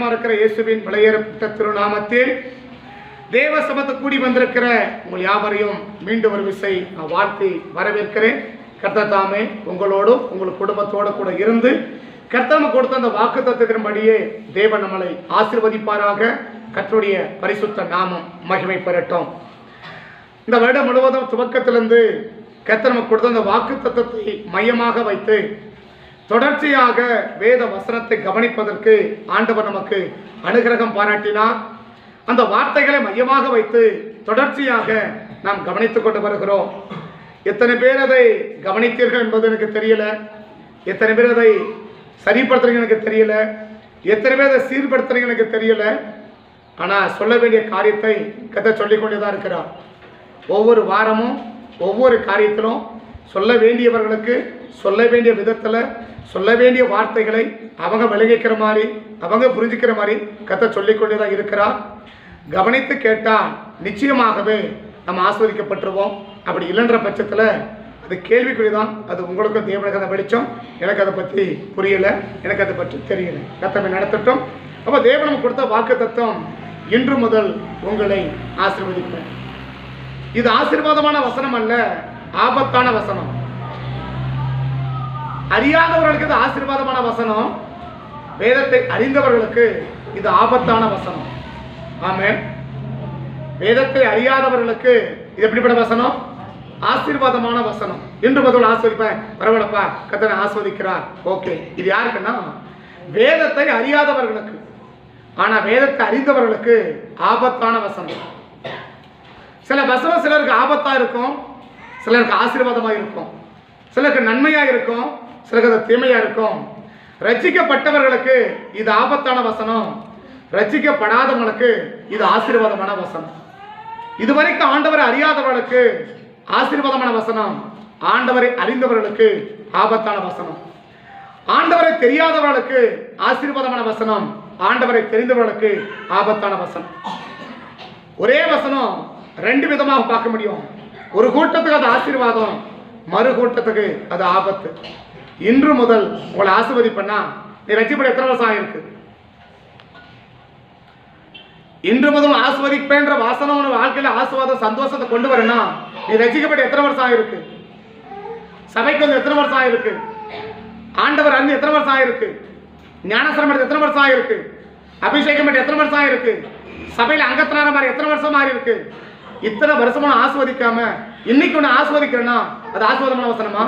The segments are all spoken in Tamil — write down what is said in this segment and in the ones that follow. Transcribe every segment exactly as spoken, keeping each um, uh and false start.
ஆண்டவராக இருக்கிற இயேசுவின் விலையேறப்பட்ட திருநாமத்தில் தேவ சபத்து கூடி வந்திருக்கிற உங்கள் யாவரையும் மீண்டும் ஒரு விசை நான் வாழ்த்தி வரவேற்கிறேன். கர்த்தர் தாமே உங்களோடும் உங்கள் குடும்பத்தோடு கூட இருந்து கர்த்தர் கொடுத்த அந்த வாக்குத்தத்தத்தின்படியே தேவன் நம்மளை ஆசீர்வதிப்பாராக. கர்த்தருடைய பரிசுத்த நாமம் மகிமை பெறட்டும். இந்த வருடம் முழுவதும் துவக்கத்திலிருந்து கர்த்தர் நமக்கு கொடுத்த அந்த வாக்குத்தத்தத்தை மையமாக வைத்து தொடர்ச்சியாக வேத வசனத்தை கவனிப்பதற்கு ஆண்டவர் நமக்கு அனுகிரகம் பாராட்டினார். அந்த வார்த்தைகளை மையமாக வைத்து தொடர்ச்சியாக நாம் கவனித்துக் கொண்டு வருகிறோம். எத்தனை பேர் அதை கவனித்தீர்கள் என்பது எனக்கு தெரியல. எத்தனை பேர் அதை சரிப்படுத்துறீங்க எனக்கு தெரியல. எத்தனை பேர் அதை சீர்படுத்துறீங்க எனக்கு தெரியல. ஆனால் சொல்ல வேண்டிய காரியத்தை கர்த்தர் சொல்லிக் கொண்டே தான் இருக்கிறார். ஒவ்வொரு வாரமும் ஒவ்வொரு காரியத்திலும் சொல்ல வேண்டியவர்களுக்கு சொல்ல வேண்டிய விதத்தில் சொல்ல வேண்டிய வார்த்தைகளை அவங்க விளங்கிக்கிற மாதிரி அவங்க புரிஞ்சுக்கிற மாதிரி கர்த்தர் சொல்லிக்கொண்டே தான் இருக்கிறார். கவனித்து கேட்டால் நிச்சயமாகவே நம்ம ஆஸ்வதிக்கப்பட்டுருவோம். அப்படி இல்லைன்ற பட்சத்தில் அது கேள்விக்குறிதான். அது உங்களுக்கும் தேவனுக்கு அந்த வெளிச்சம். எனக்கு அதை பற்றி புரியலை, எனக்கு அதை பற்றி தெரியலை. கர்த்தர் நடத்தட்டும். அப்போ தேவன் நமக்கு கொடுத்த வாக்கு தத்துவம் இன்று முதல் உங்களை ஆசீர்வதிப்பேன். இது ஆசீர்வாதமான வசனம் அல்ல, ஆபத்தான வசனம். அறியாதவர்களுக்கு இது ஆசீர்வாதமான வசனம். வேதத்தை அறிந்தவர்களுக்கு இது ஆபத்தான வசனம். ஆமென். வேதத்தை அறியாதவர்களுக்கு இது எப்படிப்பட்ட வசனம்? ஆசீர்வாதமான வசனம். இன்று முதல் ஆஸ்வதிப்பேன். பரவாயில்லப்பா, கர்த்தர் ஆஸ்வதிக்கிறார். ஓகே. இது யாருக்குன்னா வேதத்தை அறியாதவர்களுக்கு. ஆனா வேதத்தை அறிந்தவர்களுக்கு ஆபத்தான வசனம். சில வசனம் சிலருக்கு ஆபத்தா இருக்கும், சிலருக்கு ஆசீர்வாதமா இருக்கும், சிலருக்கு நன்மையா இருக்கும், சிலருக்கு அது தீமையா இருக்கும். ரட்சிக்கப்பட்டவர்களுக்கு இது ஆபத்தான வசனம், ரட்சிக்கப்படாதவர்களுக்கு இது ஆசீர்வாதமான வசனம். இதுவரைக்கும் ஆண்டவரை அறியாதவர்களுக்கு ஆசீர்வாதமான வசனம், ஆண்டவரை அறிந்தவர்களுக்கு ஆபத்தான வசனம். ஆண்டவரை தெரியாதவர்களுக்கு ஆசீர்வாதமான வசனம், ஆண்டவரை தெரிந்தவர்களுக்கு ஆபத்தான வசனம். ஒரே வசனம் ரெண்டு விதமாக பார்க்க முடியும். ஒரு கூட்டத்துக்கு அது ஆசீர்வாதம், மறு கூட்டத்துக்கு அது ஆபத்து. இன்று முதல் உங்களை ஆசீர்வதிப்பேன்னா நீ ரட்சிப்பட எத்தனை வருஷம் ஆயிருக்கு? இன்று முதல் ஆஸ்வதிப்பேன்ற வாசனம் உன் வாழ்க்கையில ஆசீர்வாதம் சந்தோஷத்தை கொண்டு வரனா நீ ரட்சிக்கப்பட்ட எத்தனை வருஷம் ஆயிருக்கு? சபைக்கு வந்து எத்தனை வருஷம் ஆயிருக்கு? ஆண்டவர் அறிந்து எத்தனை வருஷம் ஆயிருக்கு? ஞானஸ்நானம் எடுத்து எத்தனை வருஷம் ஆயிருக்கு? அபிஷேகம் எடுத்து எத்தனை வருஷம் ஆயிருக்கு? சபையில அங்கத்தினார மாதிரி எத்தனை வருஷம் மாறி இருக்கு? இத்தனை வருஷமா ஆஸ்வதிக்காம இன்னைக்கு ஒண்ணு ஆஸ்வதிக்கிறேன்னா அது ஆசீர்வாதமான வசனமா?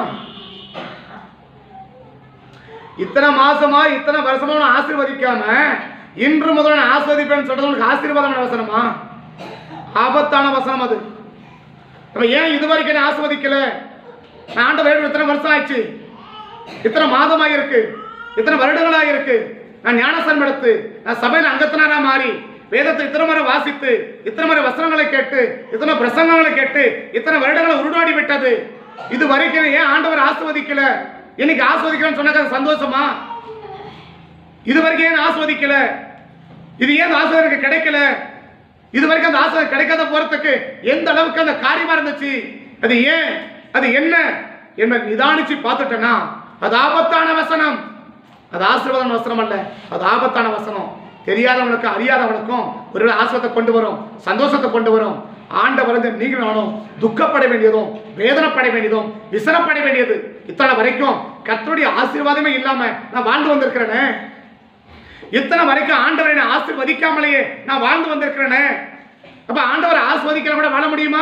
இத்தனை மாசமா இத்தனை வருஷமா ஆசீர்வதிக்காம இன்று முதல் ஆஸ்வதிப்பேன்னு சொல்றது உங்களுக்கு ஆசீர்வாதமான வசனமா? ஆபத்தான வசனம் அது. நம்ம ஏன் இதுவரைக்கும் ஆஸ்வதிக்கல? நான் ஆண்டவர் இத்தனை வருஷம் ஆயிடுச்சு, இத்தனை மாதமாக இருக்கு, இத்தனை வருடங்களாக இருக்கு, நான் ஞானஸ்நானம் எடுத்து நான் சபையில் அங்கத்தினரா மாறி வேதத்தை இத்தனை முறை வாசித்து இத்தனை முறை வசனங்களை கேட்டு இத்தனை பிரசங்கங்களை கேட்டு இத்தனை வருடங்களை உருவாடி விட்டது. இது வரைக்கும் ஏன் ஆண்டவர் ஆஸ்வதிக்கல? இன்னைக்கு ஆஸ்வதிக்கலன்னு சொன்னாக்க சந்தோஷமா? இது வரைக்கும் ஏன் ஆஸ்வதிக்கல? இது ஏன் ஆஸ்வதிக்க கிடைக்கல? இது வரைக்கும் அந்த ஆஸ்வதி கிடைக்காத போறதுக்கு எந்த அளவுக்கு அந்த காரியமா இருந்துச்சு? அது ஏன், அது என்ன என்ன நிதானிச்சு பார்த்துட்டேன்னா அது ஆபத்தான வசனம். அது ஆசீர்வாதமான வசனம் அல்ல, அது ஆபத்தான வசனம். தெரியாதவனுக்கு அறியாதவனுக்கும் ஒரு ஆசீர்வாதத்தை கொண்டு வரும், சந்தோஷத்தை கொண்டு வரும். ஆண்டவர் நீங்கள் நானும் துக்கப்பட வேண்டியதும் வேதனைப்பட வேண்டியதும் விசனப்பட வேண்டியது. இத்தனை வரைக்கும் கர்த்தருடைய ஆசீர்வாதமே இல்லாம நான் வாழ்ந்து வந்திருக்கிறேனே. இத்தனை வரைக்கும் ஆண்டவரை நான் ஆசீர்வதிக்காமலேயே நான் வாழ்ந்து வந்திருக்கிறேனே. அப்ப ஆண்டவரை ஆசீர்வதிக்கலாம் கூட வாழ முடியுமா?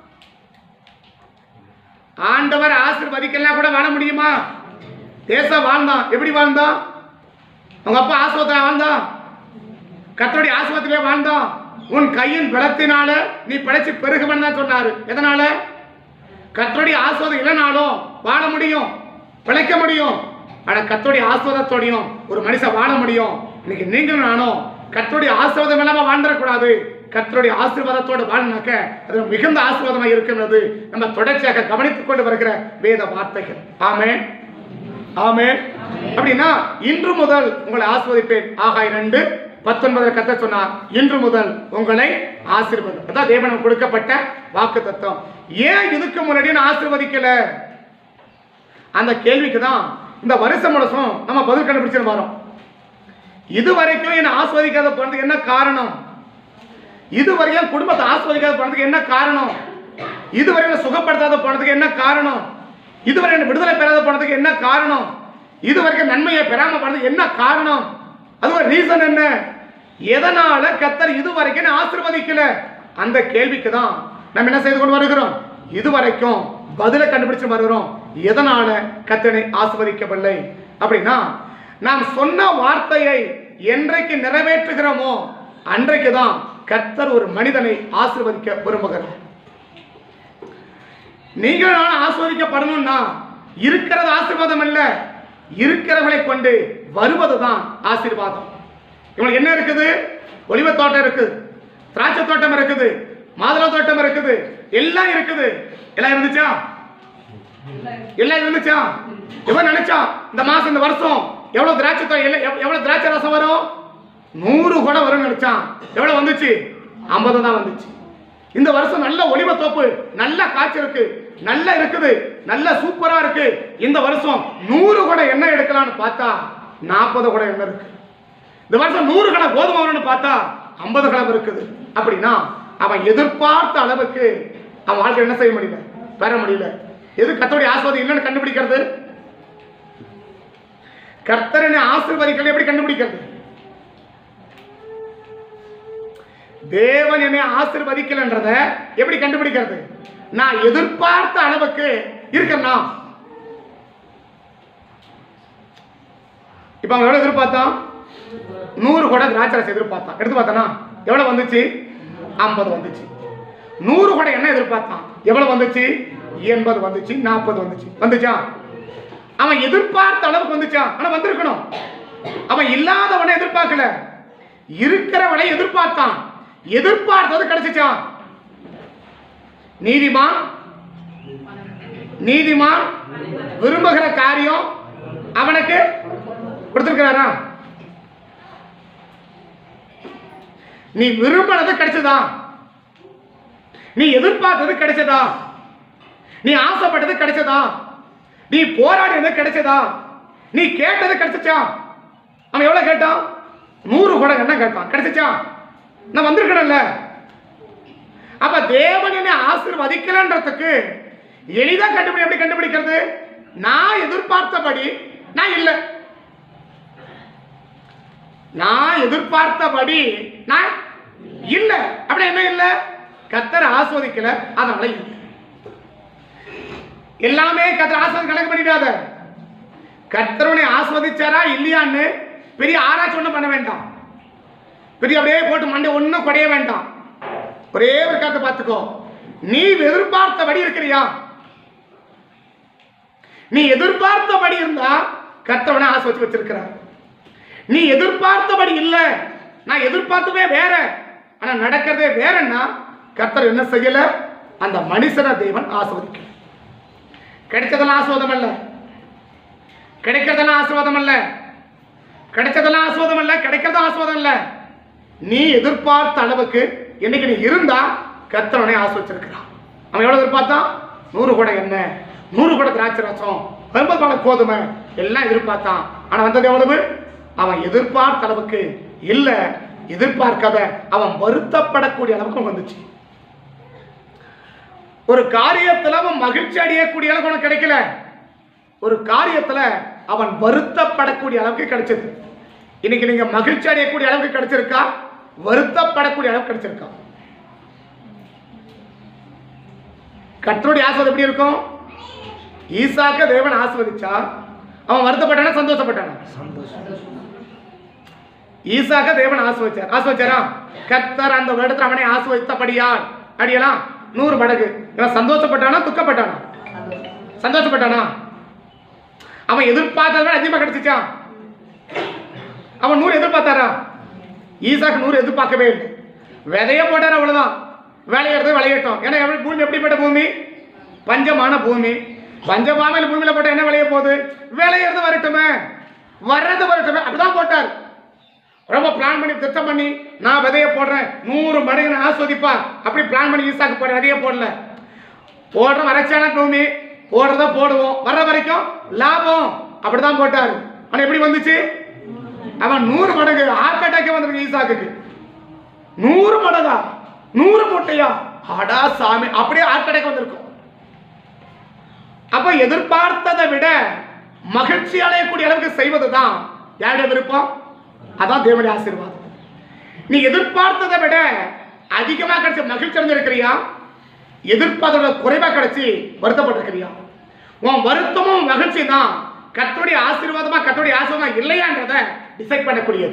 ஆண்டவர் ஆசீர்வதிக்கலாம் கூட வாழ முடியுமா? தேசம் வாழ்ந்தான், எப்படி வாழ்ந்தான்? அவங்க அப்பா ஆசீர்வாதம் வாழ்ந்தான், கர்த்தருடைய ஆசீர்வாதத்திலே வாழ்ந்தான். உன் கையின் பலத்தினால நீ படைச்சு பெருகுவன் தான் சொன்னாரு. எதனால? கர்த்தருடைய ஆசீர்வாதம் இல்லைனாலும் வாழ முடியும், பிழைக்க முடியும். ஆனா கர்த்தருடைய ஆசீர்வாதத்தோடையும் ஒரு மனுஷன் வாழ முடியும். இன்னைக்கு நீங்களும் நானும் கர்த்தருடைய ஆசீர்வாதம் இல்லாம வாழ்ந்துடக்கூடாது. கர்த்தருடைய ஆசீர்வாதத்தோடு வாழ்னாக்க அது மிகுந்த ஆசீர்வாதமாக இருக்கிறது. நம்ம தொடர்ச்சியாக கவனித்துக் கொண்டு வருகிற வேத வார்த்தைகள். ஆமென், ஆமென். அப்படின்னா இன்று முதல் உங்களை ஆசீர்வதிப்பேன். ஆகாய் ரெண்டு பத்தொன்பது கர்த்தர் சொன்னார், இன்று முதல் உங்களை ஆசீர்வதி. அதான் தேவனுக்கு கொடுக்கப்பட்ட வாக்கு தத்துவம். ஏன் இதுக்கு முன்னாடி நான் ஆசீர்வதிக்கல? அந்த கேள்விக்கு தான் இந்த வருஷம் முழுசும் நம்ம பதில் கண்டுபிடிச்சு வரோம். இதுவரைக்கும் என்ன ஆஸ்வதிக்காத போனதுக்கு என்ன காரணம்? இதுவரைக்கும் குடும்பத்தை ஆஸ்வதிக்காத போனதுக்கு என்ன காரணம்? இதுவரை என்ன சுகப்படுத்தாத போனதுக்கு என்ன காரணம்? இதுவரை என்ன விடுதலை பெறாத போனதுக்கு என்ன காரணம்? இதுவரைக்கும் நன்மையை பெறாம போனதுக்கு என்ன காரணம்? அது ஒரு ரீசன் என்ன? எதனால கர்த்தர் இதுவரைக்கும் ஆசீர்வதிக்கல? அந்த கேள்விக்கு தான் நம்ம என்ன செய்து கொண்டு வருகிறோம்? இதுவரைக்கும் பதிலை கண்டுபிடிச்சு வருகிறோம். எதனால கர்த்தனை ஆசீர்வதிக்கவில்லை அப்படின்னா, நாம் சொன்ன வார்த்தையை என்றைக்கு நிறைவேற்றுகிறோமோ அன்றைக்கு தான் கர்த்தர் ஒரு மனிதனை ஆசீர்வதிக்க விரும்புகிறார். நீங்கள் நான் ஆசீர்வதிக்கப்படணும்னா இருக்கிறது ஆசீர்வாதம் அல்ல, இருக்கிறவங்களை கொண்டு வருவதுதான் ஆசீர்வாதம். இவங்களுக்கு என்ன இருக்குது? ஒலிவ தோட்டம் இருக்குது, திராட்சை தோட்டம் இருக்குது, மாதுளை தோட்டம் இருக்குது, எல்லாம் இருக்குது. எல்லாம் இருந்துச்சா? எல்லாம் இருந்துச்சா? இவன் நினைச்சா இந்த மாசம் இந்த வருஷம் எவ்வளவு திராட்சை எவ்வளவு திராட்சை ரசம் வரும்? நூறு கூட வரும் நினைச்சான். எவ்வளவு வந்துச்சு? ஐம்பது தான் வந்துச்சு. இந்த வருஷம் நல்ல ஒலிவ தோப்பு, நல்ல காய்ச்சல் இருக்கு, நல்லா இருக்குது, நல்ல சூப்பரா இருக்கு. இந்த வருஷம் நூறு கூட எண்ணெய் எடுக்கலாம்னு பார்த்தா நாற்பது கூட எண்ணெய் இருக்கு. இந்த வருஷம் நூறு கடை கோதுமை வரும்னு பார்த்தா ஐம்பது கடை இருக்குது. அப்படின்னா அவன் எதிர்பார்த்த அளவுக்கு அவன் வாழ்க்கை என்ன செய்ய முடியல, பெற முடியல. எது கர்த்தருடைய ஆசீர்வாதம் இல்லைன்னு கண்டுபிடிக்கிறது? கர்த்தரனை ஆசீர்வதிக்கல எப்படி கண்டுபிடிக்கிறது? தேவன் என்னை ஆசீர்வதிக்கலன்றத எப்படி கண்டுபிடிக்கிறது? நான் எதிர்பார்த்த அளவுக்கு இருக்கேன்னா. இப்ப அவன் எவ்வளவு எதிர்பார்த்தான்? நூறு கூட திராட்சை எதிர்பார்த்தான். எடுத்து பார்த்தானா எவ்வளவு வந்துச்சு? ஐம்பது வந்துச்சு. நூறு கூட என்ன எதிர்பார்த்தான்? எவ்வளவு வந்துச்சு? எண்பது வந்துச்சு, நாற்பது வந்துச்சு. வந்துச்சா? அவன் எதிர்பார்த்த அளவுக்கு வந்துச்சா? ஆனா வந்திருக்கணும். அவன் இல்லாதவனை எதிர்பார்க்கல, இருக்கிறவனை எதிர்பார்த்தான். எதிர்பார்த்தது கிடைச்சிச்சா? நீதிமான் நீதிமான் விரும்புகிற காரியம் அவனுக்கு கொடுத்திருக்கிறாரா? நீ விரும்பினது கிடைச்சதா? நீ எதிர்பார்த்தது கிடைச்சதா? நீ ஆசைப்பட்டது கிடைச்சதா? நீ போராடினது கிடைச்சதா? நீ கேட்டது கிடைச்சா? அவன் எவ்வளவு கேட்டான்? நூறு கூட என்ன கேட்டான்? கிடைச்சா? நான் வந்திருக்கணும்ல. அப்ப தேவன் என்னை ஆசீர்வதிக்கலன்றதுக்கு எளிதா கண்டுபிடி. எப்படி கண்டுபிடிக்கிறது? நான் எதிர்பார்த்தபடி நான் இல்லை, நான் எதிர்பார்த்தபடி நான் இல்ல. அப்படி என்ன இல்ல? கர்த்தர் ஆசீர்வதிக்கல, அதனால இல்லை. எல்லாமே கர்த்தர் ஆசீர்வாதம் கணக்கு பண்ணிடாத. கர்த்தருனை ஆசீர்வதிச்சாரா இல்லையான்னு பெரிய ஆராய்ச்சி ஒன்றும் பண்ண வேண்டாம். பெரிய அப்படியே போட்டு மண்டை ஒன்றும் குறைய வேண்டாம். ஒரே ஒரு கருத்தை பார்த்துக்கோ. நீ எதிர்பார்த்தபடி இருக்கிறியா? நீ எதிர்பார்த்தபடி இருந்தா கர்த்தவனை ஆசீர்வதிச்சு வச்சிருக்கிறார். நீ எதிர்பார்த்தபடி இல்ல, நான் எதிர்பார்த்தவே வேற, ஆனா நடக்கிறதே வேறன்னா கர்த்தர் என்ன செய்யல? அந்த மனுஷன தேவன் ஆசீர்வதிக்கல. கிடைச்சதெல்லாம் ஆசீர்வாதம் அல்ல, கிடைக்கிறதெல்லாம் ஆசீர்வாதம் அல்ல, கிடைச்சதெல்லாம் ஆசீர்வாதம் அல்ல, கிடைக்கிறதும் ஆசீர்வாதம் இல்ல. நீ எதிர்பார்த்த அளவுக்கு இன்னைக்கு நீ இருந்தா கர்த்தவனை ஆசீர்வதிச்சிருக்கிறான். அவன் எவ்வளவு எதிர்பார்த்தான்? நூறு கூட எண்ணெய், நூறு கூட திராட்சை ரசம், ஐம்பது கூட கோதுமை எல்லாம் எதிர்பார்த்தான். ஆனா வந்தது எவ்வளவு? அவன் எதிர்பார்த்த அளவுக்கு இல்ல. எதிர்பார்க்காத அவன் வருத்தப்படக்கூடிய அளவுக்கு வந்துச்சு. ஒரு காரியத்துல அவன் மகிழ்ச்சி அடையக்கூடிய அளவுக்கு அவனுக்கு கிடைக்கல, ஒரு காரியத்துல அவன் வருத்தப்படக்கூடிய அளவுக்கு கிடைச்சது. இன்னைக்கு நீங்க மகிழ்ச்சி அடையக்கூடிய அளவுக்கு கிடைச்சிருக்கா? வருத்தப்படக்கூடிய அளவுக்கு கிடைச்சிருக்கா? கர்த்தருடைய ஆசீர்வாதம் எப்படி இருக்கும்? ஈசாக்க தேவன் ஆசீர்வதிச்சா அவன் வருத்தப்பட்டானா சந்தோஷப்பட்டானா? ஈசாக்க தேவன் ஆசீர்வதிச்சார். ஆசீர்வதிச்சாரா? கர்த்தர் அந்த வருடத்தில் அவனை ஆசீர்வதித்தபடியால் அடியலாம் நூறு மடங்கு. இவன் சந்தோஷப்பட்டானா துக்கப்பட்டானா? சந்தோஷப்பட்டானா? அவன் எதிர்பார்த்தத அதிகமாக கிடைச்சிச்சா? அவன் நூறு எதிர்பார்த்தாரா? ஈசாக்கு நூறு எதிர்பார்க்கவே இல்லை. விதைய போட்டார், அவ்வளவுதான். விளையிறது விளையட்டும். ஏன்னா பூமி எப்படிப்பட்ட பூமி? பஞ்சமான பூமி. பஞ்சமான பூமியில போட்டா என்ன விளைய போகுது? விளையிறது வரட்டுமே, வர்றது வரட்டுமே, அப்படிதான் போட்டார். ரொம்ப பிளான் பண்ணி திட்டம் பண்ணி நான் விதைய போடுறேன், நூறு மடங்கு நான் ஆஸ்வதிப்பா அப்படி பிளான் பண்ணி ஈசாக்கு போடுற விதைய போடல. போடுற வறட்சியான பூமி, போடுறத போடுவோம், வர்ற வரைக்கும் லாபம், அப்படிதான் போட்டார். ஆனா எப்படி வந்துச்சு? அவன் நூறு மடங்கு ஹார்ட் அட்டாக்கே வந்திருக்கு ஈசாக்கு. நூறு மடங்கா, நூறு மூட்டையா, அடா சாமி, அப்படியே ஹார்ட் அட்டாக் வந்திருக்கும். அப்ப எதிர்பார்த்ததை விட மகிழ்ச்சி அடையக்கூடிய அளவுக்கு செய்வதுதான் யாருடைய விருப்பம்? அதான் தேவனுடைய ஆசீர்வாதம். நீ எதிர்பார்த்ததை விட அதிகமா கிடைச்ச மகிழ்ச்சி அடைஞ்சிருக்கிறியா? எதிர்பார்த்தோட குறைவா கிடைச்சி வருத்தப்பட்டிருக்கிறியா? உன் வருத்தமும் மகிழ்ச்சி தான் கர்த்தருடைய ஆசீர்வாதமா கர்த்தருடைய ஆசீர்வாதம் இல்லையான்றத டிசைட் பண்ணக்கூடியது.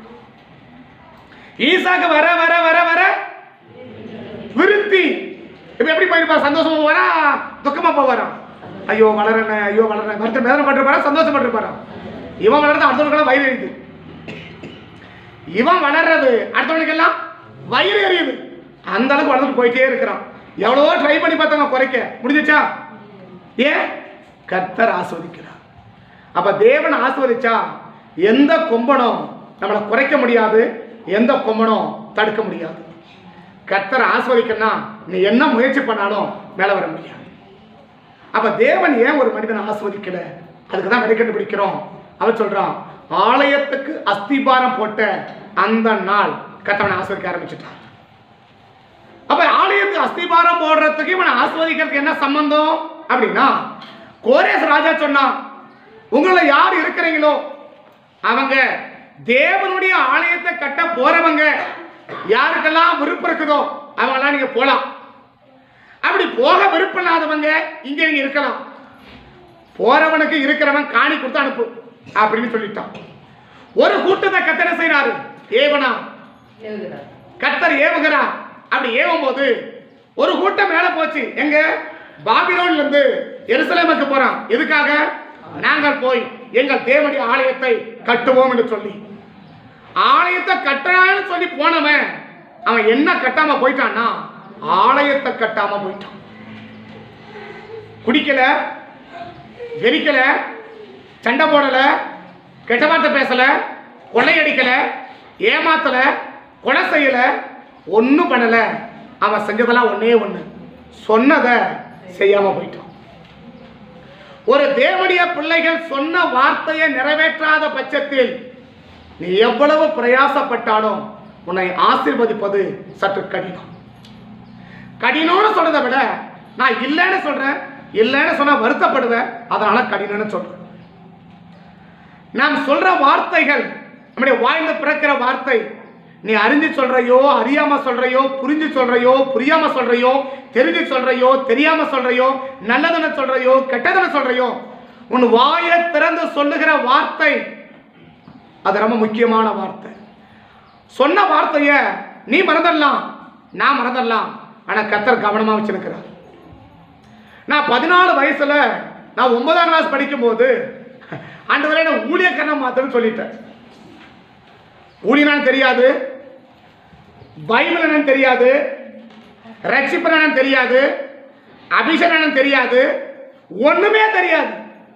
ஈசாக்கு வர வர வர வர விருத்தி. இப்ப எப்படி போயிருப்பா? சந்தோஷமா போவாரா, துக்கமா போவாரா? ஐயோ வளரன, ஐயோ வளரன, வருத்தம் வேதனை பட்டிருப்பாரா, சந்தோஷப்பட்டிருப்பாரா? இவன் வளர்றது அடுத்தவனுக்கெல்லாம் வயிறு எரியுது. இவன் வளர்றது அடுத்தவனுக்கெல்லாம் வயிறு எரியுது. அந்த அளவுக்கு வளர்ந்துட்டு போயிட்டே இருக்கிறான். எவ்வளவோ ட்ரை பண்ணி பார்த்தாங்க, குறைக்க முடிஞ்சிச்சா? ஏன்? கர்த்தர் ஆஸ்வதிக்கிறார். அப்ப தேவன் ஆஸ்வதிச்சா எந்த கொம்பனும் நம்மளை குறைக்க முடியாது, எந்த கொம்பனும் தடுக்க முடியாது. கர்த்தர் ஆஸ்வதிக்கணும்னா நீ என்ன முயற்சி பண்ணாலும் மேல வர முடியாது. அப்ப தேவன் ஏன் ஒரு மனிதனை ஆஸ்வதிக்கல? அதுக்கு தான் விடை கண்டுபிடிக்கிறோம். அவர் சொல்றான், ஆலயத்துக்கு அஸ்திபாரம் போட்ட அந்த நாள் கர்த்தவனை ஆஸ்வதிக்க ஆரம்பிச்சுட்டான். அப்ப ஆலயத்துக்கு அஸ்திபாரம் போடுறதுக்கு இவனை ஆஸ்வதிக்கிறதுக்கு என்ன சம்பந்தம் அப்படின்னா, கோரேஸ் ராஜா சொன்னான், உங்களை யார் இருக்கிறீங்களோ அவங்க தேவனுடைய ஆலயத்தை கட்ட போறவங்க, யாருக்கெல்லாம் விருப்பம் இருக்குதோ அவங்கெல்லாம் நீங்க போலாம். அப்படி போக விருப்பம் இல்லாதவங்க இங்க நீங்க இருக்கலாம். போறவனுக்கு இருக்கிறவன் காணி கொடுத்து அனுப்பு அப்படின்னு சொல்லிட்டான். ஒரு கூட்டத்தை கர்த்தர் செய்யறாரு, ஏவனா கர்த்தர் ஏவுகிறா. அப்படி ஏவும் போது ஒரு கூட்டம் மேல போச்சு. எங்க? பாபிலோன்ல இருந்து எருசலேமுக்கு போறான். எதுக்காக? நாங்கள் போய் எங்கள் தேவனுடைய ஆலயத்தை கட்டுவோம் என்று சொல்லி. ஆலயத்தை கட்டலான்னு சொல்லி போனவன் அவன் என்ன கட்டாம போயிட்டான்னா, ஆலயத்தை கட்டாம போயிட்டான். குடிக்கல, வெறிக்கல, சண்டை போடல, கெட்ட வார்த்தை பேசல, கொள்ளையடிக்கல, ஏமாத்தல, கொலை செய்யல, ஒன்னும் பண்ணல. அவன் செஞ்சதெல்லாம் ஒன்னே ஒண்ணு, சொன்னதை செய்யாம போயிட்டான். ஒரு தேவனுடைய பிள்ளைகள் சொன்ன வார்த்தையை நிறைவேற்றாத பட்சத்தில் நீ எவ்வளவு பிரயாசப்பட்டாலும் உன்னை ஆசீர்வதிப்பது சற்று கடினம். கடினம்னு சொல்றதை விட நான் இல்லைன்னு சொல்றேன், இல்லைன்னு சொன்னா வருத்தப்படுவேன், அதனால கடினம்னு சொல்றேன். நாம் சொல்ற வார்த்தைகள், நம்முடைய வாய்ந்து பிறக்கிற வார்த்தை, நீ அறிஞ்சு சொல்றையோ, அறியாம சொல்றையோ, புரிஞ்சு சொல்றையோ, புரியாம சொல்றையோ, தெரிஞ்சு சொல்றையோ, தெரியாம சொல்றையோ, நல்லதுன்னு சொல்றையோ, கெட்டதுன்னு சொல்றையோ, உன் வாயை திறந்து சொல்லுகிற வார்த்தை அது ரொம்ப முக்கியமான வார்த்தை. சொன்ன வார்த்தைய நீ மறந்துடலாம், நான் மறந்துடலாம், ஆனா கர்த்தர் கவனமா வச்சிருக்கிறார். நான் பதினாலு வயசுல நான் ஒன்பதாம் கிளாஸ் படிக்கும் போது ஆண்டவரே நான் ஊழியக்காரனா மாத்தணும்னு சொல்லிட்டேன். ஊழியனான்னு தெரியாது, பைபிள் என்னன்னு தெரியாது, ரட்சிப்பு என்னன்னு தெரியாது, அபிஷேகம் என்னன்னு தெரியாது, ஒண்ணுமே தெரியாது.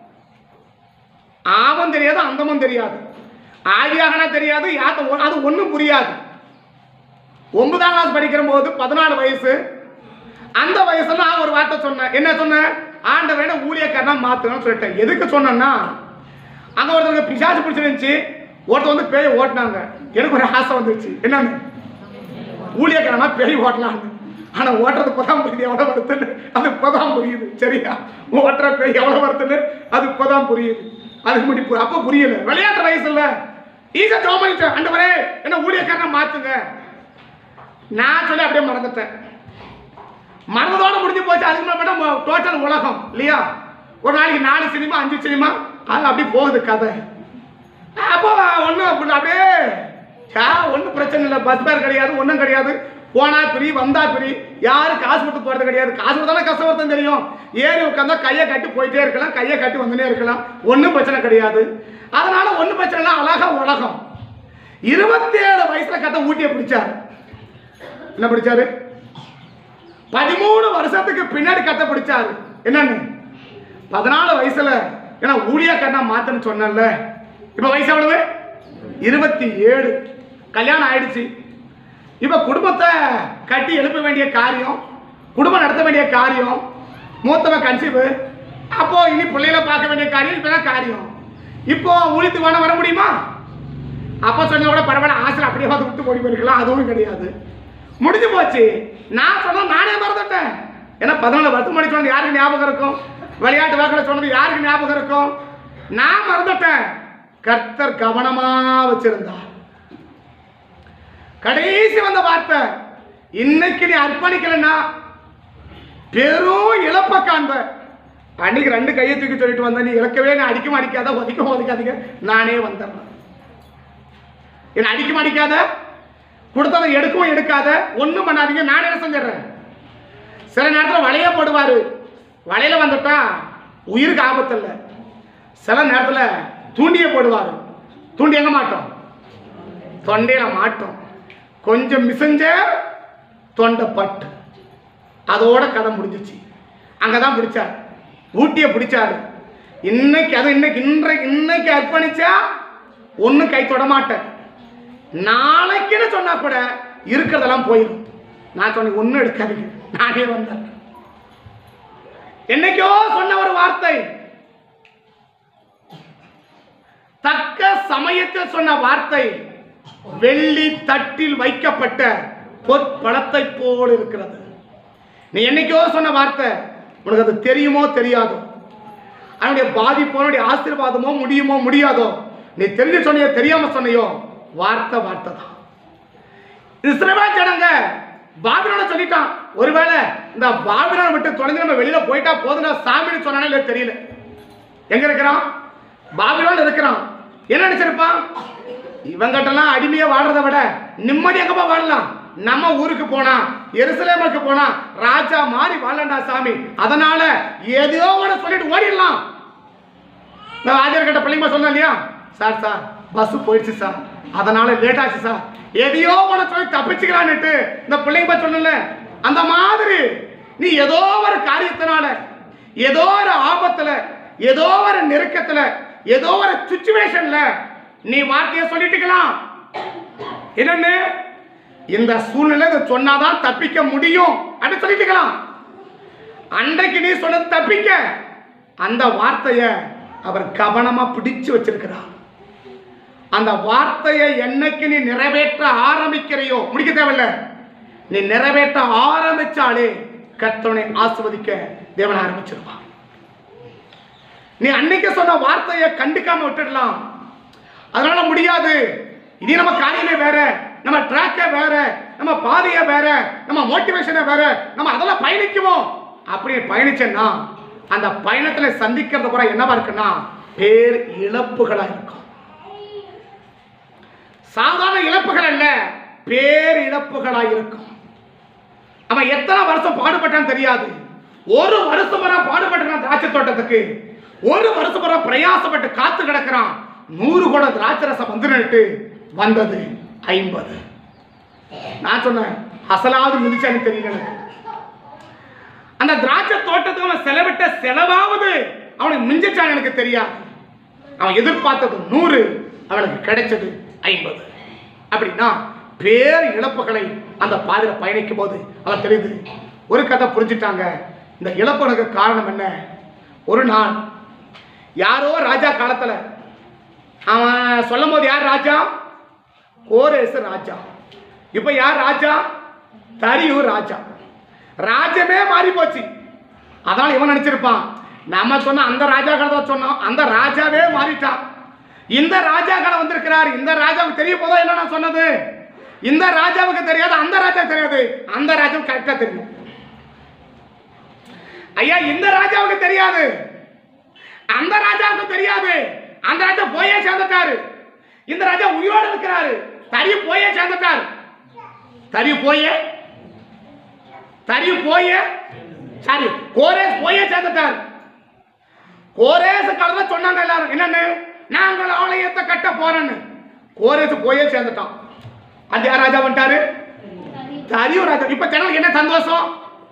ஆவம் தெரியாது, அந்தமும் தெரியாது, ஆதியாகனா தெரியாது, அது ஒண்ணும் புரியாது. ஒன்பதாம் கிளாஸ் படிக்கிற போது பதினாலு வயசு. அந்த வயசுல நான் ஒரு வார்த்தை சொன்னேன். என்ன சொன்னேன்? ஆண்டவரே ஊழியக்காரனா மாத்தணும்னு சொல்லிட்டேன். எதுக்கு சொன்னேன்னா, அங்க ஒருத்தருக்கு பிசாசு பிடிச்சிருந்துச்சு, ஒருத்தர் வந்து பேய் ஓட்டினாங்க. எனக்கு ஒரு ஆசை வந்துருச்சு, என்னன்னு ஊழியக்காரனா பேய் ஓட்டலான்னு. ஆனா ஓட்டுறது இப்பதான் புரியுது எவ்வளவு வருதுன்னு, அது இப்பதான் புரியுது. சரியா? ஓட்டுற பேய் எவ்வளவு வருதுன்னு அது இப்பதான் புரியுது. அதுக்கு முன்னாடி அப்ப புரியல. விளையாட்டு வயசுல ஈஸா ஜோம் பண்ணிட்டேன், ஆண்டவரே என்ன ஊழியக்காரனா மாத்துங்க. நான் சொல்லி அப்படியே மறந்துட்டேன். மறந்ததோட முடிஞ்சு போச்சு. அதுக்கு மேல டோட்டல் உலகம் இல்லையா? ஒரு நாளைக்கு நாலு சினிமா, அஞ்சு சினிமா, அது அப்படி போகுது கதை. அப்போ ஒன்றும் அப்படியே ஒன்றும் பிரச்சனை இல்லை. பஸ் பேர் கிடையாது, ஒன்றும் கிடையாது. போனா பிரி, வந்தா பிரி, யாரும் காசு கொடுத்து போறது கிடையாது. காசு கொடுத்தாலும் கஷ்டப்படுறது தெரியும். ஏறி உட்காந்தா கையை கட்டி போயிட்டே இருக்கலாம், கையை கட்டி வந்துட்டே இருக்கலாம், ஒன்றும் பிரச்சனை கிடையாது. அதனால ஒன்றும் பிரச்சனை இல்லை, அழகா உலகம். இருபத்தி ஏழு வயசுல கதை ஊட்டியை பிடிச்சாரு. என்ன பிடிச்சாரு? பதிமூணு வருஷத்துக்கு பின்னாடி கத்தை பிடிச்சாரு. என்னன்னு? பதினாலு வயசுல ஏன்னா ஊழியக்காரனா மாத்தன்னு சொன்னல. இப்ப வயசு எவ்வளவு? இருபத்தி ஏழு. கல்யாணம் ஆயிடுச்சு. இப்ப குடும்பத்தை கட்டி எழுப்ப வேண்டிய காரியம், குடும்பம் நடத்த வேண்டிய காரியம், மூத்தவன் கன்சீவ், அப்போ இனி பிள்ளைகளை பார்க்க வேண்டிய காரியம், இப்பதான் காரியம். இப்போ ஊழியத்துக்கு வேணா வர முடியுமா? அப்போ சொன்ன கூட பரவாயில்ல, ஆசிரியர் அப்படியே பார்த்து விட்டு ஓடி போயிருக்கலாம், அதுவும் கிடையாது. முடிஞ்சு போச்சு. நான் சொன்ன நானே மறந்துட்டேன். ஏன்னா பதினாலு வருஷம் மணி சொன்னது யாருக்கு ஞாபகம் இருக்கும்? விளையாட்டு வாக்கில் சொன்னது யாருக்கு ஞாபகம் இருக்கும்? நான் மறந்துட்டேன். கர்த்தர் கவனமா வச்சிருந்தார். கடைசி வந்த வார்த்தை, இன்னைக்கு நீ அர்ப்பணிக்கலன்னா பெரும் இழப்ப காண்ப. அன்னைக்கு ரெண்டு கையை தூக்கி சொல்லிட்டு வந்த, நீ இழக்கவே நான் அடிக்க மாடிக்காத, ஒதிக்க ஒதிக்காதீங்க, நானே வந்துடுறேன். என்ன அடிக்க மாடிக்காத, கொடுத்ததை எடுக்கவும் எடுக்காத, ஒன்றும் பண்ணாதீங்க, நான் என்ன செஞ்சிடறேன். சில நேரத்தில் வளைய போடுவார். வளையல வந்துட்டா உயிருக்கு ஆபத்து இல்லை. சில நேரத்தில் தூண்டிய போடுவார். தூண்டி எங்க மாட்டோம்? தொண்டையில மாட்டோம். கொஞ்சம் மிசஞ்ச தொண்டை பட்டு, அதோட கதை முடிஞ்சிச்சு. அங்கதான் பிடிச்சார், ஊட்டிய பிடிச்சாரு. இன்னைக்கு அது இன்னைக்கு இன்றைக்கு இன்னைக்கு அர்ப்பணிச்சா ஒன்னும் கை தொட மாட்டேன். நாளைக்குன்னு சொன்னா கூட இருக்கிறதெல்லாம் போயிடும். நான் சொன்ன ஒன்னும் எடுக்காதீங்க, நானே வந்தேன். என்னைக்கோ சொன்ன ஒரு வார்த்தை, தக்க சமயத்தில் சொன்ன வார்த்தை வெள்ளி தட்டில் வைக்கப்பட்ட பொற்பழத்தை போல் இருக்கிறது. நீ என்னைக்கோ சொன்ன வார்த்தை, உனக்கு அது தெரியுமோ தெரியாதோ, அவனுடைய பாதிப்போ அவனுடைய ஆசீர்வாதமோ முடியுமோ முடியாதோ, நீ தெரிஞ்சு சொன்னியோ தெரியாம சொன்னியோ, வார்த்தை வார்த்தை தான். இஸ்ரவேல் ஜனங்க பாபிலோன சொல்லிட்டான். ஒருவேளை இந்த பாபிலோனை விட்டு தொலைஞ்சு நம்ம வெளியில போயிட்டா போதுனா சாமின்னு சொன்னானே இல்லை தெரியல. எங்க இருக்கிறான்? பாபிலோன் இருக்கிறான். என்ன நினைச்சிருப்பான்? இவங்கிட்டலாம் அடிமையா வாழ்றதை விட நிம்மதி எங்கப்பா வாழலாம், நம்ம ஊருக்கு போனா எருசலேமுக்கு போனா ராஜா மாறி வாழண்டா சாமி, அதனால ஏதோ ஒன்று சொல்லிட்டு ஓடிடலாம். நான் ஆஜர் கிட்ட பிள்ளைங்க சொன்னேன் இல்லையா, சார் சார் பஸ் போயிடுச்சு சார், அதனால லேட் ஆச்சு சார், எதையோ ஒன்று சொல்லி தப்பிச்சுக்கலான்னுட்டு இந்த பிள்ளைங்க சொன்னல. அந்த மாதிரி நீ ஏதோ ஒரு காரியத்தினால, ஏதோ ஒரு ஆபத்துல, ஏதோ ஒரு நெருக்கத்துல, ஏதோ ஒரு சிச்சுவேஷன்ல நீ வார்த்தையை சொல்லிட்டுக்கலாம். என்னன்னு, இந்த சூழ்நிலை சொன்னாதான் தப்பிக்க முடியும் அப்படின்னு சொல்லிட்டுக்கலாம். அன்றைக்கு நீ சொன்ன தப்பிக்க அந்த வார்த்தைய அவர் கவனமா பிடிச்சு வச்சிருக்கிறார். அந்த வார்த்தையை என்னைக்கு நீ நிறைவேற்ற ஆரம்பிக்கிறையோ, முடிக்க தேவையில்ல, நீ நிறைவேற்ற ஆரம்பிச்சாலே கர்த்தனை ஆசீர்வதிக்க தேவன் ஆரம்பிச்சிருப்பான். நீ அன்னைக்கு சொன்ன வார்த்தையை கண்டுக்காம விட்டுடலாம். அதனால முடியாது, இனி நம்ம காரியமே வேற, நம்ம ட்ராக்கே வேற, நம்ம பாதையே வேற, நம்ம மோட்டிவேஷனே வேற, நம்ம அதெல்லாம் பயணிக்குவோம். அப்படி பயணிச்சேன்னா அந்த பயணத்துல சந்திக்கிறது கூட என்னவா இருக்குன்னா பேர் இழப்புகளா இருக்கும். சாதாரண இழப்புகள் அல்ல, பேர் இழப்புகளா இருக்கும். அவன் எத்தனை வருஷம் பாடுபட்டான்னு தெரியாது. ஒரு வருஷம் வர பாடுபட்டான் திராட்சை தோட்டத்துக்கு, ஒரு வருஷம் வர பிரயாசப்பட்டு காத்து கிடக்கிறான். நூறு கூட திராட்சை ரசம் வந்து நட்டு வந்தது ஐம்பது. நான் சொன்னேன் அசலாவது மிதிச்சான்னு தெரியல எனக்கு. அந்த திராட்சை தோட்டத்துக்கு அவன் செலவிட்ட செலவாவது அவனுக்கு மிஞ்சிச்சான்னு எனக்கு தெரியாது. அவன் எதிர்பார்த்தது நூறு, அவனுக்கு கிடைச்சது ஐம்பது. அப்படின்னா பேர் இழப்புகளை அந்த பாதையில் பயணிக்கும் போது அவன் தெரியுது. ஒரு கதை புரிஞ்சுட்டாங்க. இந்த இழப்புகளுக்கு காரணம் என்ன? ஒரு நாள் யாரோ ராஜா காலத்துல அவன் சொல்லும் போது யார் ராஜா? கோரேசு ராஜா. இப்ப யார் ராஜா? தரியூர் ராஜா. ராஜ்யமே மாறி போச்சு. அதனால இவன் நினைச்சிருப்பான், நம்ம சொன்ன அந்த ராஜா காலத்தை சொன்னோம், அந்த ராஜாவே மாறிட்டான். இந்த ராஜா காலம் வந்திருக்கிறார், இந்த ராஜாவுக்கு தெரிய போதோ என்ன நான் சொன்னது? இந்த ராஜாவுக்கு தெரியாது, அந்த ராஜாவுக்கு தெரியாது, அந்த ராஜாவுக்கு கரெக்டா தெரியும். ஐயா இந்த ராஜாவுக்கு தெரியாது, அந்த ராஜாவுக்கு தெரியாது, அந்த ராஜா போயே சேர்ந்துட்டாரு. இந்த ராஜா உயிரோடு இருக்கிறாரு, தரி போயே சேர்ந்துட்டார். தரி போயே தரி போயே சாரி கோரேஸ் போயே சேர்ந்துட்டார். கோரேஸ் காலத்துல சொன்னாங்க எல்லாரும் என்னன்னு, நாங்கள் ஆலயத்தை கட்ட போறேன்னு. கோரேஸ் போயே சேர்ந்துட்டான். அந்த யார் ராஜா வந்துட்டாரு? தரியு ராஜா. இப்ப ஜனங்களுக்கு என்ன சந்தோஷம்?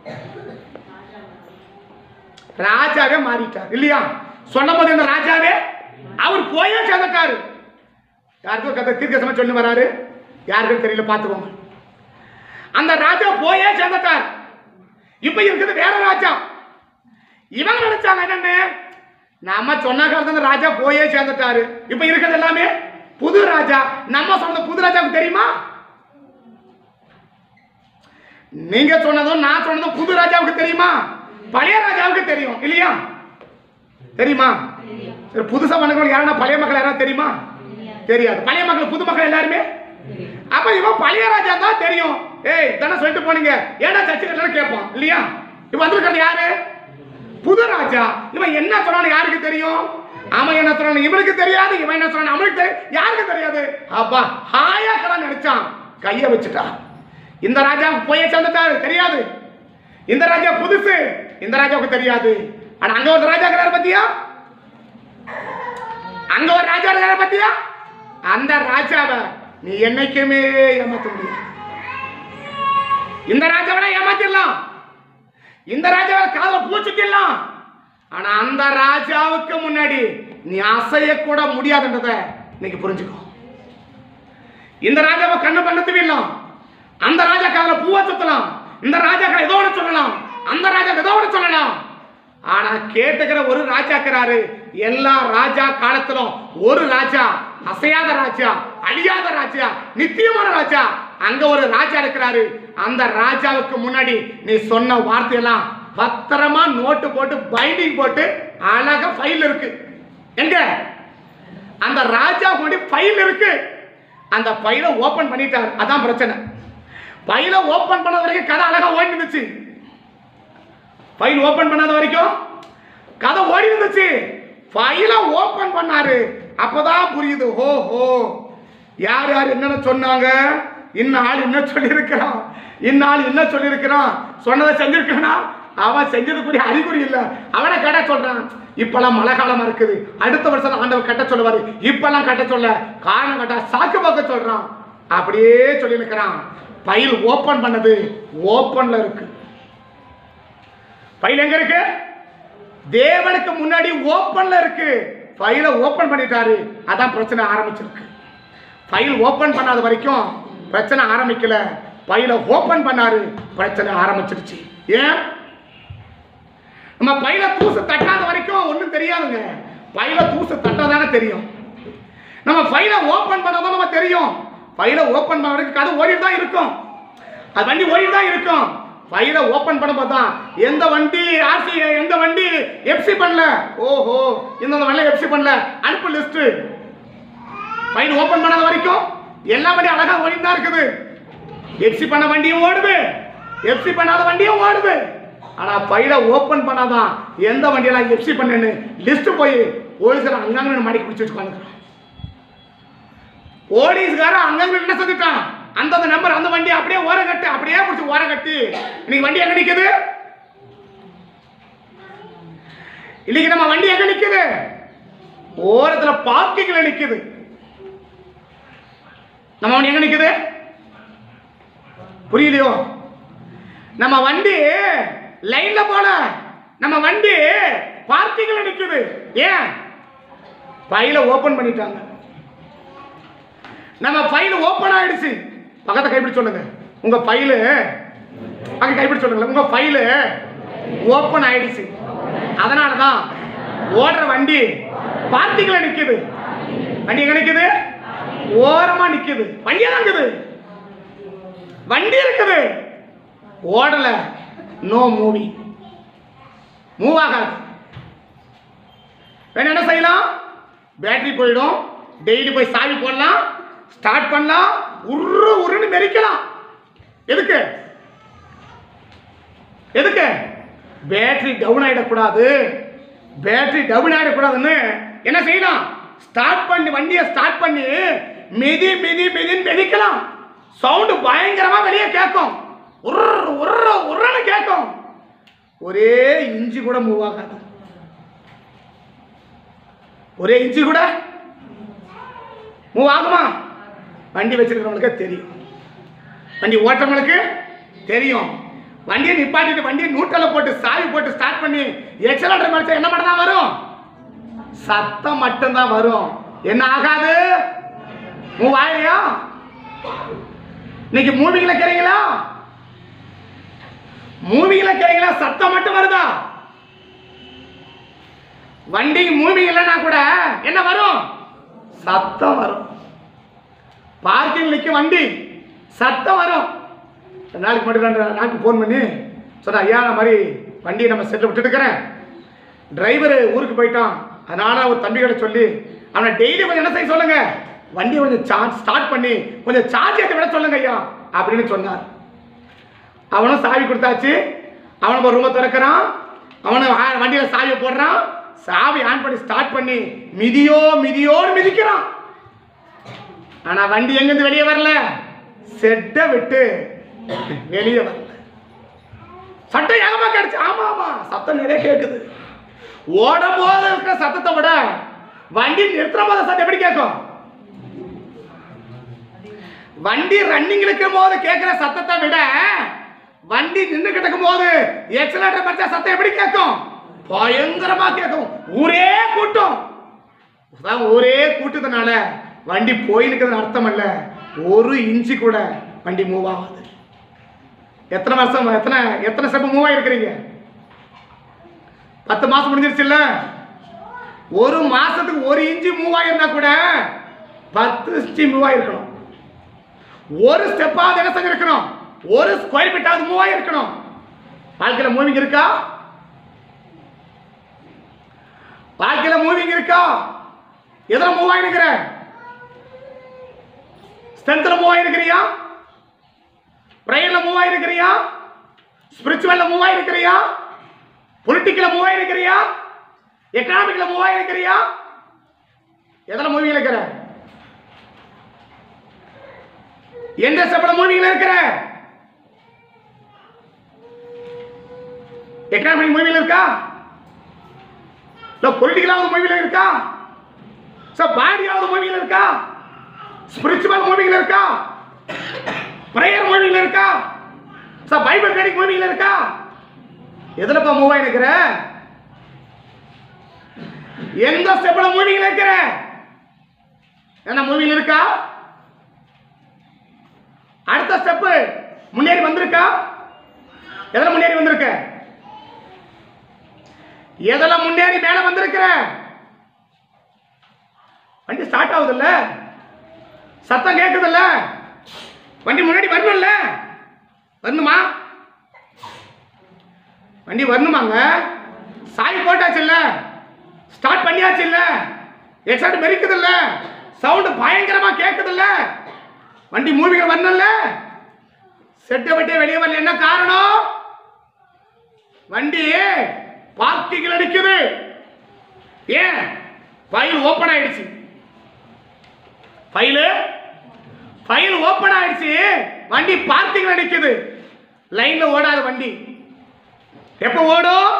ராஜாவே மாறிட்டார் இல்லையா? சொன்ன போது இந்த ராஜாவே அவர் போயே சேர்ந்துட்டாரு. யாருக்கும் கதை தீர்க்க சொல்லி வராரு, யாருக்கும் தெரியல, பார்த்துக்கோங்க. அந்த ராஜா போயே சேர்ந்துட்டார். இப்ப இருக்குது வேற ராஜா. இவங்க நினைச்சாங்க என்னன்னு, நாம சொன்ன காலத்துல ராஜா போயே சேர்ந்துட்டாரு, இப்ப இருக்கிறது எல்லாமே புது ராஜா. நம்ம சொன்ன புது ராஜாவுக்கு தெரியுமா? நீங்க சொன்னதும் நான் சொன்னதும் புது ராஜாவுக்கு தெரியுமா? பழைய ராஜாவுக்கு தெரியும் இல்லையா? தெரியுமா? புதுசா மக்கள் யாரா பழைய மக்கள் யாராவது தெரியுமா? தெரியாது. பழைய மக்கள் புது மக்கள் எல்லாருமே. அப்ப இவன் பழைய ராஜா தான் தெரியும். ஏய் தானே சொல்லிட்டு போனீங்க, ஏன்னா சர்ச்சை கேட்பான் இல்லையா? இப்ப வந்திருக்கிறது யாரு? புது ராஜா. இவன் என்ன சொன்னாலும் யாருக்கு தெரியும்? அவன் என்ன சொன்னாலும் இவனுக்கு தெரியாது, இவன் என்ன சொன்னாலும் அவனுக்கு தெரியும், யாருக்கு தெரியாது? அப்பா ஹாயா கடன் நினைச்சான், கைய வச்சுட்டா. இந்த ராஜாவுக்கு போய் சேர்ந்துட்டாரு, தெரியாது. இந்த ராஜா புதுசு, இந்த ராஜாவுக்கு தெரியாது. ஆனா அங்க ஒரு ராஜா இருக்கிறார் பத்தியா? அங்க ஒரு ராஜா இருக்கிறார் பத்தியா? அந்த ராஜாவை நீ என்னைக்குமே ஏமாத்த முடியாது. இந்த ராஜாவை ஏமாத்திடலாம், இந்த ராஜாவை காதல பூச்சிக்கலாம். ஆனா அந்த ராஜாவுக்கு முன்னாடி நீ அசைய கூட முடியாதுன்றத இன்னைக்கு புரிஞ்சுக்கோ. இந்த ராஜாவை கண்ணு பண்ணத்து விடலாம், அந்த ராஜா காதல பூவா சுத்தலாம், இந்த ராஜாக்களை ஏதோ ஒன்று சொல்லலாம், அந்த ராஜா ஏதோ ஒன்று சொல்லலாம். ஆனா கேட்டுக்கிற ஒரு ராஜா இருக்கிறாரு. எல்லா ராஜா காலத்திலும் ஒரு ராஜா, அசையாத ராஜா, அழியாத ராஜா, நித்தியமான ராஜா. அங்க ஒரு ராஜா இருக்கிறாரு. அந்த ராஜாவுக்கு முன்னாடி நீ சொன்ன வார்த்தையெல்லாம் பத்திரமா நோட்டு போட்டு பைண்டிங் போட்டு அழகா ஃபைல் இருக்கு. எங்க அந்த ராஜாவுக்கு முன்னாடி ஃபைல் இருக்கு. அந்த ஃபைலை ஓபன் பண்ணிட்டார். அதான் பிரச்சனை. ஃபைலை ஓபன் பண்ணது வரைக்கும் கதை அழகா ஓடி இருந்துச்சு. ஃபைல் ஓபன் பண்ணாத வரைக்கும் கதை ஓடி இருந்துச்சு. ஃபைலை ஓபன் பண்ணாரு, அப்பதான் புரியுது. ஹோ ஹோ யார் யார் என்னென்ன சொன்னாங்க, இந்நாள் என்ன சொல்லி இருக்கிறான், இந்நாள் என்ன சொல்லி இருக்கிறான், சொன்னதை செஞ்சிருக்கானா? அவன் செஞ்சதுக்குரிய அறிகுறி இல்லை. அவனை கட்ட சொல்றான். இப்பெல்லாம் மழை காலமா இருக்குது, அடுத்த வருஷம் ஆண்டவர் கட்ட சொல்லுவாரு, இப்பெல்லாம் கட்ட சொல்ல காரணம் கட்ட சாக்கு பார்க்க சொல்றான். அப்படியே சொல்லி இருக்கிறான். ஃபைல் ஓபன் பண்ணது ஓபன்ல இருக்கு. ஃபைல் எங்க இருக்கு? தேவனுக்கு முன்னாடி ஓபன்ல இருக்கு. ஃபைலை ஓபன் பண்ணிட்டாரு, அதான் பிரச்சனை ஆரம்பிச்சிருக்கு. ஃபைல் ஓபன் பண்ணாத வரைக்கும் பிரச்சனை ஆரம்பிக்கல. ஃபைலை ஓபன் பண்ணாரு, பிரச்சனை ஆரம்பிச்சிருச்சு. ஏன்? நம்ம ஃபைலை தூசு தட்டாத வரைக்கும் ஒன்றும் தெரியாதுங்க. ஃபைலை தூசு தட்டாதானே தெரியும். நம்ம ஃபைலை ஓபன் பண்ணாதான் நம்ம தெரியும். ஃபைலை ஓபன் பண்ண வரைக்கும் கதை ஓடிட்டு தான் இருக்கும், அது வண்டி ஓடிட்டு தான் இருக்கும். ஃபைலை ஓபன் பண்ண பார்த்தா எந்த வண்டி ஆர்சி, எந்த வண்டி எஃப்சி பண்ணல, ஓஹோ இந்த வண்டி எஃப்சி பண்ணல, அனுப்பு லிஸ்ட். ஃபைல் ஓபன் பண்ணாத வரைக்கும் எல்லா வண்டியும் அழகா ஓடிட்டு தான் இருக்குது. எஃப்சி பண்ண வண்டியும் ஓடுது, எஃப்சி பண்ணாத வண்டியும் ஓடுது. ஆனா ஃபைலை ஓபன் பண்ணாதான் எந்த வண்டியெல்லாம் எஃப்சி பண்ணேன்னு லிஸ்ட் போய் போலீஸ்காரன் அங்கங்க மாடி பிடிச்சி வச்சுக்காந்துக்கிறான். போலீஸ்காரன் அங்கங்க என்ன செஞ்சுட்டான், அந்த நம்பர் அந்த வண்டி அப்படியே ஓர கட்டு, அப்படியே பிடிச்சி ஓர கட்டி. இன்னைக்கு வண்டி எங்க நிக்குது? இன்னைக்கு நம்ம வண்டி எங்க நிக்குது? ஓரத்துல பார்க்கிங்ல நிக்குது. நம்ம வண்டி எங்க நிக்குது? புரியலையோ? நம்ம வண்டி லைன்ல போல, நம்ம வண்டி பார்க்கிங்ல நிக்குது. ஏன்? ஃபைலை ஓபன் பண்ணிட்டாங்க. நம்ம ஃபைல் ஓபன் ஆயிடுச்சு. பக்கத்தை கைப்பிடி சொல்லுங்க, உங்க ஃபைலு அங்க கைப்பிடி சொல்லுங்க, உங்க ஃபைலு ஓபன் ஆயிடுச்சு. அதனாலதான் ஓடுற வண்டி பார்க்கிங்ல நிக்குது. வண்டி எங்க நிக்குது? ஓரமா நிக்குது. வண்டி தான் இருக்குது, வண்டி இருக்குது, ஓடல. நோ மூவி, மூவ் ஆகாது. வேணும் என்ன செய்யலாம்? பேட்டரி போயிடும், டெய்லி போய் சாவி போடலாம், ஸ்டார்ட் பண்ணலாம், உரு உருன்னு மெரிக்கலாம். எதுக்கு? எதுக்கு? பேட்டரி டவுன் ஆயிடக்கூடாது. பேட்டரி டவுன் ஆயிடக்கூடாதுன்னு என்ன செய்யலாம்? ஸ்டார்ட் பண்ணி வண்டியை ஸ்டார்ட் பண்ணி மிதி மிதி மிதின்னு மிதிக்கலாம். சவுண்டு பயங்கரமா வெளியே கேட்கும், உரு உரு உருன்னு கேட்கும். ஒரே இன்ச்சு கூட மூவ் ஆகாது. ஒரே இன்ச்சு கூட மூவ் ஆகுமா? வண்டி வச்சிருக்கிறவங்களுக்கு தெரியும், வண்டி ஓட்டுறவங்களுக்கு தெரியும். வண்டியை நிப்பாட்டிட்டு வண்டியை நியூட்ரல்ல போட்டு சாவி போட்டு ஸ்டார்ட் பண்ணி எக்ஸலரேட்டர் மேல என்ன மட்டும் தான் வரும்? சத்தம் மட்டும்தான் வரும். என்ன ஆகாது? மூவ் ஆகலையா? இன்னைக்கு மூவிங்ல கேறீங்களா? மூவிங்ல கேறீங்களா? சத்தம் மட்டும் வருதா? வண்டி மூவிங் இல்லைன்னா கூட என்ன வரும்? சத்தம் வரும். பார்க்கிங் நிற்க வண்டி, சத்தம் வரும். ரெண்டு நாளைக்கு மட்டும் ரெண்டு நாளைக்கு ஃபோன் பண்ணி சொன்ன, ஐயா நான் மாதிரி வண்டியை நம்ம செட்டில் விட்டுட்டுக்கிறேன், டிரைவர் ஊருக்கு போயிட்டான், அதனால ஒரு தம்பி கிட்ட சொல்லி அவனை டெய்லி கொஞ்சம் என்ன செய்ய சொல்லுங்க, வண்டியை கொஞ்சம் சார்ஜ் ஸ்டார்ட் பண்ணி கொஞ்சம் சார்ஜ் ஏற்ற விட சொல்லுங்க ஐயா அப்படின்னு சொன்னார். அவனும் சாவி கொடுத்தாச்சு. அவனை ஒரு ரூமை திறக்கிறான், அவனை வண்டியில் சாவியை போடுறான், சாவி ஆன் பண்ணி ஸ்டார்ட் பண்ணி மிதியோ மிதியோடு மிதிக்கிறான். ஆனா வண்டி எங்கிருந்து வெளியே வரல, செட்டை விட்டு வெளியே வரல. சட்டம் ஏகமா கிடைச்சு. ஆமா ஆமா சத்தம் நிறைய கேட்குது. ஓடும் போது இருக்கிற சத்தத்தை விட வண்டி நிறுத்துற போது சத்தம் எப்படி கேட்கும்? வண்டி ரன்னிங் இருக்கும் போது கேட்கிற சத்தத்தை விட வண்டி நின்று கிடக்கும் போது எக்ஸலேட்டர் பறிச்சா சத்தம் எப்படி கேட்கும்? பயங்கரமா கேட்கும். ஊரே கூட்டம். ஊரே கூட்டத்தினால வண்டி போயிருக்கிறது அர்த்தம் அல்ல, ஒரு இன்ச்சு கூட வண்டி மூவ் ஆகாது. எத்தனை வருஷம் எத்தனை எத்தனை ஸ்டெப் மூவ் ஆகிருக்கிறீங்க? பத்து மாசம் முடிஞ்சிருச்சு இல்ல? ஒரு மாசத்துக்கு ஒரு இன்ச்சு மூவ் ஆயிருந்தா கூட பத்து இன்ச்சு மூவ் ஆயிருக்கணும். ஒரு ஸ்டெப்பாவது என்ன செஞ்சிருக்கணும்? ஒரு ஸ்கொயர் ஃபீட்டாவது மூவ் ஆயிருக்கணும். வாழ்க்கையில மூவிங் இருக்கா? வாழ்க்கையில மூவிங் இருக்கா? எதுல மூவ் ஆயிருக்கிற? ஸ்ட்ரென்த்ல மூவ் ஆயிருக்கிறியா? பிரேயர்ல மூவ் ஆயிருக்கிறியா? ஸ்பிரிச்சுவல்ல மூவ் ஆயிருக்கிறியா? பொலிட்டிக்கல மூவ் ஆயிருக்கிறியா? எக்கனாமிக்ல மூவ் ஆயிருக்கிறியா? எதுல மூவிங் இருக்கிற? எந்த ஸ்டெப்ல மூவிங்ல இருக்கிற? எக்கனாமிக் மூவிங்ல இருக்கா? இல்ல பொலிட்டிக்கலாவது மூவிங்ல இருக்கா? சார் பாடியாவது மூவிங்ல இருக்கா? ஸ்பிரிச்சுவல் மூவிங்ல இருக்கா? பிரேயர் மூவிங்ல இருக்கா? சார் பைபிள் ரீடிங் மூவிங்ல இருக்கா? எதுலப்பா மூவ் ஆயிருக்கிற? எந்த ஸ்டெப்ல மூவிங்ல இருக்கிற? என்ன மூவிங்ல இருக்கா? அடுத்த ஸ்டெப் முன்னேறி வந்திருக்கா? எதுல முன்னேறி வந்திருக்க? எதுல முன்னேறி மேல வந்திருக்கிற? வண்டி ஸ்டார்ட் ஆகுது இல்ல? சத்தம் கேட்குது இல்ல? வண்டி முன்னாடி வரணும்ல? வரணுமா? வண்டி வரணுமாங்க? சாய் போட்டாச்சு இல்ல? ஸ்டார்ட் பண்ணியாச்சு இல்ல? எக்ஸாக்ட் மெரிக்குது இல்ல? சவுண்ட் பயங்கரமா கேட்குது இல்ல? வண்டி மூவிங் வரணும்ல? செட்டை விட்டு வெளியே வரல. என்ன காரணம்? வண்டி பார்க்கிங்ல நிக்குது. ஏன்? ஃபைல் ஓபன் ஆயிடுச்சு. ஃபைல் ஃபைல் ஓபன் ஆயிடுச்சு. வண்டி பார்க்கிங்ல நிக்குது. லைன்ல ஓடாத வண்டி எப்ப ஓடும்?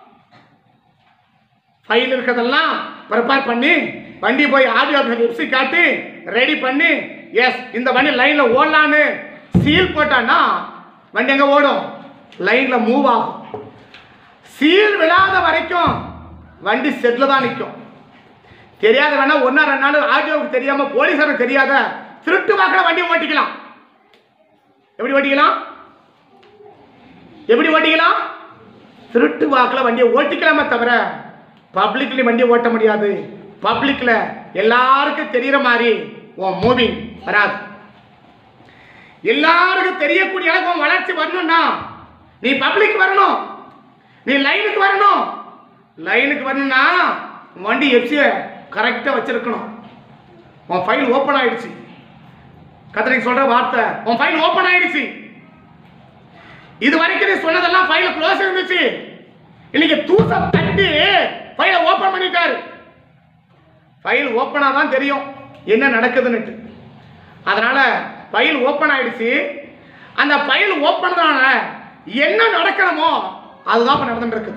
ஃபைல் இருக்கிறதெல்லாம் ப்ரிப்பேர் பண்ணி வண்டி போய் ஆடியோ எஃப்சி காட்டி ரெடி பண்ணி எஸ் இந்த வண்டி லைன்ல ஓடலான்னு சீல் போட்டான்னா வண்டி எங்க ஓடும்? லைன்ல மூவ் ஆகும். சீல் விழாத வரைக்கும் வண்டி செட்ல தான் நிற்கும். தெரியாத வேணா ஒன்னா ரெண்டு நாள் ஆடியோவுக்கு தெரியாம போலீஸாருக்கு தெரியாத திருட்டு வாக்கில வண்டி ஓட்டிக்கலாம். எப்படி ஓட்டிக்கலாம்? எப்படி ஓட்டிக்கலாம்? திருட்டு வாக்கில் வண்டியை ஓட்டிக்கலாமே தவிர பப்ளிக்ல வண்டியை ஓட்ட முடியாது. பப்ளிக்ல எல்லாருக்கும் தெரியற மாதிரி உன் மூவிங் வராது. எல்லாருக்கும் தெரியக்கூடிய அளவுக்கு உன் வளர்ச்சி வரணும்னா நீ பப்ளிக் வரணும், நீ லைனுக்கு வரணும். லைனுக்கு வரணும்னா வண்டி எஃப்சியை கரெக்டாக வச்சிருக்கணும். உன் ஃபைல் ஓப்பன் ஆயிடுச்சு. கத்திரிக்கு சொல்ற வார்த்தை உன் ஃபைல் ஓப்பன் ஆயிடுச்சு. இது வரைக்கும் நீ சொன்னதெல்லாம் ஃபைல க்ளோஸ் இருந்துச்சு. இன்னைக்கு தூச தட்டி ஃபைலை ஓபன் பண்ணிட்டாரு. ஃபைல் ஓபனா தான் தெரியும் என்ன நடக்குதுன்னு. அதனால ஃபைல் ஓபன் ஆயிடுச்சு. அந்த ஃபைல் ஓபனான என்ன நடக்கணுமோ அதுதான் இப்ப நடந்துட்டு இருக்குது.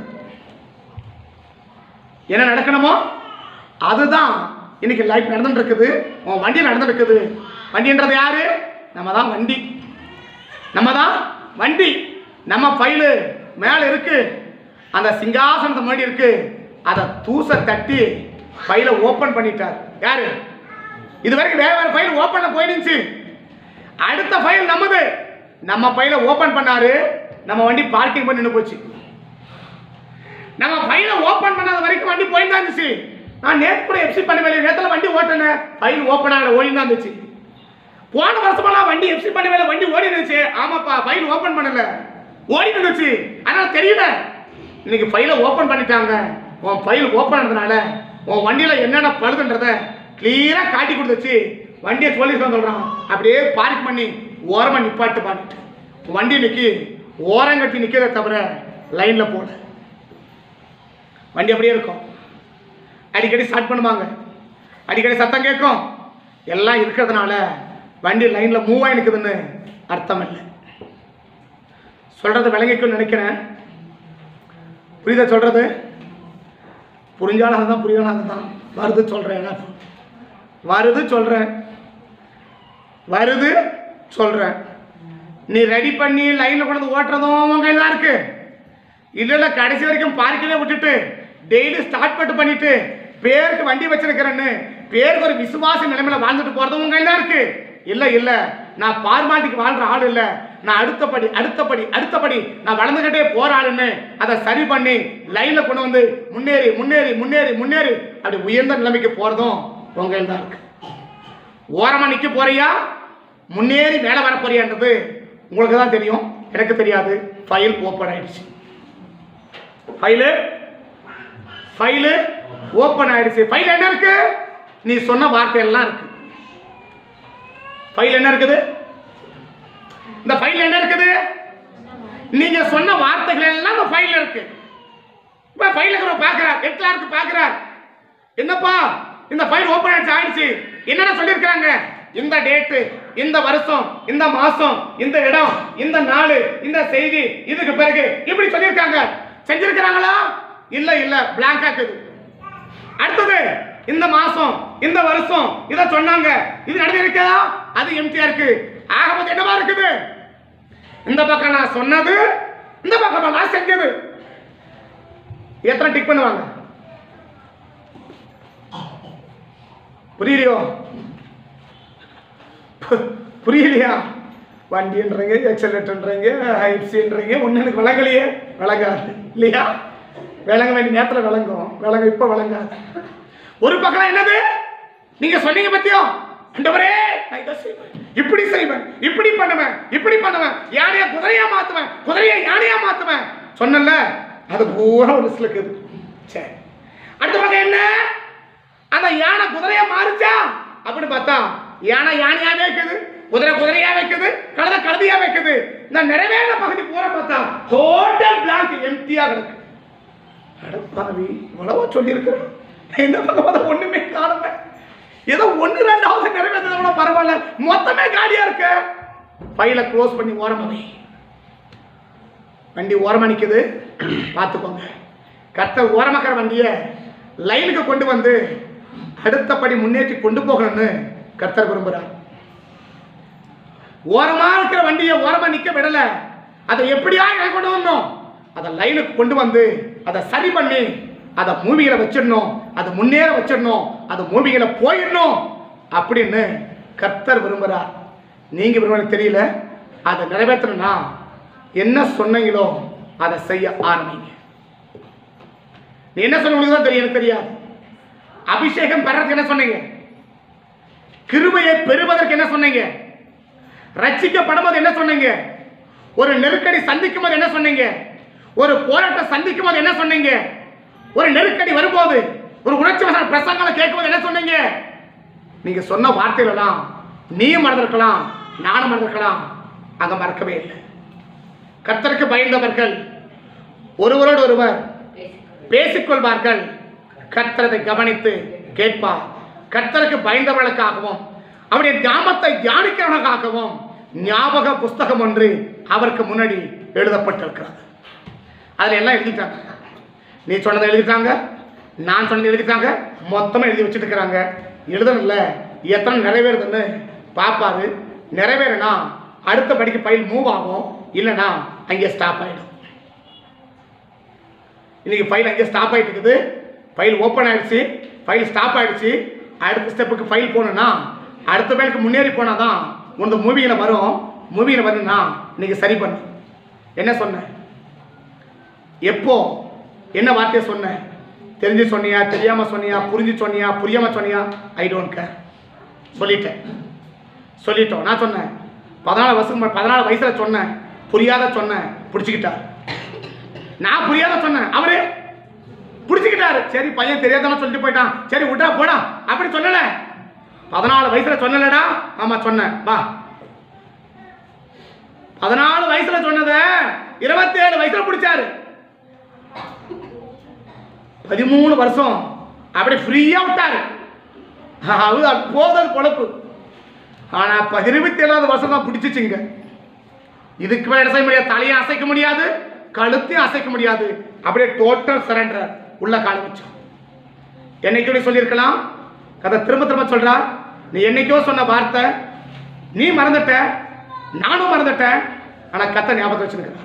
என்ன நடக்கணுமோ அதுதான் இன்னைக்கு லைஃப் நடந்துட்டு இருக்குது. உன் வண்டி நடந்துட்டு இருக்குது. வண்டின்றது யாரு? நம்ம தான் வண்டி. நம்ம தான் வண்டி. நம்ம ஃபைலு மேல இருக்கு. அந்த சிங்காசனத்தை முன்னாடி இருக்கு. அதை தூச தட்டி ஃபைலை ஓபன் பண்ணிட்டார். யாரு? இது வரைக்கும் வேற வேற ஃபைல் ஓபன்ல போயிடுச்சு. அடுத்த ஃபைல் நம்மது. நம்ம ஃபைலை ஓபன் பண்ணாரு. நம்ம வண்டி பார்க்கிங் பண்ணி நின்று போச்சு. நம்ம ஃபைலை ஓபன் பண்ணாத வரைக்கும் வண்டி போயிட்டு இருந்துச்சு. நான் நேற்று கூட எஃப்சி பண்ண வேலையை நேரத்தில் வண்டி ஓட்டினேன். ஃபைல் ஓப்பன் ஆகல ஓடி தான் இருந்துச்சு. போன வருஷமெல்லாம் வண்டி எஃப்சி பண்ண வேலை வண்டி ஓடி இருந்துச்சு. ஆமாப்பா, ஃபைல் ஓபன் பண்ணல, ஓடி இருந்துச்சு, அதனால தெரியல. இன்னைக்கு ஃபைலை ஓபன் பண்ணிட்டாங்க. உன் ஃபைல் ஓபன் ஆனதுனால உன் வண்டியில என்னென்ன பழுதுன்றத கிளியரா காட்டி கொடுத்துச்சு. வண்டியை சொல்லி சொல்றான், அப்படியே பார்க் பண்ணி ஓரமா நிப்பாட்டு பண்ணிட்டு வண்டி நிக்கி ஓரங்கட்டி நிக்கிறத தவிர லைன்ல போல. வண்டி அப்படியே இருக்கும். அடிக்கடி ஸ்டார்ட் பண்ணுவாங்க, அடிக்கடி சத்தம் கேட்கும். எல்லாம் இருக்கிறதுனால வண்டி லைன்ல மூவ் ஆகி நிற்குதுன்னு அர்த்தம் இல்லை. சொல்றது விளங்கிக்கும்னு நினைக்கிறேன். புரியுதா சொல்றது? புரிஞ்சாலும் அதுதான், புரியாலும் அதுதான். வருது சொல்றேன், வருது சொல்றேன், வருது சொல்றேன். நீ ரெடி பண்ணி லைன்ல கொண்டு ஓட்டுறதும் உங்க கையில் தான் இருக்கு. இல்ல இல்ல கடைசி வரைக்கும் பார்க்கவே விட்டுட்டு டெய்லி ஸ்டார்ட் பட்டு பண்ணிட்டு பேருக்கு வண்டி வச்சிருக்கிறேன்னு பேருக்கு ஒரு விசுவாச நிலைமையில வாழ்ந்துட்டு போறதும் உங்க கையில் தான் இருக்கு. இல்ல இல்ல நான் பார்மாலிட்டிக்கு வாழ்ற ஆள் இல்ல, நான் அடுத்தபடி அடுத்தபடி அடுத்தபடி நான் வளர்ந்துகிட்டே போற ஆளுன்னு அதை சரி பண்ணி லைன்ல கொண்டு வந்து முன்னேறி முன்னேறி முன்னேறி முன்னேறி அப்படி உயர்ந்த நிலைமைக்கு போறதும் உங்க கையில் தான் இருக்கு. ஓரமா நிக்க போறியா, முன்னேறி மேல வர போறியான்றது உங்களுக்கு தான் தெரியும், எனக்கு தெரியாது. ஃபைல் ஓப்பன் ஆயிடுச்சு, ஃபைலு ஃபைலு ஓப்பன் ஆயிடுச்சு. ஃபைல் என்ன இருக்கு? நீ சொன்ன வார்த்தை எல்லாம் இருக்கு. ஃபைல் என்ன இருக்குது? இந்த ஃபைல் என்ன இருக்குது? நீங்க சொன்ன வார்த்தைகள் எல்லாம் இந்த ஃபைல்ல இருக்கு. இப்ப ஃபைல் இருக்கிற பாக்குறார், எட்லா இருக்கு பாக்குறார். என்னப்பா இந்த ஃபைல் ஓப்பன் ஆயிடுச்சு ஆயிடுச்சு என்னென்ன சொல்லியிருக்காங்க? இந்த டேட்டு, இந்த வருஷம், இந்த மாசம், இந்த இடம், இந்த நாள், இந்த செய்தி, இதுக்கு பிறகு இப்படி சொல்லியிருக்காங்க. செஞ்சிருக்கிறாங்களா? இல்ல இல்ல, பிளாங்கா இருக்குது. அடுத்தது இந்த மாசம், இந்த வருஷம் இத சொன்னாங்க, இது நடந்திருக்கா? அது எம்டிஆர் இருக்கு. ஆகமது என்னவா இருக்குது? இந்த பக்கம் நான் சொன்னது, இந்த பக்கம் நான் செஞ்சது. எத்தனை டிக் பண்ணுவாங்க? புரியலையோ? புரியலையா? வண்டின்றீங்க, எக்ஸலேட்டர்ன்றீங்க, ஹைப்ஸின்றீங்க, ஒன்று எனக்கு விளங்கலையே. விளங்காது இல்லையா? விளங்க வேண்டிய நேரத்தில் விளங்கும், விளங்க இப்போ விளங்காது. ஒரு பக்கம் என்னது நீங்க சொன்னீங்க பத்தியோ, ஆண்டவரே இப்படி செய்வேன், இப்படி பண்ணுவேன், இப்படி பண்ணுவேன், யானையா குதிரையா மாத்துவேன், குதிரையா யானையா மாத்துவேன் சொன்னல, அது பூரா ஒரு லிஸ்ட்ல இருக்குது. சரி, அடுத்த பக்கம் என்ன? அந்த யானை குதிரையா மாறுச்சா அப்படின்னு பார்த்தா யானை யானையா வைக்குது, குதிரை குதிரையா வைக்குது, கழுதை கழுதையா வைக்குது. இந்த நிறைவேற பகுதி பூரா பார்த்தா டோட்டல் பிளாங்க் எம்டியா கிடக்கு. அடப்பாவி, இவ்வளவோ சொல்லி இருக்கிறேன், இந்த பக்கம் ஒண்ணுமே காணுமே. ஏதோ ஒன்னு ரெண்டாவது நிறைவேற்றா பரவாயில்ல, மொத்தமே காலியா இருக்கு. ஃபைலை க்ளோஸ் பண்ணி ஓரமா வை. வண்டி ஓரமா நிக்குது, பார்த்துக்கோங்க. கர்த்தர் ஓரமாக்கிற வண்டியை லைனுக்கு கொண்டு வந்து அடுத்தபடி முன்னேற்றி கொண்டு போகணும்னு கர்த்தர் விரும்புகிறார். ஓரமா இருக்கிற வண்டியை ஓரமா நிக்க விடல, அதை எப்படியா கொண்டு வரணும், அதை லைனுக்கு கொண்டு வந்து அதை சரி பண்ணி அதை மூவிகளை வச்சிடணும், அதை முன்னேற வச்சிடணும், அது மூவிகளை போயிடணும் அப்படின்னு கர்த்தர் விரும்புகிறார். நீங்க விரும்ப தெரியல, அதை நிறைவேற்றணும்னா என்ன சொன்னீங்களோ அதை செய்ய ஆரம்பிங்க. நீ என்ன சொன்னீங்க தான் தெரியும், எனக்கு தெரியாது. அபிஷேகம் பெறறதுக்கு என்ன சொன்னீங்க? கிருபையை பெறுவதற்கு என்ன சொன்னீங்க? ரட்சிக்கப்படும்போது என்ன சொன்னீங்க? ஒரு நெருக்கடி சந்திக்கும் போது என்ன சொன்னீங்க? ஒரு போராட்டம் சந்திக்கும் போது என்ன சொன்னீங்க? ஒரு நெருக்கடி வரும்போது, ஒரு உணர்ச்சி வசன பிரசங்களை கேட்கும்போது என்ன சொன்னீங்க? நீங்க சொன்ன வார்த்தைகள் எல்லாம் நீயும் மறந்திருக்கலாம், நானும் மறந்திருக்கலாம், அங்க மறக்கவே இல்லை. கர்த்தருக்கு பயந்தவர்கள் ஒருவரோடு ஒருவர் பேசிக்கொள்வார்கள், கர்த்தரை கவனித்து கேட்பார். கர்த்தருக்கு பயந்தவர்களுக்காகவும் அவருடைய ஞாபகத்தை தியானிக்கிறவர்களுக்காகவும் ஞாபக புஸ்தகம் ஒன்று அவருக்கு முன்னாடி எழுதப்பட்டிருக்கிறது. அதுல எல்லாம் எழுதிட்டாங்க. நீ சொன்னதை எழுதிட்டாங்க, நான் சொன்னதை எழுதிட்டாங்க, மொத்தமாக எழுதி வச்சுட்டு இருக்கிறாங்க. எழுதணும்ல, எத்தனை நிறைவேறுதுன்னு பார்ப்பாரு. நிறைவேறினா அடுத்த படிக்கு ஃபைல் மூவ் ஆகும், இல்லைன்னா அங்கே ஸ்டாப் ஆகிடும். இன்னைக்கு ஃபைல் அங்கே ஸ்டாப் ஆகிட்டு இருக்குது. ஃபைல் ஓப்பன் ஆகிடுச்சு, ஃபைல் ஸ்டாப் ஆகிடுச்சு. அடுத்த ஸ்டெப்புக்கு ஃபைல் போகணுன்னா அடுத்த ஃபைலுக்கு முன்னேறி போனால் தான் உங்கள் மூவியில் வரும். மூவியில் வரணும்னா நீங்கள் சரி பண்ணு. என்ன சொன்ன, எப்போ என்ன வார்த்தையை சொன்ன, தெரிஞ்சு சொன்னியா, தெரியாமல் சொன்னியா, புரிஞ்சு சொன்னியா, புரியாமல் சொன்னியா, ஐ டோன்ட் கேர். சொல்லிட்டேன் சொல்லிட்டோம். நான் சொன்னேன் பதினாலு வருஷம் பதினாலு வயசுல சொன்னேன், புரியாத சொன்னேன், பிடிச்சிக்கிட்டார். நான் புரியாத சொன்னேன், அவரு பிடிச்சிக்கிட்டாரு. சரி பையன் தெரியாதவன் சொல்லிட்டு போயிட்டான், சரி விட்டா போடா அப்படி சொல்லல. பதினாலு வயசுல சொன்னலடா. ஆமா சொன்னேன், வா. பதினாலு வயசுல சொன்னத இருபத்தி ஏழு வயசுல பிடிச்சாரு. பதிமூணு வருஷம் அப்படி ஃப்ரீயா விட்டாரு. போதல் பொழப்பு. ஆனா பதினெட்டு ஏழாவது வருஷம் தான் பிடிச்சிச்சுங்க. இதுக்கு மேல செய்ய முடியாது, தலையை அசைக்க முடியாது, கழுத்தையும் அசைக்க முடியாது. அப்படியே டோட்டல் சரண்டர் உள்ள கால வச்சோம். என்னைக்கு சொல்லியிருக்கலாம், கதை திரும்ப திரும்ப சொல்றா. நீ என்னைக்கோ சொன்ன வார்த்தை நீ மறந்துட்ட, நானும் மறந்துட்டேன். ஆனா கத்த ஞாபகம் வச்சிருக்க.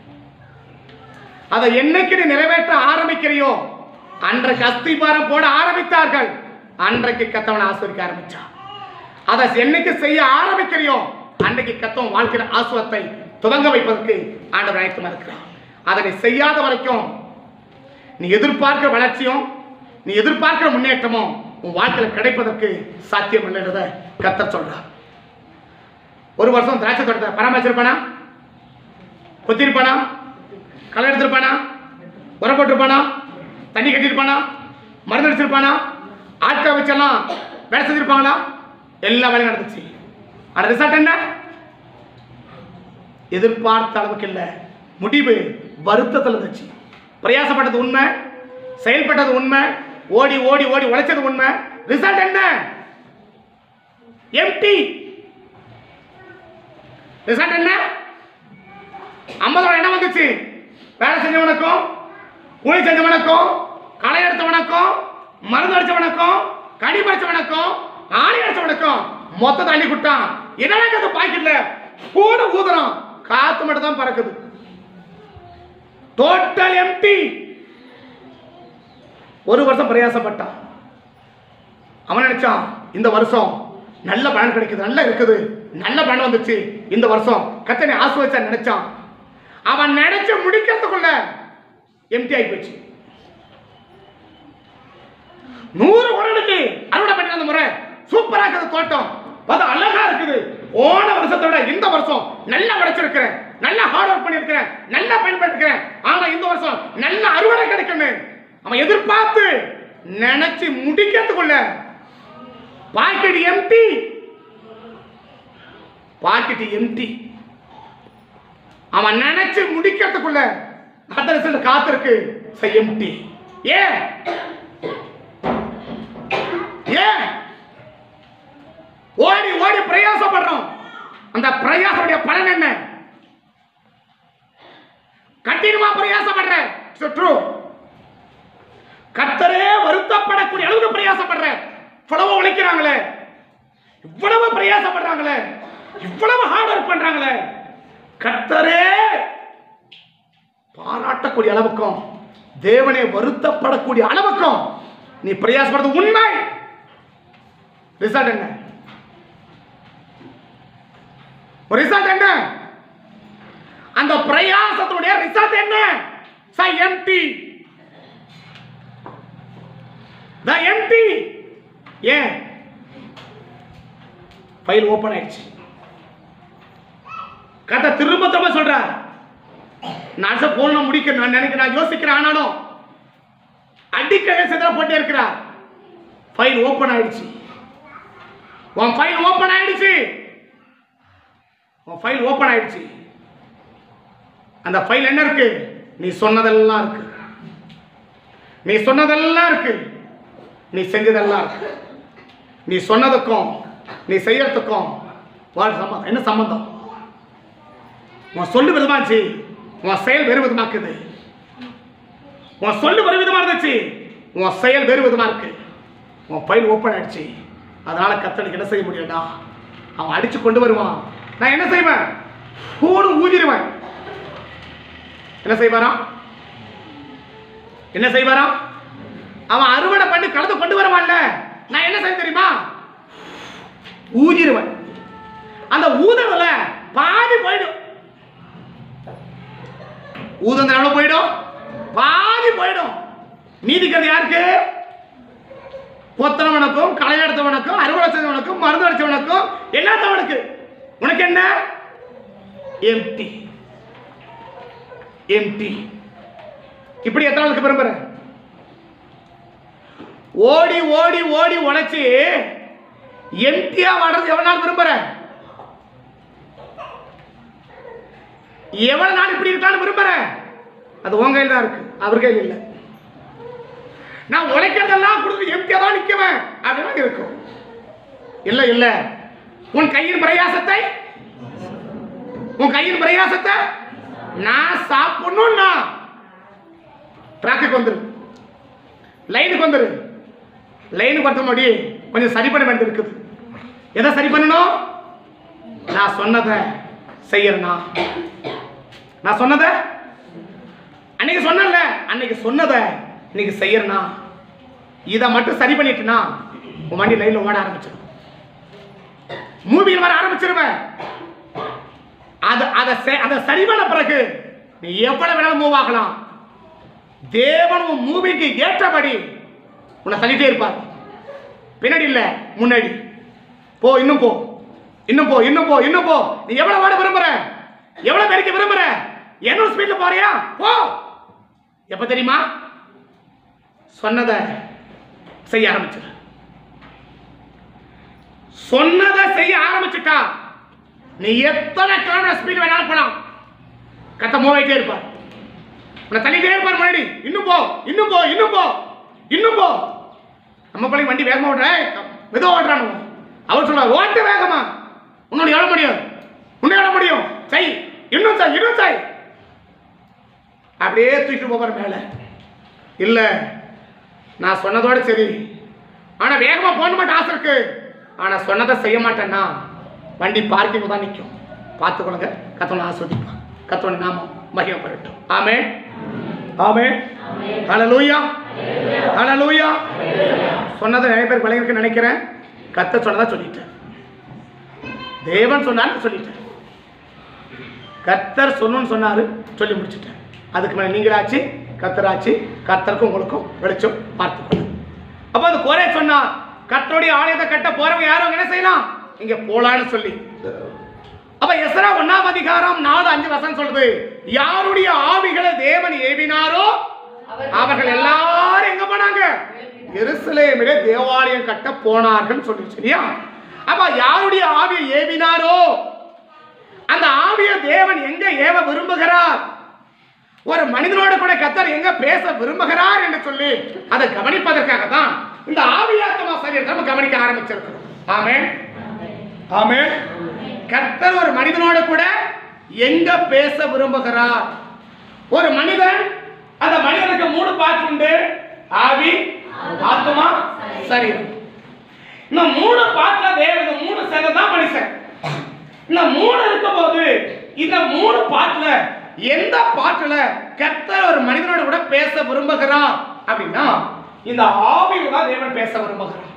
அதை என்னைக்கு நீ நிறைவேற்ற ஆரம்பிக்கிறியோ அன்றைக்கு அஸ்திபாரம் போட ஆரம்பித்தார்கள். அன்றைக்கு கத்தவனை ஆஸ்வதிக்க ஆரம்பிச்சான். அதை என்னைக்கு செய்ய ஆரம்பிக்கிறியோ அன்றைக்கு கத்தவன் வாழ்க்கையில ஆசுவத்தை துவங்க வைப்பதற்கு ஆண்டவர் அழைத்து இருக்கிறான். அதை நீ செய்யாத வரைக்கும் நீ எதிர்பார்க்கிற வளர்ச்சியும் நீ எதிர்பார்க்கிற முன்னேற்றமும் உன் வாழ்க்கையில் கிடைப்பதற்கு சாத்தியம் இல்லைன்றத கர்த்தர் சொல்றார். ஒரு வருஷம் திராட்சை தோட்டத்தை பராமரிச்சிருப்பானா, கொத்திருப்பானா, களை எடுத்திருப்பானா, உரம் போட்டிருப்பானா, தண்ணி கட்டியிருப்பானா, மருந்து அடிச்சிருப்பானா, ஆட்களை வச்செல்லாம் வேலை செஞ்சிருப்பாங்களா? எல்லா வேலையும் நடந்துச்சு. ஆனா ரிசல்ட் என்ன? எதிர்பார்த்த அளவுக்கு இல்லை. முடிவு வருத்தத்தில் இருந்துச்சு. பிரயாசப்பட்டது உண்மை, செயல்பட்டது உண்மை, ஓடி ஓடி ஓடி உழைச்சது உண்மை. ரிசல்ட் என்ன? எம்டி. ரிசல்ட் என்ன? ஐம்பது என்ன வந்துச்சு? வேலை செஞ்சவனுக்கும், கூலி செஞ்சவனுக்கும், களை எடுத்தவனுக்கும், மருந்து அடிச்சவனுக்கும், கனி பறிச்சவனுக்கும், ஆணி அடிச்சவனுக்கும் மொத்த தள்ளி குட்டான். என்ன பாக்கெட்ல கூட ஊதுறான், காத்து மட்டும் தான் பறக்குது. Total empty. ஒரு வருஷம் பிரயாசப்பட்டான். அவன் நினைச்சான் இந்த வருஷம் நல்ல பலன் கிடைக்குது, நல்லா இருக்குது, நல்ல பலன் வந்துச்சு, இந்த வருஷம் கத்தனை ஆசுவச்சா நினைச்சான். அவன் நினைச்சு முடிக்கிறதுக்குள்ள எம்டி ஆகி போச்சு. நூறு குரலுக்கு அறுவடை பண்ணி அந்த முறை சூப்பரா இருக்குது, தோட்டம் பார்த்தா அழகா இருக்குது. போன வருஷத்தோட இந்த வருஷம் நல்லா விளைச்சிருக்கிறேன், நல்லா ஹார்ட் ஒர்க் பண்ணிருக்கிறேன், நல்லா பயன்படுத்திக்கிறேன். ஆனா இந்த வருஷம் நல்ல அறுவடை கிடைக்கணும் அவன் எதிர்பார்த்து நினைச்சு முடிக்கிறதுக்குள்ள பாக்கெட் எம்டி. Packet empty. அவன் நினைச்சு முடிக்கிறதுக்குள்ள அந்த ரிசல்ட் காத்திருக்கு எம்டி. ஏன் ஏன் ஓடி ஓடி பிரயாசப்படுறோம்? அந்த பிரயாசோட பலன் என்ன? கடினமா பிரயாசப்படுற, கர்த்தரே வருத்தப்படக்கூடிய அளவுக்கு பிரயாசப்படுற, இவ்வளவு உழைக்கிறாங்களே, இவ்வளவு பிரயாசப்படுறாங்களே, இவ்வளவு ஹார்ட் ஒர்க் பண்றாங்களே, கர்த்தரே பாராட்டக்கூடிய அளவுக்கும் தேவனே வருத்தப்படக்கூடிய அளவுக்கும் நீ பிரயாசப்படுறது உண்மை. ரிசல்ட் என்ன? ரிசல்ட் என்ன? அந்த பிரயாசத்துடைய ரிசல்ட் என்ன? சை எம்டி. The empty. ஏன் ஃபைல் ஓபன் ஆயிடுச்சு? கதை திரும்ப திரும்ப சொல்ற. நான் போன முடிக்க நான் நினைக்கிறேன், நான் யோசிக்கிறேன். ஆனாலும் அடிக்கடி செதற போட்டே இருக்கிறார். ஃபைல் ஓபன் ஆயிடுச்சு. உன் ஃபைல் ஓபன் ஆயிடுச்சு. உன் ஃபைல் ஓபன் ஆயிடுச்சு. அந்த ஃபைல் என்ன இருக்கு? நீ சொன்னதெல்லாம் இருக்கு. நீ சொன்னதெல்லாம் இருக்கு. நீ செஞ்சதெல்லாம் இருக்கு. நீ சொன்னதுக்கும் நீ செய்யறதுக்கும் சம்பந்தம் என்ன சம்பந்தம்? உன் சொல்லு விதமாச்சு, உன் செயல் வேறு விதமாக்குது. உன் சொல்லு ஒரு விதமா இருந்துச்சு, உன் செயல் வேறு விதமா இருக்கு. உன் ஃபைல் ஓப்பன் ஆயிடுச்சு. அதனால கர்த்தருக்கு என்ன செய்ய முடியாதா? அவன் அடிச்சு கொண்டு வருவான். நான் என்ன செய்வேன்? கூடு ஊதிடுவேன். என்ன செய்வாரா? என்ன செய்வாரா? அவன் அறுவடை பண்ணி கலந்து கொண்டு வருவான்ல, நான் என்ன செய்ய தெரியுமா? ஊதிடுவேன். அந்த ஊதல பாதி போயிடும். ஊதம் எவ்வளவு போயிடும்? பாதி போயிடும். நீதிக்கிறது யாருக்கு? கொத்தனவனுக்கும், களை எடுத்தவனுக்கும், அறுவடை செய்தவனுக்கும், மருந்து அடிச்சவனுக்கும் எல்லாத்தவனுக்கு உனக்கு என்ன? Empty empty. இப்படி எத்தனை நாளுக்கு விரும்புற? ஓடி ஓடி ஓடி உழைச்சி எம்டியா வாடுறது எவ்வளவு நாள் விரும்புற? எவ்வளவு நாள் இப்படி இருக்கான்னு விரும்புற? அது உங்க கையில் தான் இருக்கு, அவர் கையில் இல்லை. நான் உழைக்கிறதெல்லாம் கொடுத்து எம்டியா தான் நிற்குவேன் அப்படின்னு இருக்கும். இல்ல இல்ல, உன் கையின் பிரயாசத்தை உன் கையின் பிரயாசத்தை நான் சாப்பிடணும்னா டிராக்குக்கு வந்துரு, லைனுக்கு வந்துரு. லைனுக்கு வரது முன்னாடி கொஞ்சம் சரி பண்ண வேண்டியது இருக்குது. எதை சரி பண்ணணும்? நான் சொன்னதை செய்யறனா? நான் சொன்னதை அன்னைக்கு சொன்னல, அன்னைக்கு சொன்னதை இன்னைக்கு செய்யறனா? இதை மட்டும் சரி பண்ணிட்டுனா உன் வண்டி லைன்ல ஓட ஆரம்பிச்சிடும், மூவியில் வர ஆரம்பிச்சிருவேன். அதை அதை சரி பண்ண பிறகு நீ எவ்வளவு வேணாலும் மூவ் ஆகலாம். தேவன் உன் மூவிக்கு ஏற்றபடி உன்னை தள்ளிட்டே இருப்பார். பின்னாடி இல்ல, முன்னாடி போ, இன்னும் போ, இன்னும் போ, இன்னும் போ, இன்னும் போ. நீ எவ்வளவு வாட விரும்புற? எவ்வளவு பேருக்கு விரும்புற? என்ன ஸ்பீட்ல போறியா? போ. எப்ப தெரியுமா? சொன்னதை செய்ய ஆரம்பிச்சிரு. சொன்னதை செய்ய ஆரம்பிச்சுட்டா நீ எத்தனை கிலோமீட்டர் ஸ்பீட் வேணாலும் போலாம். கத்த மூவ் ஆயிட்டே இருப்பார், உன்னை தள்ளிட்டே இருப்பார் முன்னாடி. இன்னும் போ, இன்னும் போ, இன்னும் போ, இன்னும் போ. நம்ம பள்ளி வண்டி வேகமா ஓடுற, மெதுவா ஓடுறானு. அவர் சொல்றார், ஓட்டு வேகமா, உன்னோட எவ்வளவு முடியும், உன்னை எவ்வளவு முடியும், செய், இன்னும் செய், இன்னும் செய். அப்படியே தூக்கிட்டு போவார் மேல. இல்ல, நான் சொன்னதோட சரி, ஆனா வேகமா போன மாட்டேன் ஆசை இருக்கு, ஆனா சொன்னதை செய்ய மாட்டேன்னா வண்டி பார்க்கிங் தான் நிற்கும். பார்த்துக்கொள்ளுங்க. கத்தவனை ஆஸ்வதிப்பான். கத்தவனை நாமம் மகிமைப்படட்டும். ஆமென், ஆமென், ஹல்லேலூயா, ஹல்லேலூயா. சொன்னதை நிறைய பேர் விளையாடுக்கு நினைக்கிறேன். கத்த சொன்னதா சொல்லிட்டேன், தேவன் சொன்னாரு சொல்லிட்டேன், கர்த்தர் சொன்னு சொன்னாரு சொல்லி முடிச்சுட்டேன். அதுக்கு மேலே நீங்களாச்சு, கர்த்தராச்சு, கர்த்தருக்கும் உங்களுக்கும் வெளிச்சம் பார்த்துக்கொள்ளும். அப்போ அது குறை சொன்னா கர்த்தருடைய ஆலயத்தை கட்ட போறவங்க யாரும் என்ன செய்யலாம், இங்க போலான்னு சொல்லி. அப்ப எஸ்ரா ஒன்னாம் அதிகாரம் நாலு அஞ்சு வசனம் சொல்லுது, யாருடைய ஆவிகளை தேவன் ஏவினாரோ அவர்கள் எல்லாரும் எங்க போனாங்க, எருசலேமிலே தேவாலயம் கட்ட போனார்கள் சொல்லி. சரியா? அப்ப யாருடைய ஆவியை ஏவினாரோ அந்த ஆவிய தேவன் எங்க ஏவ விரும்புகிறார், ஒரு மனிதனோட கூட கர்த்தர் எங்க பேச விரும்புகிறார் என்று சொல்லி அதை கவனிப்பதற்காக தான் இந்த ஆவியாத்மா சரீரத்தை நம்ம கவனிக்க ஆரம்பிச்சிருக்கிறோம். ஆமென், ஆமென். கர்த்தர் ஒரு மனிதனோட கூட எங்க பேச விரும்புகிறார். ஒரு மனிதன், அந்த மனிதனுக்கு மூணு பார்ட் உண்டு, ஆவி, ஆத்மா, சரீரம். இந்த மூணு பார்ட்ல தேவன் மூணு சேர்ந்ததான் மனுஷன். இந்த மூணு இருக்கும் போது இந்த மூணு பார்ட்ல எந்த பார்ட்ல கர்த்தர் ஒரு மனிதனோட கூட பேச விரும்புகிறார் அப்படின்னா இந்த ஆவியில தான் தேவன் பேச விரும்புகிறார்.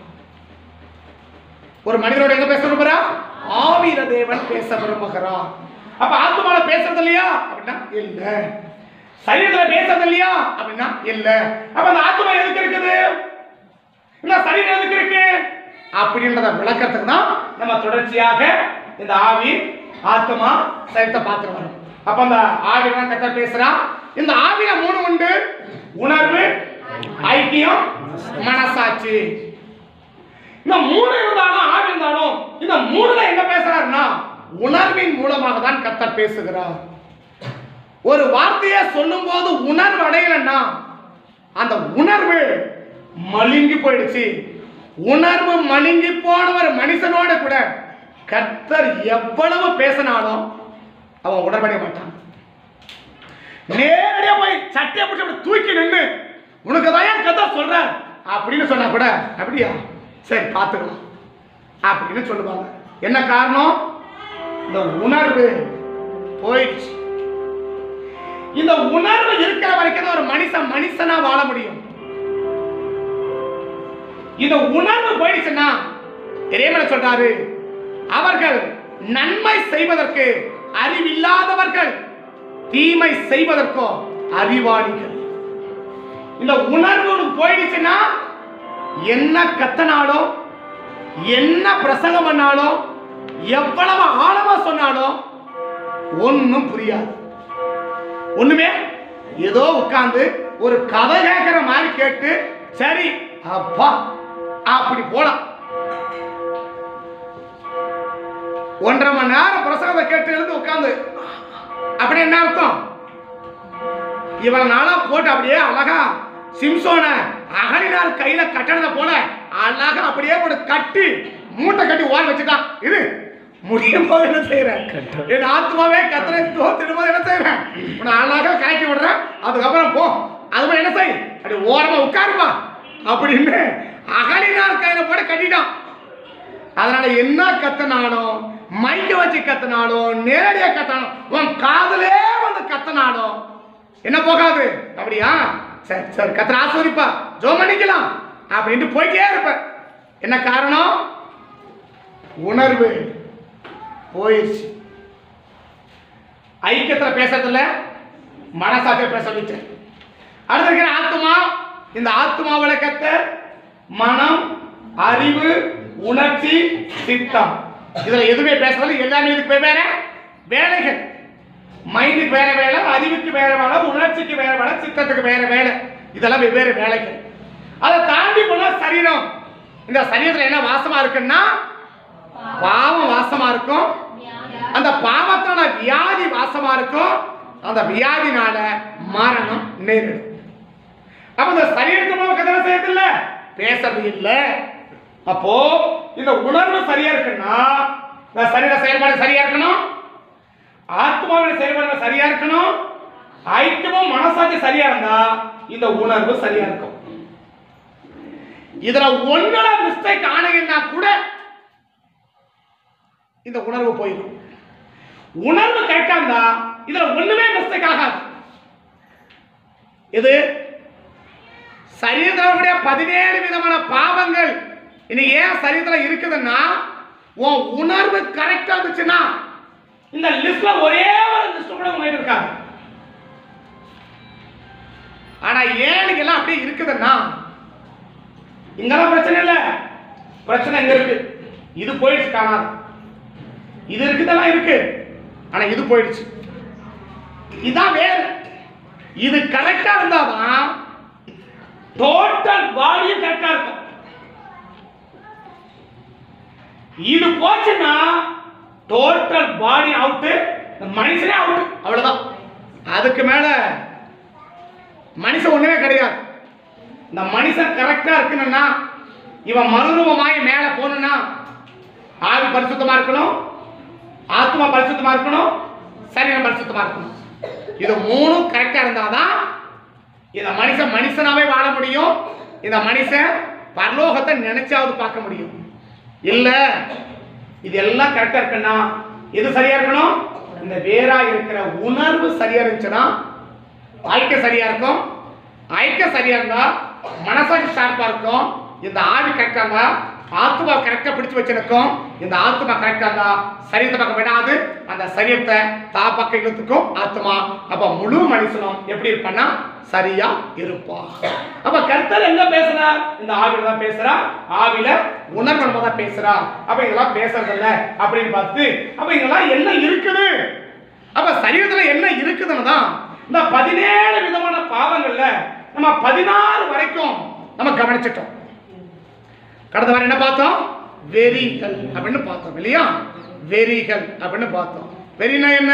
ஒரு மனிதனோட எங்க பேச விரும்புகிறார், ஆவியில தேவன் பேச விரும்புகிறார். அப்ப ஆத்மால பேசுறது இல்லையா அப்படின்னா இல்ல, சரீரத்துல பேசுறது இல்லையா அப்படின்னா இல்ல. அப்ப அந்த ஆத்மா எதுக்கு இருக்குது, இந்த சரீரம் எதுக்கு இருக்கு அப்படின்றத விளக்கத்துக்கு தான் நம்ம தொடர்ச்சியாக இந்த ஆவி, ஆத்மா, சரீரத்தை பார்த்து வரோம். அப்ப அந்த ஆவி தான் கர்த்தர் பேசுறா. இந்த ஆவில மூணு உண்டு, உணர்வு, ஐக்கியம், மனசாட்சி. இந்த மூணு இருந்தாலும் ஆவி இருந்தாலும் இந்த மூணுல எங்க பேசுறாருன்னா உணர்வின் மூலமாக தான் கர்த்தர் பேசுகிறார். ஒரு வார்த்தையை சொல்லும் போது உணர்வு அடையலன்னா அந்த உணர்வு மழுங்கி போயிடுச்சு. உணர்வு மழுங்கி போன ஒரு மனுஷனோட கூட கர்த்தர் எவ்வளவு பேசினாலும் அவன் உணர்வடைய மாட்டான். நேரடியா போய் சட்டையை பிடிச்சி அப்படி தூக்கி நின்று உனக்கு தான் கர்த்தர் சொல்றார் அப்படின்னு சொன்னா கூட அப்படியா சரி பார்த்துக்கலாம் அப்படின்னு சொல்லுவாங்க. என்ன காரணம், இந்த உணர்வு போயிடுச்சு. இந்த உணர்வு இருக்கிற வரைக்கும் ஒரு மனுஷன் மனுஷனா வாழ முடியும். இந்த உணர்வு போயிடுச்சுன்னா இறைவன் சொல்றாரு, அவர்கள் நன்மை செய்வதற்கு அறிவில்லாதவர்கள், தீமை செய்வதற்கோ அறிவாளிகள். இந்த உணர்வு போயிடுச்சுன்னா என்ன கத்தனாலும் என்ன பிரசங்கம் பண்ணாலும் எவ்வளவு ஆழமா சொன்னாலும் ஒன்னும் புரியாது. ஒண்ணுமே ஏதோ உட்கார்ந்து ஒரு கதை கேட்கிற மாதிரி கேட்டு சரி அப்பா அப்படி போலாம். ஒன்றரை மணி நேரம் பிரசங்கத்தை கேட்டு எழுந்து உட்கார்ந்து அப்படி என்ன அர்த்தம்? இவன் நாளா போட்டு அப்படியே அழகா சிம்சோன அகலினார் கையில கட்டணத்தை போல அழகா அப்படியே போட்டு கட்டி மூட்டை கட்டி ஓர வச்சுட்டான். இது முடியும் போது என்ன செய்யறேன்? என் ஆத்மாவே கத்தனை தோத்திடும் போது என்ன செய்யறேன்? உன்னை அழகா கலக்கி விடுறேன். அதுக்கப்புறம் போ, அது என்ன செய், அப்படி ஓரமா உட்காருமா அப்படின்னு அகலினார் கையில போட்டு கட்டிட்டான். அதனால என்ன கத்தனாலும், மைக்க வச்சு கத்தனாலும், நேரடியா கத்தனாலும், உன் காதலே வந்து கத்தனாலும் என்ன போகாது. அப்படியா? சரி சரி கத்தனை ஆஸ்வதிப்பா, ஜோம் பண்ணிக்கலாம் அப்படின்ட்டு போயிட்டே இருப்ப. என்ன காரணம்? உணர்வு போயிடுச்சு. ஐக்கியத்துல பேசுறதுல மனசாட்சிய பேச வச்சேன். அடுத்த இருக்கிற ஆத்மா, இந்த ஆத்மா விளக்கத்த மனம், அறிவு, உணர்ச்சி, சித்தம், இதுல எதுவுமே பேசுறது எல்லாமே இதுக்கு வெவ்வேற வேலைகள். மைண்டுக்கு வேற வேலை, அறிவுக்கு வேற வேலை, உணர்ச்சிக்கு வேற வேலை, சித்தத்துக்கு வேற வேலை. இதெல்லாம் வெவ்வேறு வேலைகள். அதை தாண்டி போனா சரீரம். இந்த சரீரத்தில் என்ன வாசமா இருக்குன்னா பாவம் வாசமா இருக்கும். அந்த பாவத்தான வியாதி வாசமா இருக்கும். அந்த வியாதினால மரணம் நேரிடும். அப்ப இந்த சரீரத்தை கதை செய்யறது இல்ல, பேசுறது இல்ல. அப்போ இந்த உணர்வு சரியா இருக்குன்னா இந்த சரீர செயல்பாடு சரியா இருக்கணும், ஆத்மாவின் செயல்பாடு சரியா இருக்கணும், ஐக்கியமும் மனசாட்சி சரியா இருந்தா இந்த உணர்வு சரியா இருக்கும். இதுல ஒன்னோட மிஸ்டேக் ஆனீங்கன்னா கூட இந்த உணர்வு போயிடும். உணர்வு கரெக்டா இருந்தா இதுல ஒண்ணுமே மிஸ்டேக் ஆகாது. இது சரீரத்தில் பதினேழு விதமான பாவங்கள் இன்னைக்கு ஏன் சரீரத்தில் இருக்குதுன்னா உன் உணர்வு கரெக்டா இருந்துச்சுன்னா இந்த லிஸ்ட்ல ஒரே ஒரு லிஸ்ட் கூட உங்ககிட்ட இருக்காது. ஆனா ஏனுக்கு எல்லாம் அப்படியே இருக்குதுன்னா இங்கெல்லாம் பிரச்சனை இல்ல, பிரச்சனை எங்க இருக்கு? இது போயிடுச்சு, காணாது. இது இருக்குதெல்லாம் இருக்கு, ஆனா இது போயிடுச்சு. இதான் வேறு. இது கரெக்டா இருந்தாதான் டோட்டல் பாடியும் கரெக்டா இருக்கும். இது போச்சுன்னா டோட்டல் பாடி அவுட், மனுஷனே அவுட், அவ்வளவுதான். அதுக்கு மேல மனுஷன் ஒண்ணுமே கிடையாது. இந்த மனுஷன் கரெக்டா இருக்கணும்னா இவன் மறுரூபமாய் மேல போகணும்னா ஆவி பரிசுத்தமா இருக்கணும், ஆத்மா பரிசுத்தமா இருக்கணும், சரீரம் பரிசுத்தமா இருக்கணும். இது மூணும் கரெக்டா இருந்தாதான் இந்த மனுஷன் மனுஷனாவே வாழ முடியும். இந்த மனுஷன் பரலோகத்தை நினைச்சாவது பார்க்க முடியும். இல்ல இது எல்லாம் கரெக்டா இருக்குன்னா எது சரியா இருக்கணும்? இந்த வேறா இருக்கிற உணர்வு சரியா இருந்துச்சுன்னா ஐக்கியம் சரியா இருக்கும். ஐக்கியம் சரியா இருந்தா மனசாட்சி ஷார்ப்பா இருக்கும். இந்த ஆவி கரெக்டா இருந்தா ஆத்மா கரெக்டா பிடிச்சு வச்சிருக்கும். இந்த ஆத்மா கரெக்டா இருந்தா சரீரத்தை பக்கம் விடாது, அந்த சரீரத்தை தா பக்கம் இழுத்துக்கும் ஆத்மா. அப்ப முழு மனுஷனும் எப்படி இருப்பான்னா சரியா இருப்பா. அப்ப கர்த்தர் எங்க பேசுறா? இந்த ஆவில தான் பேசுறா. ஆவில உணர்வு தான் பேசுறா. அப்ப இதெல்லாம் பேசுறது இல்ல அப்படின்னு பார்த்து அப்ப இதெல்லாம் என்ன இருக்குது? அப்ப சரீரத்துல என்ன இருக்குதுன்னு தான் இந்த பதினேழு விதமான பாவங்கள்ல நம்ம பதினாறு வரைக்கும் நம்ம கவனிச்சிட்டோம். கடந்த வாரம் என்ன பார்த்தோம்? வெறிகள் அப்படின்னு பார்த்தோம் இல்லையா? வெறிகள் அப்படின்னு பார்த்தோம். வெறினா என்ன?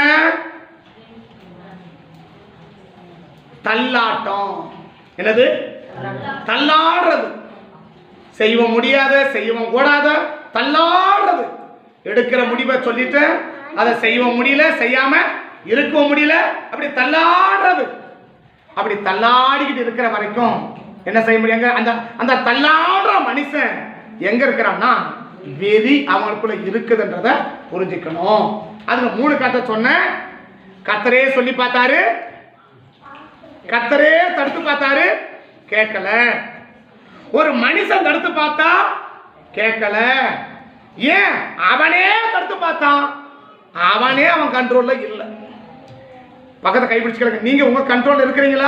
தள்ளாட்டம். என்னது? தள்ளாடுறது. செய்ய முடியாத, செய்யவும் கூடாத, தள்ளாடுறது. எடுக்கிற முடிவை சொல்லிட்டு அதை செய்ய முடியல, செய்யாம இருக்கவும் முடியல, அப்படி தள்ளாடுறது. அப்படி தள்ளாடிக்கிட்டு இருக்கிற வரைக்கும் என்ன செய்ய முடியுங்க? அந்த அந்த தள்ளாடுற மனுஷன் எங்க இருக்கிறான்னா வெறி அவங்களுக்குள்ள இருக்குதுன்றத புரிஞ்சுக்கணும். அதுக்கு மூணு கதை சொன்னேன். கர்த்தரே சொல்லி பார்த்தாரு, கர்த்தரே தடுத்து பார்த்தாரு, கேட்கல. ஒரு மனுஷன் தடுத்து பார்த்தா கேட்கல. ஏன்? அவனே தடுத்து பார்த்தான், அவனே அவன் கண்ட்ரோல்ல இல்லை. பக்கத்தை கைப்பிடிச்சுக்க. நீங்க உங்க கண்ட்ரோல்ல இருக்கிறீங்களா?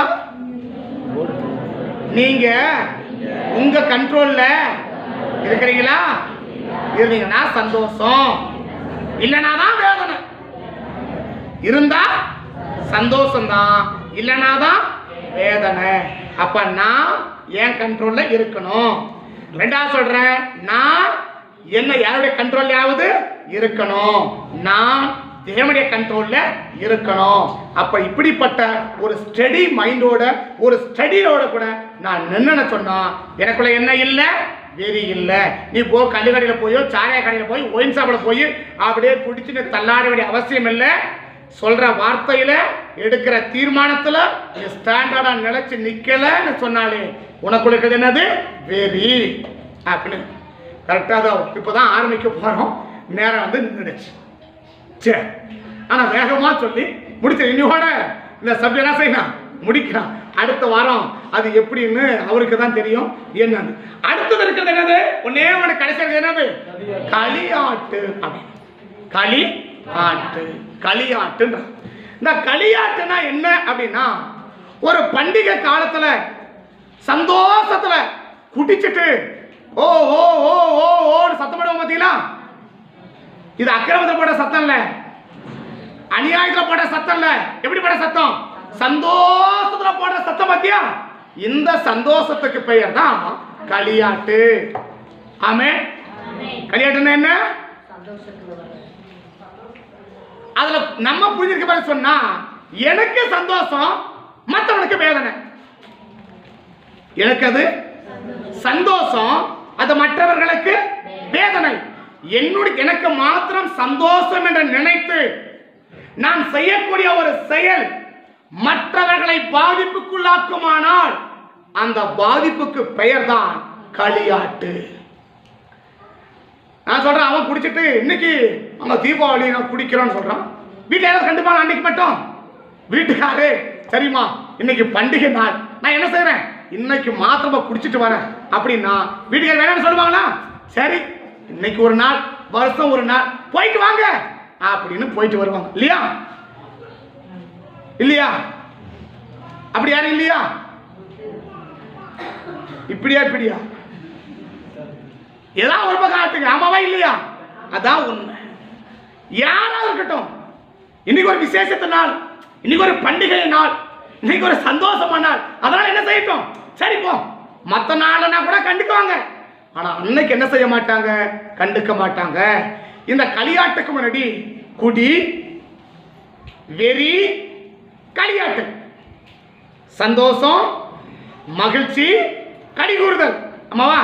நீங்க உங்க கண்ட்ரோல்ல இருக்கிறீங்களா? இருந்தீங்கன்னா சந்தோஷம், இல்லைனா தான் வேதனை. இருந்தா சந்தோஷம் தான், இல்லைனா தான் வேதனை. அப்ப நான் என் கண்ட்ரோல்ல இருக்கணும். ரெண்டாவது சொல்றேன், நான் என்ன யாருடைய கண்ட்ரோல்லையாவது இருக்கணும், நான் தேவனுடைய கண்ட்ரோல்ல இருக்கணும். அப்ப இப்படிப்பட்ட ஒரு ஸ்டடி மைண்டோட, ஒரு ஸ்டடியோட கூட நான் நின்னு சொன்னா எனக்குள்ள என்ன இல்லை, வெறி இல்லை. நீ போ கல்லு கடையில் போயோ சாராய கடையில் போய் ஒயின் சாப்பிட போய் அப்படியே குடிச்சுன்னு தள்ளாட வேண்டிய அவசியம் இல்லை. சொல்ற வார்த்தையில எடுக்கிற தீர்மானத்துல நீ ஸ்டாண்டர்டா நிலைச்சு நிக்கலன்னு சொன்னாலே உனக்குள்ள இருக்கிறது என்னது, வெறி அப்படின்னு. கரெக்டா தான் இப்பதான் ஆரம்பிக்க போறோம், நேரம் வந்து நின்றுடுச்சு. சரி, ஆனா வேகமா சொல்லி முடிச்சு இன்னையோட இந்த சப்ஜெக்ட் என்ன செய்யணும், முடிக்கிறான். அடுத்த வாரம் அது எப்படின்னு அவருக்கு தான் தெரியும். என்னன்னு அடுத்தது இருக்கிறது என்னது, ஒன்னே ஒன்று கடைசி என்னது, களியாட்டு அப்படின்னு. களி ஆட்டு, களியாட்டுன்ற இந்த களியாட்டுனா என்ன அப்படின்னா, ஒரு பண்டிகை காலத்துல சந்தோஷத்துல குடிச்சிட்டு ஓ ஓ ஓ ஓ ஓன்னு சத்தம் போடுவோம் பார்த்தீங்களா. இது அக்கிரமத்தில் போட்ட சத்தம் இல்ல, அநியாயத்தில் போட்ட சத்தம் இல்ல. எப்படி போட்ட சத்தம், சந்தோஷத்துல போடுற சத்தம் பாத்தியா. இந்த சந்தோஷத்துக்கு பெயர் தான் களியாட்டு. ஆமே, களியாட்டுன்னா என்ன, அதுல நம்ம புரிஞ்சிருக்க மாதிரி சொன்னா எனக்கு சந்தோஷம், மற்றவனுக்கு வேதனை. எனக்கு அது சந்தோஷம், அது மற்றவர்களுக்கு வேதனை. என்னுடைய எனக்கு மாத்திரம் சந்தோஷம் என்று நினைத்து நான் செய்யக்கூடிய ஒரு செயல் மற்றவர்களை பாதிப்புக்குள்ளாக்குமானால் அந்த பாதிப்புக்கு பெயர் தான் களியாட்டு. நான் சொல்றேன், அவன் குடிச்சிட்டு இன்னைக்கு அங்க தீபாவளி நான் குடிக்கிறோன்னு சொல்றான். வீட்டில் யாராவது கண்டிப்பா அன்னைக்கு மட்டும் வீட்டுக்காரு சரிம்மா இன்னைக்கு பண்டிகை நாள், நான் என்ன செய்யறேன் இன்னைக்கு மாத்திரமா குடிச்சிட்டு வரேன் அப்படின்னா வீட்டுக்காரர் வேணாம்னு சொல்லுவாங்களா. சரி இன்னைக்கு ஒரு நாள், வருஷம் ஒரு நாள், போயிட்டு வாங்க அப்படின்னு போயிட்டு வருவாங்க. இல்லையா இல்லையா அப்படி யாரும் இல்லையா, இப்படியா இப்படியா ஏதாவது ஒரு பக்கம் ஆட்டுங்க. ஆமாவா இல்லையா, அதான் உண்மை. யாராவது இருக்கட்டும், இன்னைக்கு ஒரு விசேஷத்த நாள், இன்னைக்கு ஒரு பண்டிகை நாள், இன்னைக்கு ஒரு சந்தோஷமான நாள், அதனால என்ன செய்யட்டும், சரி போ. மற்ற நாள்னா கூட கண்டுக்குவாங்க, ஆனா அன்னைக்கு என்ன செய்ய மாட்டாங்க, கண்டுக்க மாட்டாங்க. இந்த களியாட்டுக்கு முன்னாடி குடி, வெறி, களியாட்டு, சந்தோஷம், மகிழ்ச்சி, கடி கூறுதல். ஆமாவா,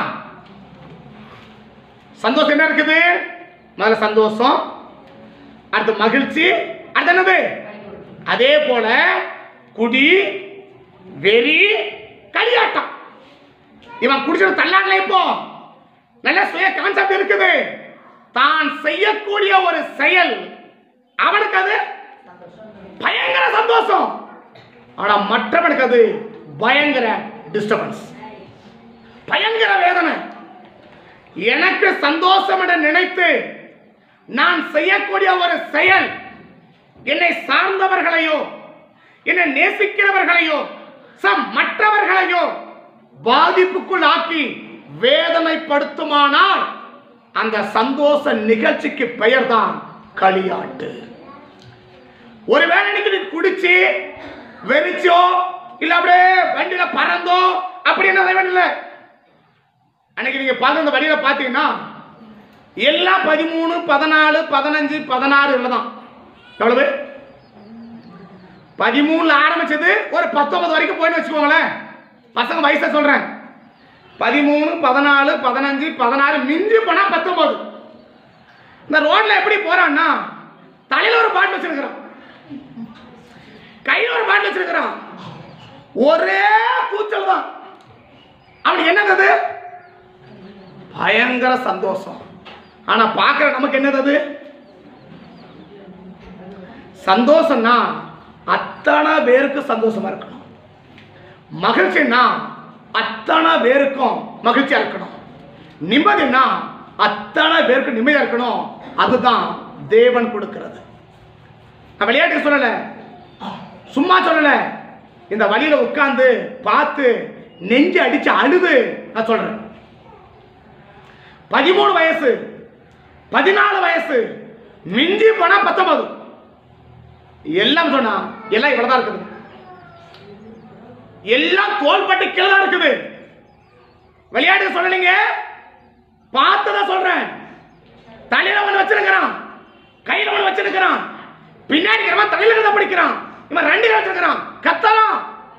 சந்தோஷம் என்ன இருக்குது, முதல்ல சந்தோஷம், அடுத்து மகிழ்ச்சி, அடுத்து என்னது, அதே போல குடி, வெறி, களியாட்டம். இவன் குடிச்சிட்டு தள்ளாடல. இப்போ நல்ல சுய கான்செப்ட் இருக்குது. தான் செய்யக்கூடிய ஒரு செயல் அவனுக்கு அது பயங்கர சந்தோஷம், ஆனா மற்றவனுக்கு அது பயங்கர டிஸ்டர்பன்ஸ், பயங்கர வேதனை. எனக்கு சந்தோஷம் என்று நினைத்து நான் செய்யக்கூடிய ஒரு செயல் என்னை சார்ந்தவர்களையோ என்னை நேசிக்கிறவர்களையோ மற்றவர்களையோ பாதிப்புக்குள் ஆக்கி வேதனைப்படுத்துமானால் அந்த சந்தோஷ நிகழ்ச்சிக்கு பெயர் தான் களியாட்டு. ஒருவேளை நீ குடிச்சு வெறிச்சோ இல்ல அப்படியே வண்டியில பறந்தோ அப்படி என்ன இல்லை. அன்னைக்கு நீங்க பார்த்த அந்த வழியில பாத்தீங்கன்னா எல்லாம் பதிமூணு பதினாலு பதினஞ்சு பதினாறு தான். எவ்வளவு, பதிமூணுல ஆரம்பிச்சது ஒரு பத்தொன்பது வரைக்கும் போயின்னு வச்சுக்கோங்களேன். பசங்க வயசை சொல்றேன், பதிமூணு பதினாலு பதினஞ்சு பதினாறு மிஞ்சி போனா பத்தொன்பது. இந்த ரோட்ல எப்படி போறான்னா தலையில ஒரு பாட்டில் வச்சிருக்கிறான், கையில ஒரு பாட்டில் வச்சிருக்கிறான், ஒரே கூச்சல் தான். அவனுக்கு என்னது, பயங்கர சந்தோஷம். ஆனா பார்க்கிற நமக்கு என்னது சந்தோஷம்னா அத்தனை பேருக்கு சந்தோஷமா இருக்கணும், மகிழ்ச்சின்னா அத்தனை பேருக்கும் மகிழ்ச்சியா இருக்கணும், நிம்மதினா அத்தனை பேருக்கு நிம்மதியா இருக்கணும். அதுதான் தேவன் கொடுக்கிறது. நான் விளையாட்டு சொல்லல, சும்மா சொல்லல, இந்த வழியில உட்கார்ந்து பார்த்து நெஞ்சு அடிச்சு அழுது நான் சொல்றேன். பதிமூணு வயசு பதினாலு வயசு, மிஞ்சி போனா பத்தொன்பது. எல்லாம் சொன்னா எல்லாம் இவ்வளவுதான் இருக்குது. எல்லாம் தோள்பட்டு கீழே தான் இருக்குது. விளையாட்டு சொல்லலீங்க, பார்த்ததான் சொல்றேன். தலையில ஒண்ணு வச்சிருக்கிறான், கையில ஒண்ணு வச்சிருக்கிறான், பின்னாடி தலையில தான் பிடிக்கிறான், இவன் ரெண்டு வச்சிருக்கிறான், கத்தலாம்.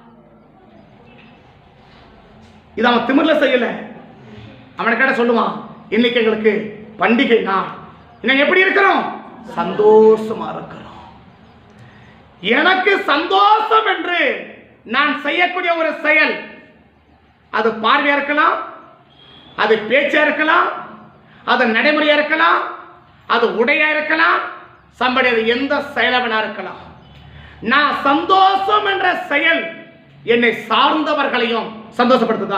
இது அவன் திமிர்ல செய்யல. அவனை கேட்ட சொல்லுவான், இன்னைக்கு எங்களுக்கு பண்டிகை நாள், இன்னைக்கு எப்படி இருக்கிறோம்? சந்தோஷமா இருக்கிறோம். எனக்கு சந்தோஷம் என்று நான் செய்யக்கூடிய ஒரு செயல், அது பார்வையா இருக்கலாம், அது பேச்சா இருக்கலாம், அது நடைமுறையா இருக்கலாம், அது உடையா இருக்கலாம், சம்படி அது எந்த செயலவனா இருக்கலாம். நான் சந்தோஷம் என்ற செயல் என்னை சார்ந்தவர்களையும் சந்தோஷப்படுத்துதா,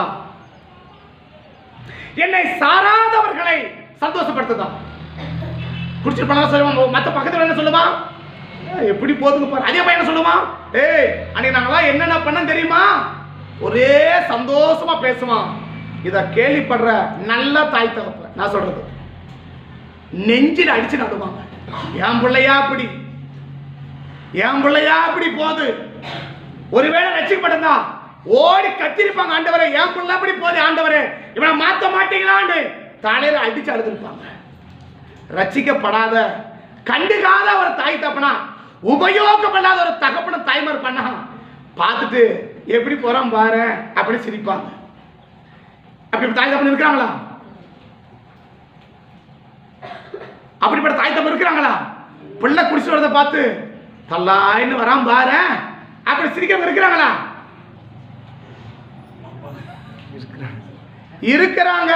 என்னை சாராதவர்களை சந்தோஷப்படுத்துதா? குடிச்சிட்டு போனா சொல்லுவான், மற்ற பக்கத்துல என்ன சொல்லுவான், எப்படி போதுங்க பாரு. அதே பையன் சொல்லுவான், ஏய் அன்னைக்கு நாங்களாம் என்னென்ன பண்ண தெரியுமா, ஒரே சந்தோஷமா பேசுவான். இத கேள்விப்படுற நல்ல தாய் தகப்ப நான் சொல்றது நெஞ்சில் அடிச்சு நடுவாங்க. என் பிள்ளையா அப்படி, என் பிள்ளையா அப்படி போகுது. ஒருவேளை ரட்சிக்கப்பட்டா ஓடி கத்திருப்பாங்க, ஆண்டவரே என் பிள்ளை அப்படி போகுது, ஆண்டவரே இவனை மாத்த மாட்டீங்களான்னு தலையில அடிச்சு அழுதுருப்பாங்க. ரட்சிக்கப்படாத கண்டுகாத ஒரு தாய் தப்பனா, உபயோகப்படாத ஒரு தகப்பன தாய்மார் பண்ணா பார்த்துட்டு எப்படி போறான் பாரு அப்படி சிரிப்பாங்க. அப்படி தாய் தப்பன் இருக்கிறாங்களா? அப்படிப்பட்ட தாய் தப்பன் இருக்கிறாங்களா? பிள்ளை குடிச்சு வரதை பார்த்து தல்லாயின்னு வரான் பாரு அப்படி சிரிக்கிறவங்க இருக்கிறாங்களா? இருக்கிறாங்க.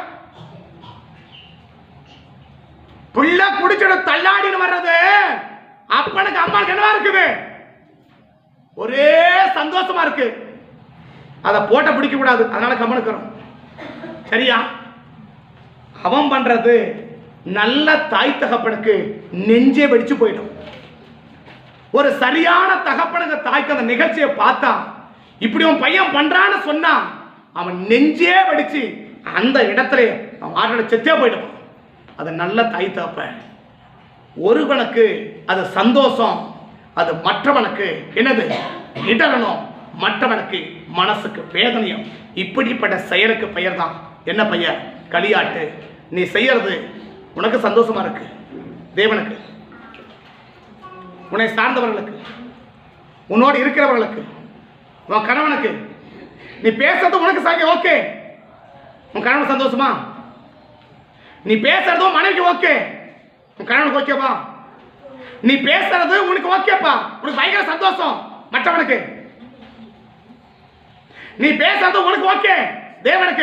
பிள்ளை குடிச்சோட தள்ளாடின்னு வர்றது அப்பனுக்கு அம்மாவுக்கு என்னவா இருக்குது, ஒரே சந்தோஷமா இருக்கு. அதை போட்ட பிடிக்க கூடாது, அதனால கவனிக்கிறோம். சரியா? அவன் பண்றது நல்ல தாய் தகப்பனுக்கு நெஞ்சே வெடிச்சு போயிடும். ஒரு சரியான தகப்பனுக்கு தாய்க்கு அந்த நிகழ்ச்சியை பார்த்தா, இப்படி அவன் பையன் பண்றான்னு சொன்னா அவன் நெஞ்சே வெடிச்சு அந்த இடத்துல அவன் ஆட்டோட செத்தே போயிடும். அது நல்ல தாய் தகப்பன். ஒருவனுக்கு அது சந்தோஷம், அது மற்றவனுக்கு என்னது இடரணும், மற்றவனுக்கு மனசுக்கு வேதனையும். இப்படிப்பட்ட செயலுக்கு பெயர் தான் என்ன பெயர்? களியாட்டு. நீ செய்யறது உனக்கு சந்தோஷமா இருக்கு, தேவனுக்கு, உன்னை சார்ந்தவர்களுக்கு, உன்னோடு இருக்கிறவர்களுக்கு, உன் கணவனுக்கு நீ பேசுறது உனக்கு சாங்க ஓகே, உன் கணவன் சந்தோஷமா? நீ பேசுறதும் மனைவிக்கு ஓகே, உன் கணவனுக்கு ஓகேப்பா? நீ பேசுறது உனக்கு ஓகேப்பா, உனக்கு பயங்கர சந்தோஷம், மற்றவனுக்கு நீ பேசுறது உனக்கு ஓகே, தேவனுக்கு.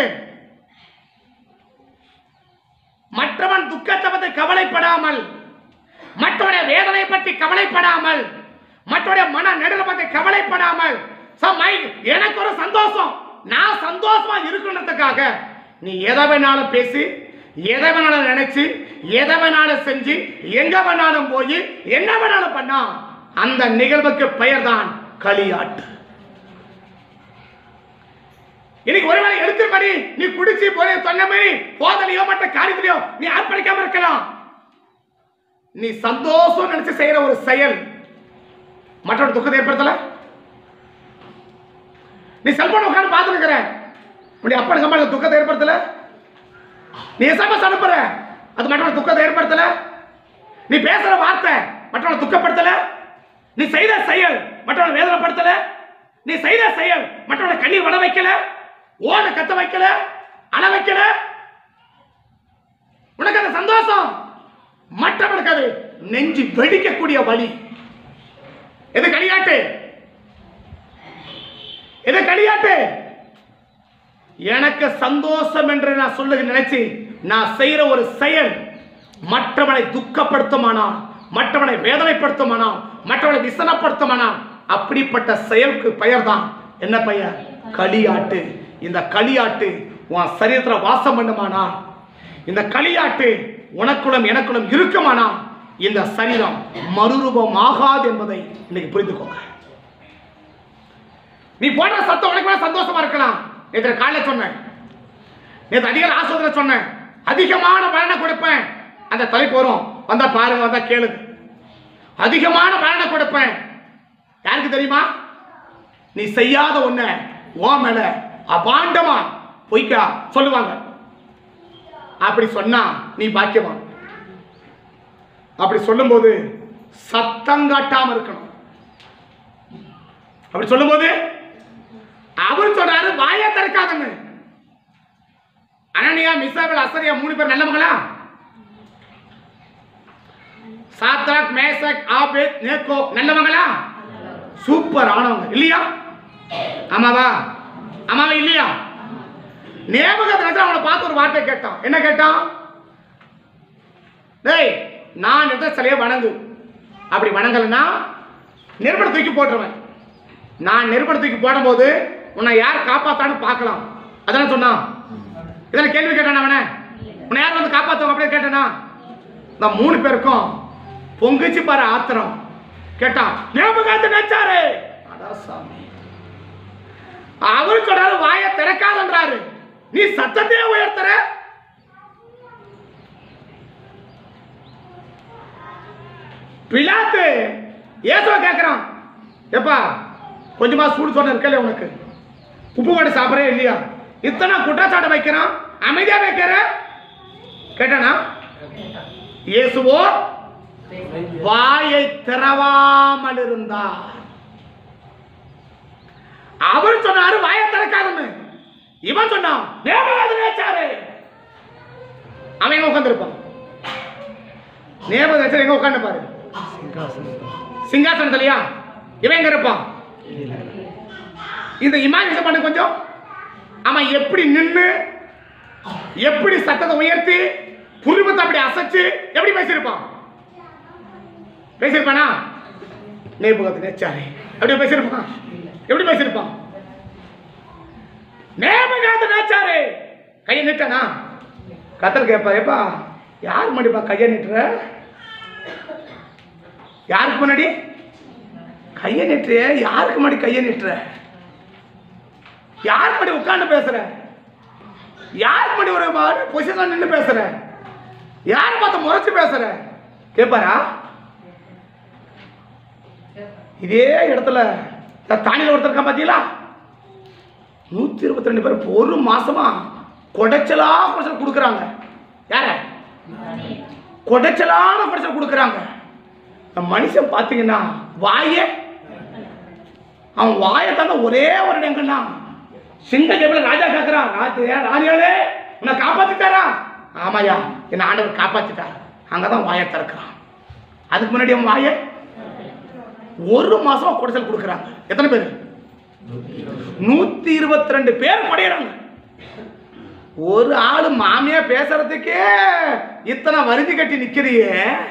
மற்றவன் துக்கத்தை பற்றி கவலைப்படாமல், மற்றவருடைய வேதனை பற்றி கவலைப்படாமல், மற்றவருடைய மன நெருடலை பற்றி கவலைப்படாமல், எனக்கு ஒரு சந்தோஷம், நான் சந்தோஷமா இருக்கணுன்றதுக்காக நீ எதை வேணாலும் பேசி, எதை வேணாலும் நினைச்சு, எதை வேணாலும் செஞ்சு, எங்க வேணாலும் போய் என்ன வேணாலும் பண்ணா அந்த நிகழ்வுக்கு பெயர் தான் களியாட்டு. இன்னைக்கு ஒருவேளை எடுத்துப்படி நீ குடிச்சு போய் சொன்ன மாதிரி போதலையோ மற்ற காரியத்திலையோ நீ அர்ப்பணிக்காம இருக்கலாம். நீ சந்தோஷம் நினைச்சு செய்யற ஒரு செயல் மற்றொரு துக்கத்தை ஏற்படுத்தல. நீ செல்போன் உட்காந்து பார்த்துருக்கிற, உன்னுடைய அப்பனுக்கு அம்மா துக்கத்தை ஏற்படுத்தல. நீ எஸ்எம்எஸ் அனுப்புற, அது மற்றவங்க துக்கத்தை ஏற்படுத்தல. நீ பேசுற வார்த்தை மற்றவங்க துக்கப்படுத்தல. நீ செய்த செயல் மற்றவங்க வேதனைப்படுத்தல. நீ செய்த செயல் மற்றவங்க கண்ணீர் வட வைக்கல, ஓட கத்த வைக்கல, அழ வைக்கல. உனக்கு அது சந்தோஷம், மற்றவனுக்கு அது நெஞ்சு வெடிக்கக்கூடிய வழி. எது களியாட்டு? எது களியாட்டு? எனக்கு சந்தோஷம் என்று நான் சொல்லுக நினைச்சு நான் செய்யற ஒரு செயல் மற்றவனை துக்கப்படுத்துமானால், மற்றவனை வேதனைப்படுத்துமானால், மற்றவனை விசனப்படுத்துமானால், அப்படிப்பட்ட செயலுக்கு பெயர் தான் என்ன பெயர்? களியாட்டு. இந்த களியாட்டு உன் சரீரத்தில் வாசம் பண்ணுமானா, இந்த களியாட்டு உனக்குள்ளும் எனக்குள்ளும் இருக்குமானா, இந்த சரீரம் மறுரூபம் ஆகாது என்பதை இன்னைக்கு புரிந்துக்கோங்க. நீ போடுற சத்தம் உனக்கு சந்தோஷமா இருக்கலாம். நேற்று காலையில் சொன்னேன், நேற்று அதிக ஆசோதனை சொன்னேன், அதிகமான பலனை கொடுப்பேன், அந்த தலைப்பு வரும். வந்தா பாருங்க, வந்தா கேளுங்க. அதிகமான பலனை கொடுப்பேன். யாருக்கு தெரியுமா? நீ செய்யாத ஒண்ணு ஓ மேல அபாண்டமா பொய்க்கா சொல்லுவாங்க. அப்படி சொன்னா நீ பாக்கியவான். அப்படி சொல்லும்போது சத்தம் காட்டாம இருக்கணும். அப்படி சொல்லும்போது அவர் சொல்றாரு வாயை திறக்காதன்னு. அனனியா, மிசாவேல், அசரியா மூணு பேர் நல்லவங்களா? சாத்ராக், மேசக், ஆபேத், நேகோ நல்லவங்களா? சூப்பர் ஆனவங்க இல்லையா? ஆமாவா? ஆமாவா இல்லையா? நேபுகாத்நேச்சர் அவனை பார்த்து ஒரு வார்த்தை கேட்டான். என்ன கேட்டான்? டேய், நான் எடுத்த சிலையை வணங்கு. அப்படி வணங்கலன்னா நெருப்பட தூக்கி போட்டுருவேன். நான் நெருப்பட தூக்கி போடும்போது உன்னை யார் காப்பாத்தான்னு பார்க்கலாம். அதான சொன்னான். இதெல்லாம் கேள்வி கேட்டான் அவனை. உன்னை யார் வந்து காப்பாற்றுவாங்க அப்படியே கேட்டானா? இந்த மூணு பேருக்கும் பொங்குச்சு பாரு ஆத்திரம். கேட்டான், நேபுகாத்நேச்சரே, அவரு சொல்றாரு வாயை திறக்காதன்றாரு, நீ சத்தத்தையே உயர்த்துற. பிலாத்து இயேசுவை கேட்கிறான், எப்பா கொஞ்சமா சூடு சொன்ன இருக்கல உனக்கு, உப்பு வடை சாப்பிடறே இல்லையா? இத்தனை குற்றச்சாட்டு வைக்கிறான், அமைதியா வைக்கிற. கேட்டானா? இயேசுவோ வாயை திறவாமல் இருந்தார். அவர் சொன்னாரு வாயை திறக்காதுன்னு. இவன் சொன்னான் நேபுகாத்நேச்சரே. அவன் எங்க உட்கார்ந்திருப்பான்? நேபுகாத்நேச்சர் எங்க உட்கார்ந்து பாரு, சிங்காசனத்திலயா? இவன் எங்க இருப்பான்? இந்த இமேஜின் பண்ண கொஞ்சம். அவன் எப்படி நின்று, எப்படி சத்தத்தை உயர்த்தி, புருவத்தை அப்படி அசைச்சு எப்படி பேசியிருப்பான்? பேசியிருப்பானா? நேபுகாத்நேச்சரே அப்படியே பேசியிருப்பான்? எப்படி பேசியிருப்பான்? நேபுகாத்நேச்சரே கையை நீட்டானா? கத்தர் கேட்பா, ஏப்பா யாருக்கு முன்னாடிப்பா கையை நீட்டுற? யாருக்கு முன்னாடி கையை நீட்டுற? யாருக்கு முன்னாடி கையை நீட்டுற? யாருக்கு முன்னாடி உட்கார்ந்து பேசுற? யாருக்கு முன்னாடி ஒரு பொசிஷன் நின்று பேசுற? யாரை பார்த்து முறைச்சு பேசுற? கேட்பாரா? இதே இடத்துல தானியேல் ஒருத்தர் இருக்கான் பாத்தீங்களா? நூத்தி இருபத்தி ரெண்டு பேர் ஒரு மாசமா கொடைச்சலா குடைச்சல் கொடுக்குறாங்க. யார? கொடைச்சலான குடைச்சல் கொடுக்குறாங்க. மனுஷன் பாத்தீங்கன்னா வாய, அவன் வாயை தந்த ஒரே ஒரு எங்கன்னா சிங்க ஜெபல ராஜா கேட்கிறான், ராணியாலே உன்னை காப்பாத்திட்டாரா? ஆமாயா, என்ன ஆண்டவர் காப்பாத்திட்டார். அங்கதான் வாயை திறக்கிறான். அதுக்கு முன்னாடி அவன் வாயை ஒரு மாசமா குடைச்சல் கொடுக்குறாங்க. எத்தனை பேர்? நூத்தி இருபத்தி ரெண்டு பேர் குடையிறாங்க. ஒரு ஆளு மாமியா பேசுறதுக்கே இத்தனை வருதி கட்டி நிக்கிறியே,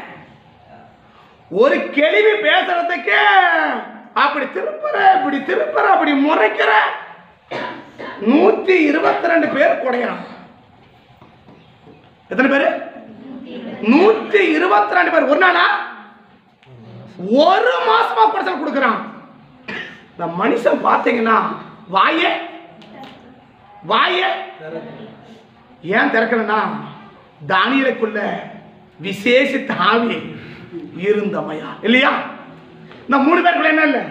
ஒரு கேள்வி பேசுறதுக்கே அப்படி திருப்புற, இப்படி திருப்புற, அப்படி முறைக்கிற. நூத்தி இருபத்தி ரெண்டு பேர் குடையிறாங்க. எத்தனை பேரு? நூத்தி இருபத்தி ரெண்டு பேர். ஒரு நாளா ஒரு மாசமா குடைச்சல் கொடுக்குறான். இந்த மனுஷன் பாத்தீங்கன்னா வாய வாய ஏன் திறக்கலன்னா தானியேலுக்குள்ள விசேஷித்த ஆவி இருந்தமையா இல்லையா? இந்த மூணு பேருக்குள்ள என்ன இல்ல?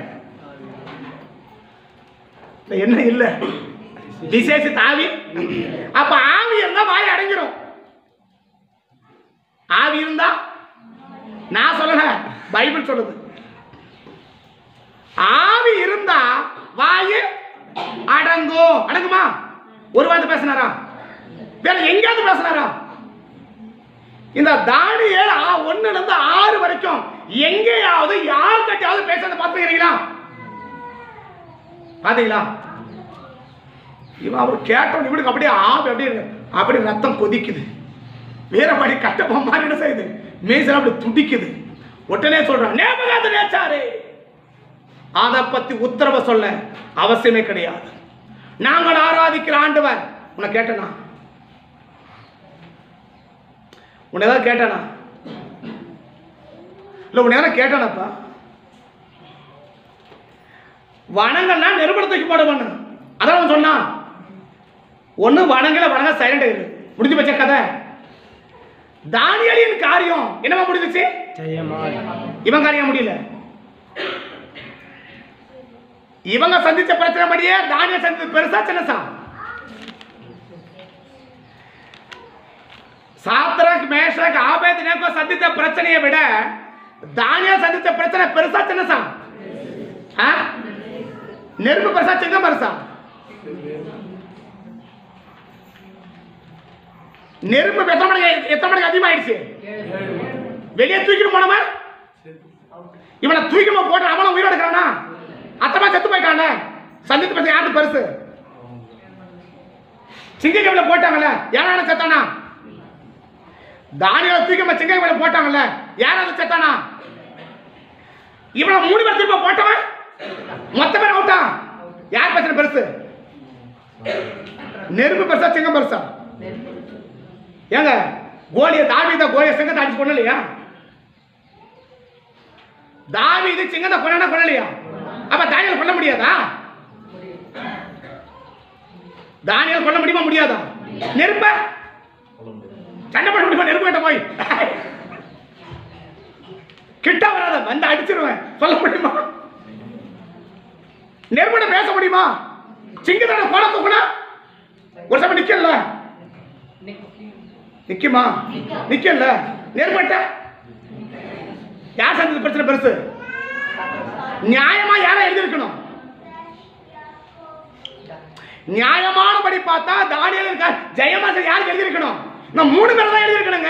என்ன இல்ல? விசேஷித்த ஆவி. அப்ப ஆவி இருந்தா வாய் அடங்கிடும். ஆவி இருந்தா, நான் சொல்லல, பைபிள் சொல்லுது. ஆவி இருந்தா வாய் அடங்கும். அடங்குமா? ஒரு வார்த்தை பேசினாரா? வேற எங்கேயாவது பேசினாரா? இந்த தானியேல் ஒண்ணுல இருந்து ஆறு வரைக்கும் எங்கேயாவது யார் கட்டியாவது பேசுறத பாத்துக்கிறீங்களா? பாத்தீங்களா? இவன் அவர் கேட்டவன் இவனுக்கு அப்படியே ஆவி அப்படியே அப்படி ரத்தம் கொதிக்குது. வேறபடி கட்டப்ப மாதிரி என்ன செய்யுது? மேசல அப்படி துடிக்குது. உடனே சொல்றான், நேபுகாத்நேச்சரே, அதை பத்தி உத்தரவை சொல்ல அவசியமே கிடையாது. நாங்கள் ஆராதிக்கிற ஆண்டவர். உன்னை கேட்டனா? உன்னை ஏதாவது கேட்டானா? இல்ல உன்னை ஏதாவது கேட்டானப்பா? வணங்கன்னா நெருப்படத்துக்கு போட பண்ண. அதான் அவன் சொன்னான். ஒண்ணு வணங்கல, வணங்க சைலண்ட் ஆயிரு. முடிஞ்சு வச்ச கதை. தானியேலின் காரியம் என்னவா முடிஞ்சிச்சு? இவன் காரியம் முடியல. இவங்க சந்திச்ச பிரச்சனை படியே தானியேல் சந்திச்சது பெருசா சின்னசா? சாத்ராக் மேஷாக் ஆபேத்நேகோ சந்தித்த பிரச்சனையை விட தானியேல் சந்தித்த பிரச்சனை பெருசா சின்னசா? நெருப்பு பெருசா சிங்கம் பெருசா? நெருப்பு எத்தனை மணிக்கு எத்தனை மணிக்கு அதிகமாயிடுச்சு? வெளியே தூக்கிட்டு போனவன் இவனை தூக்கி போட்டு அவனும் உயிரோடு இருக்கானா? அத்தமா செத்து போயிட்டான. சந்தித்து பிரச்சனை யாரு பெருசு? சிங்க கவில போட்டாங்கல்ல, யாரான செத்தானா? தானியேலை தூக்கி சிங்க கவில போட்டாங்கல்ல, யாராவது செத்தானா? இவனை மூணு பேர் திரும்ப போட்டவன் மொத்த பேர் அவுட்டான். யார் பிரச்சனை பெருசு? நெருப்பு பெருசா சிங்கம் பெருசா? ஏங்க கோலிய தாவீத கோலிய சிங்கத்தை அடிச்சு கொள்ளலையா? தாவீது சிங்கத்தை கொல்லனா கொள்ளலையா? அப்ப தானியேல் கொல்ல முடியாதா? தானியேல் கொல்ல முடியுமா முடியாதா? நெருப்ப சண்டை போட முடியுமா? நெருப்பு கிட்ட போய் கிட்ட வராத வந்து அடிச்சிருவேன் சொல்ல முடியுமா? நெருப்பிட பேச முடியுமா? சிங்கத்தோட கோல தூக்குனா ஒரு சமயம் நிக்கல, நிக்குமா? நிக்கல. நெருப்பட்ட யார் சந்தித்த பிரச்சனை பெருசு? நியாயமா யாரா எழுதியிருக்கணும்? நியாயமானபடி பார்த்தா தானியேல் ஜெயமா யாருக்கு எழுதியிருக்கணும்? நான் மூணு பேர் தான் எழுதியிருக்கணுங்க.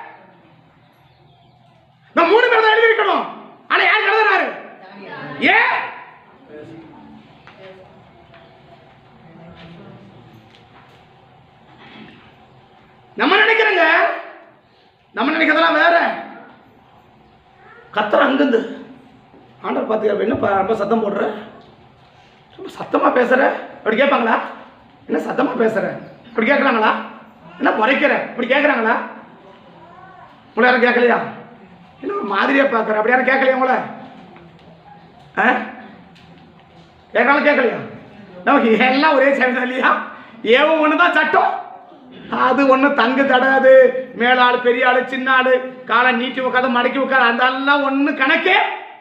நான் மூணு பேர் தான் எழுதியிருக்கணும். ஆனா யார் எழுதுறாரு? ஏ நம்ம நினைக்கிறோங்க, நம்ம நினைக்கிறதெல்லாம் வேற. கத்துற அங்கிருந்து ஆண்டவர் பார்த்து என்ன ரொம்ப சத்தம் போடுற, ரொம்ப சத்தமா பேசுற அப்படி கேட்பாங்களா? என்ன சத்தமா பேசுற இப்படி கேட்கறாங்களா? என்ன குறைக்கிற இப்படி கேட்கறாங்களா? உங்களை யாரும் கேட்கலையா? என்ன ஒரு மாதிரியா பார்க்குற அப்படி யாரும் கேட்கலையா? உங்களை கேட்கலாம் கேட்கலையா? நமக்கு எல்லாம் ஒரே சட்டம் இல்லையா? ஏவோ ஒண்ணுதான் சட்டம். அது ஒண்ணு தங்கு தடாது. மேலாளு பெரிய ஆளு சின்ன ஆளு காலை நீட்டி உட்காத மடக்கி உட்காத அந்த எல்லாம் ஒண்ணு கணக்கே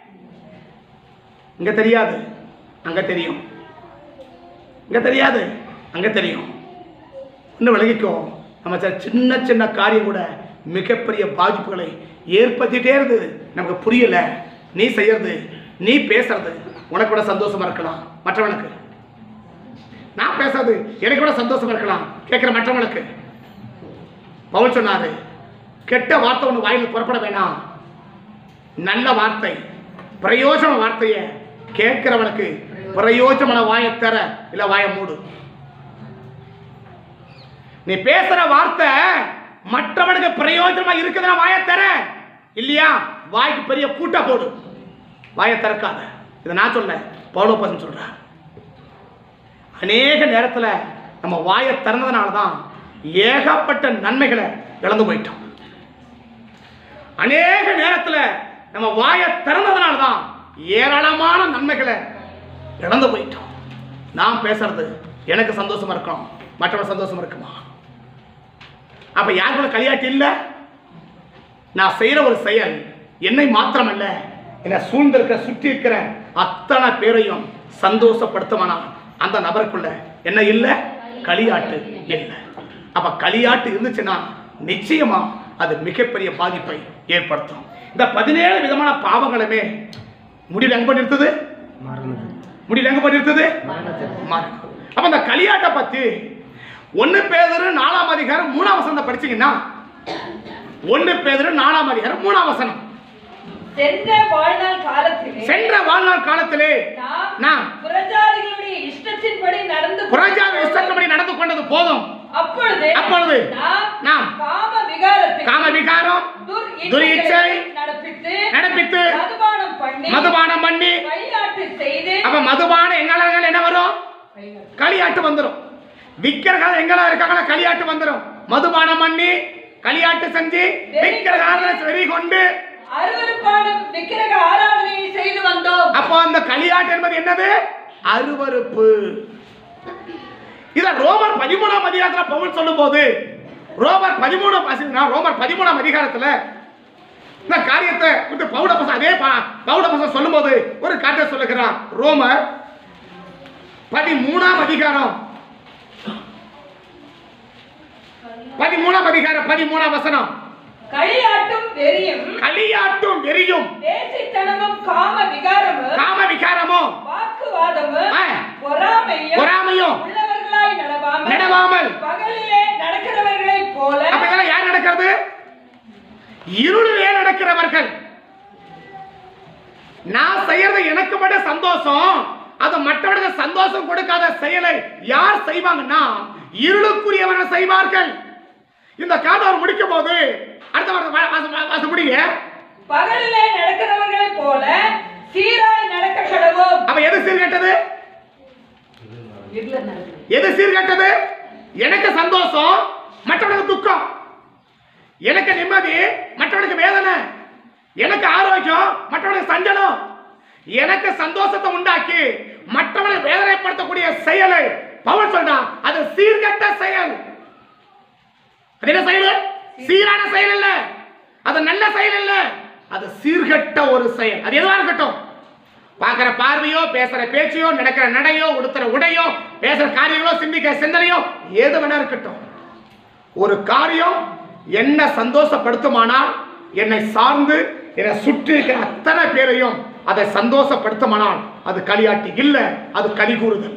இங்க தெரியாது, அங்க தெரியும். இங்க தெரியாது, அங்க தெரியும். இன்னும் விலகிக்கோ. நம்ம சின்ன சின்ன காரியம் கூட மிகப்பெரிய பாதிப்புகளை ஏற்படுத்திட்டே இருந்தது. நமக்கு புரியல. நீ செய்யறது, நீ பேசுறது உனக்கு கூட சந்தோஷமா இருக்கலாம், மற்றவனுக்கு நான் பேசுறது எனக்கு கூட சந்தோஷமா இருக்கலாம், கேட்கிற மற்றவனுக்கு. பவுல் சொன்னாரு, கெட்ட வார்த்தை ஒன்று வாயில் புறப்பட வேணாம். நல்ல வார்த்தை, பிரயோஜன வார்த்தைய கேட்கிறவனுக்கு பிரயோஜன வாயை தர, இல்ல வாயை மூடு. நீ பேசுற வார்த்தை மற்றவனுக்கு பிரயோஜனமா இருக்குதுன்னா வாயை தர, இல்லையா வாய்க்கு பெரிய பூட்டா போடு, வாயை திறக்காத. இதை நான் சொல்ல, பவுல் பசங்க சொல்ற. அநேக நேரத்தில் நம்ம வாயை திறந்ததுனால தான் ஏகப்பட்ட நன்மைகளை இழந்து போயிட்டோம். அநேக நேரத்தில் நம்ம வாயை திறந்ததுனால தான் ஏராளமான நன்மைகளை இழந்து போயிட்டோம். நான் பேசுறது எனக்கு சந்தோஷமா இருக்கும், மற்றவங்க சந்தோஷமா இருக்குமா? அப்ப யாருக்குள்ள களியாட்டு இல்லை. நான் செய்யற ஒரு செயல் என்னை மாத்திரமல்ல, என்னை சூழ்ந்திருக்கிற சுற்றி இருக்கிற அத்தனை பேரையும் சந்தோஷப்படுத்துமானா அந்த நபருக்குள்ள என்ன இல்லை? களியாட்டு இல்லை. அப்ப களியாட்டு இருந்துச்சுன்னா நிச்சயமா அது மிகப்பெரிய பாதிப்பை ஏற்படுத்தும். இந்த பதினேழு விதமான பாவங்களுமே முடிவு எங்க பண்ணிருந்தது? முடிவு எங்க பண்ணிருந்தது? மரணம். அப்ப இந்த களியாட்டை பத்தி ஒன்னு பேதுரு நாலாம் அதிகாரம் மூணாம் வசனம் படிச்சீங்கன்னா, ஒன்னு பேதுரு நாலாம் அதிகாரம் மூணாம் வசனம், சென்ற வாழ்நாள் காலத்திலே சென்ற வாழ்நாள் காலத்திலே நாம் புறஜாதிகளுடைய இஷ்டத்தின்படி நடந்து புறஜாதி இஷ்டத்தின்படி நடந்து கொண்டது போதும். அப்பொழுது அப்பொழுது நாம் காம விகாரத்தை காம விகாரம் துரிச்சை நடப்பித்து நடப்பித்து மதுபானம் பண்ணி மதுபானம் பண்ணி களியாட்டு செய்து. அப்ப மதுபானம் எங்களால என்ன வரும்? களியாட்டு வந்துடும். விக்கிரக எங்களா இருக்காங்களா களியாட்டு வந்துடும். மதுபானம் பண்ணி களியாட்டு செஞ்சு விக்கிரக வெறி கொண்டு அருவருப்பான விக்கிரக ஆராதனையை செய்து வந்தோம். அப்போ அந்த களியாட்டு என்பது என்னது? அருவருப்பு. இத ரோமர் பதிமூணாம் அதிகாரத்துல பவுல் சொல்லும் போது, ரோமர் பதிமூணாம் வாசினா ரோமர் பதிமூணாம் அதிகாரத்துல இந்த காரியத்தை வந்து பவுலப்போஸ்தலன் அதே பவுலப்போஸ்தலன் சொல்லும்போது ஒரு காரியத்தை சொல்லுகிறார். ரோமர் பதிமூணாம் அதிகாரம் பதிமூணாம் அதிகாரம் பதிமூணாம் வசனம். களியாட்டும் வெறியும் களியாட்டும் வெறியும் வேசித்தனமும் காம விகாரமும் காம விகாரமும் வாக்குவாதமும் ஆ, பொறாமையும் பொறாமையும் உள்ளவர்களாய் நடவாமல் நடவாமல் பகலிலே நடக்கிறவர்களைப் போல. அப்ப இதெல்லாம் யார் நடக்கிறது? இருளிலே நடக்கிறவர்கள். நான் செய்யறது எனக்கு மட்டும் சந்தோஷம், அது மற்றவர்களுக்கு சந்தோஷம் கொடுக்காத செயலை யார் செய்வாங்கன்னா இருளுக்குரியவர்கள் செய்வார்கள். இந்த காலம் முடிக்கும் போது அடுத்த வாசம் முடிய பகலிலே நடக்கிறவர்களைப் போல சீராய் நடக்க கடவோம். அப்ப எது சீர்கெட்டது? எது சீர்கெட்டது? எனக்கு சந்தோஷம், மற்றவனுக்கு துக்கம். எனக்கு நிம்மதி, மற்றவனுக்கு வேதனை. எனக்கு ஆரோக்கியம், மற்றவனுக்கு சஞ்சலம். எனக்கு சந்தோஷத்தை உண்டாக்கி மற்றவனை வேதனைப்படுத்தக்கூடிய செயலை பவுல் சொல்றான், அது சீர்கெட்ட செயல். அது என்ன செயல்? சீரான செயல் இல்ல, அது நல்ல செயல் இல்ல, அது சீர்கெட்ட ஒரு செயல். அது எதுவா இருக்கட்டும், பார்க்கிற பார்வையோ, பேசுற பேச்சையோ, நடக்கிற நடையோ, உடுத்துற உடையோ, பேசுற காரியங்களோ, சிந்திக்கிற சிந்தனையோ, ஏது வேணா இருக்கட்டும். ஒரு காரியம் என்ன சந்தோஷப்படுத்துமானால், என்னை சார்ந்து என்னை சுற்றி இருக்கிற அத்தனை பேரையும் அதை சந்தோஷப்படுத்துமானால் அது களியாட்டி இல்ல, அது களி கூறுதல்.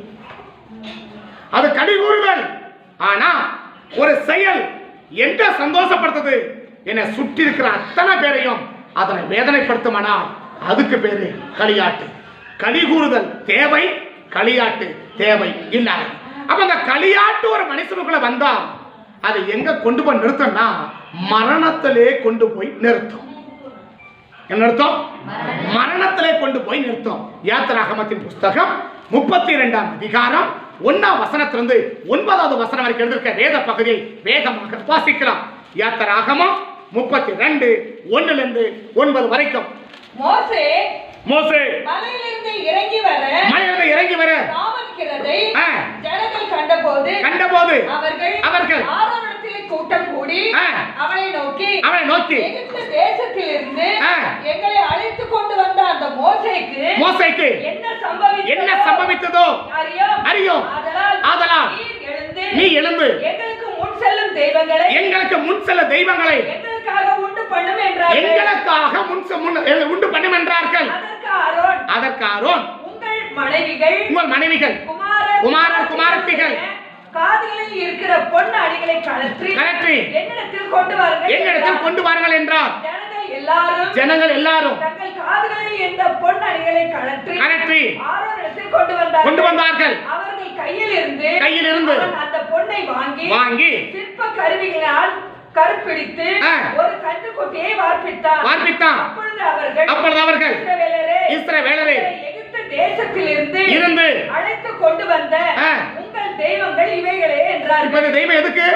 அது களி கூறுதல். ஆனா ஒரு செயல் எந்த சந்தோஷப்படுத்துது, என்னை சுற்றி இருக்கிற அத்தனை பேரையும் அதனை வேதனைப்படுத்துமானால் அதுக்கு பேரு களியாட்டு. களி கூறுதல் தேவை, களியாட்டு தேவை இல்ல. அப்ப அந்த களியாட்டு ஒரு மனுஷனுக்குள்ள வந்தா அதை எங்க கொண்டு போய் நிறுத்தம்னா மரணத்திலே கொண்டு போய் நிறுத்தும். என்ன அர்த்தம்? மரணத்திலே கொண்டு போய் நிறுத்தும். யாத்திராகமத்தின் புஸ்தகம் முப்பத்தி இரண்டாம் அதிகாரம் ஒன்னாம் வசனத்திலிருந்து ஒன்பதாவது வசனம் வரைக்கும் எழுதியிருக்க வேத பகுதியை வேகமாக வாசிக்கலாம். யாத்திராகமம் முப்பத்தி ரெண்டு ஒன்னுல இருந்து ஒன்பது வரைக்கும். மோசே மோசே மலையிலிருந்து இறங்கி வர மலையிலிருந்து இறங்கி வர தாமதிக்கிறதை ஆ, ஜனங்கள் கண்டபோது கண்டபோது அவர்கள் அவர்கள் ஆரோனிடத்திலே கூட்டம் கூடி ஆ, அவனை நோக்கி அவனை நோக்கி எகிப்து தேசத்திலிருந்து ஆ, எங்களை அழைத்து கொண்டு வந்த அந்த மோசேக்கு மோசேக்கு என்ன சம்பவித்ததோ என்ன சம்பவித்ததோ அறியோம். அறியோம். ஆதலால் ஆதலால் நீர் எழுந்து நீ எழுந்து எங்களுக்கு முன் செல்லும் தெய்வங்களை எங்களுக்கு முன் செல்ல தெய்வங்களை எங்களுக்காக உண்டு பண்ணும் என்றார்கள். எங்களுக்காக முன் செ- முன் எ- உண்டு பண்ணும் என்றார்கள். அதற்கு ஆரோன் அதற்கு ஆரோன் உங்கள் மனைவிகள் உங்கள் மனைவிகள் குமாரர் குமாரர் குமாரத்திகள் காதுகளில் இருக்கிற பொன் அணிகளை கழற்றி கழற்றி என்னிடத்தில் கொண்டு வாருங்கள் என்னிடத்தில் என்றார். கொண்டு வாருங்கள் என்றார். ஜனங்கள் எல்லாரும் ஜனங்கள் எல்லாரும் தங்கள் காதுகளில் இருந்த பொன் அணிகளை கழற்றி கழற்றி ஆரோனிடத்தில் கொண்டு வந்தார்கள். கொண்டு வந்தார்கள். அவர்கள் கையில் இருந்து கையில் இருந்து அவன் அந்த பொன்னை வாங்கி வாங்கி சிற்ப கருவிகளால் கருப்பிடித்து ஆ, ஒரு கன்றுக்குட்டியை வார்ப்பித்தான். வார்ப்பித்தான். அப்பொழுது அவர்கள் அப்பொழுது அவர்கள் இஸ்ரவேலரே, இஸ்ரவேலரே எகிப்து தேசத்திலிருந்து இருந்து அழைத்து கொண்டு வந்த ஆ, உங்கள் தெய்வங்கள் இவைகளே இப்ப என்றார்கள். இந்த தெய்வம் எதுக்கு?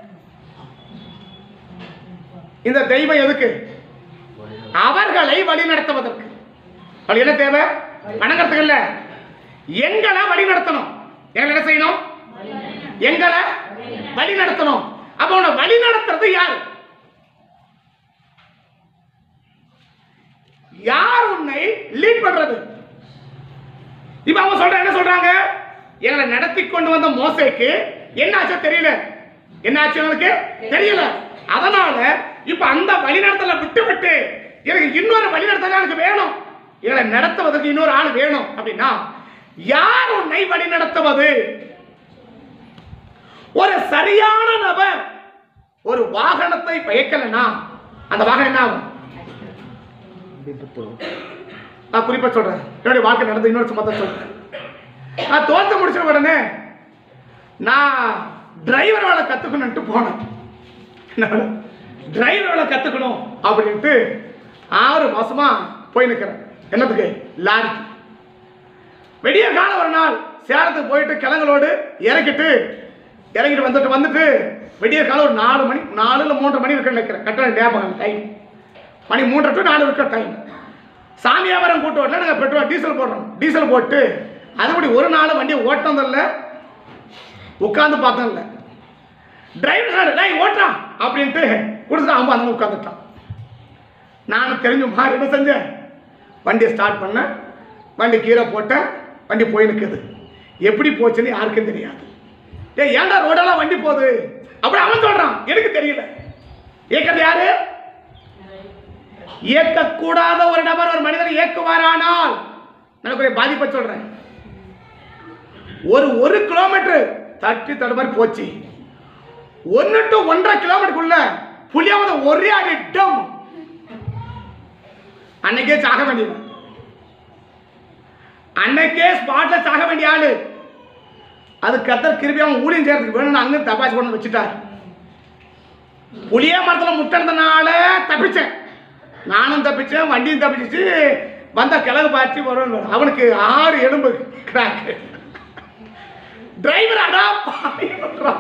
இந்த தெய்வம் எதுக்கு? அவர்களை வழி நடத்துவதற்கு. அவள் என்ன தேவை? வணங்கறதுக்கு இல்ல, எங்களை வழி நடத்தணும். எங்களை என்ன செய்யணும்? எங்களை வழி நடத்தணும். அப்ப உன்னை வழி நடத்துறது யார்? யார் உன்னை லீட் பண்றது? இப்ப அவங்க சொல்ற என்ன சொல்றாங்க? எங்களை நடத்தி கொண்டு வந்த மோசேக்கு என்ன ஆச்சோ தெரியல. என்ன ஆச்சு உங்களுக்கு தெரியல. அதனால இப்ப அந்த வழி நடத்தல விட்டு விட்டு எனக்கு இன்னொரு வழி நடத்தல எனக்கு வேணும். எங்களை நடத்துவதற்கு இன்னொரு ஆள் வேணும். அப்படின்னா யார் உன்னை வழி நடத்துவது? ஒரு சரியான நபர் ஒரு வாகனத்தை பயக்கலனா அந்த வாகனம் என்ன ஆகும்? நான் குறிப்பா சொல்றேன், என்னுடைய வாழ்க்கை நடந்த இன்னொரு சும்மா சொல்றேன். நான் தோற்று முடிச்ச உடனே நான் டிரைவர் வேலை கத்துக்கணும்ட்டு போனேன். டிரைவர் வேலை கத்துக்கணும் அப்படின்ட்டு ஆறு மாசமா போய் நிற்கிறேன். என்னத்துக்கு? லாரி. வெடிய காலம் ஒரு நாள் சேலத்துக்கு போயிட்டு கிழங்களோடு இறக்கிட்டு இறங்கிட்டு வந்துட்டு வந்துட்டு வெடிய காலம் ஒரு நாலு மணி நாலு இல்லை மூன்று மணி இருக்க நினைக்கிறேன். கரெக்டாக ஞாபகம் டைம் மணி மூன்றரை டு நாலு இருக்க டைம். சாமியாபுரம் கூட்டு வரல, நாங்கள் பெட்ரோல் டீசல் போடுறோம். டீசல் போட்டு அதுபடி ஒரு நாள் வண்டியை ஓட்டினதில்லை, உட்காந்து பார்த்ததில்ல. டிரைவர் ஓட்டுறான் அப்படின்ட்டு கொடுத்துட்டு அவன் அந்த உட்காந்துட்டான். நானும் தெரிஞ்சு மாதிரி என்ன செஞ்சேன், வண்டியை ஸ்டார்ட் பண்ண, வண்டி கீரை போட்டேன், வண்டி போய் நிற்குது. எப்படி போச்சுன்னு யாருக்கும் தெரியாது. ஏ ஏன்டா ரோடெல்லாம் வண்டி போகுது அப்படி அவன் சொல்றான், எனக்கு தெரியல. இயக்கிறது யாரு? இயக்கக்கூடாத ஒரு நபர் ஒரு மனிதனை இயக்குவாரானால் எனக்கு ஒரு பாதிப்பை சொல்றேன். ஒரு ஒரு கிலோமீட்டர் தட்டி தடுமாறி போச்சு. ஒன்னு டு ஒன்றரை கிலோமீட்டருக்குள்ள புளியாவது ஒரே அடி டம். அன்னைக்கே சாக வேண்டிய அன்னைக்கே ஸ்பாட்ல சாக வேண்டிய ஆளு. அது கத்தர் கிருபி அவன் ஊழியம் செய்யறதுக்கு வேணும்னு அங்க தபாசி கொண்டு வச்சுட்டார். புளிய மரத்தில் முட்டினதுனால தப்பிச்சேன், நானும் தப்பிச்சேன், வண்டியும் தப்பிச்சிச்சு. வந்த கிழக்கு பார்த்து வரும், அவனுக்கு ஆறு எலும்பு கிராக்கு. டிரைவர் அடா பாடுறான்.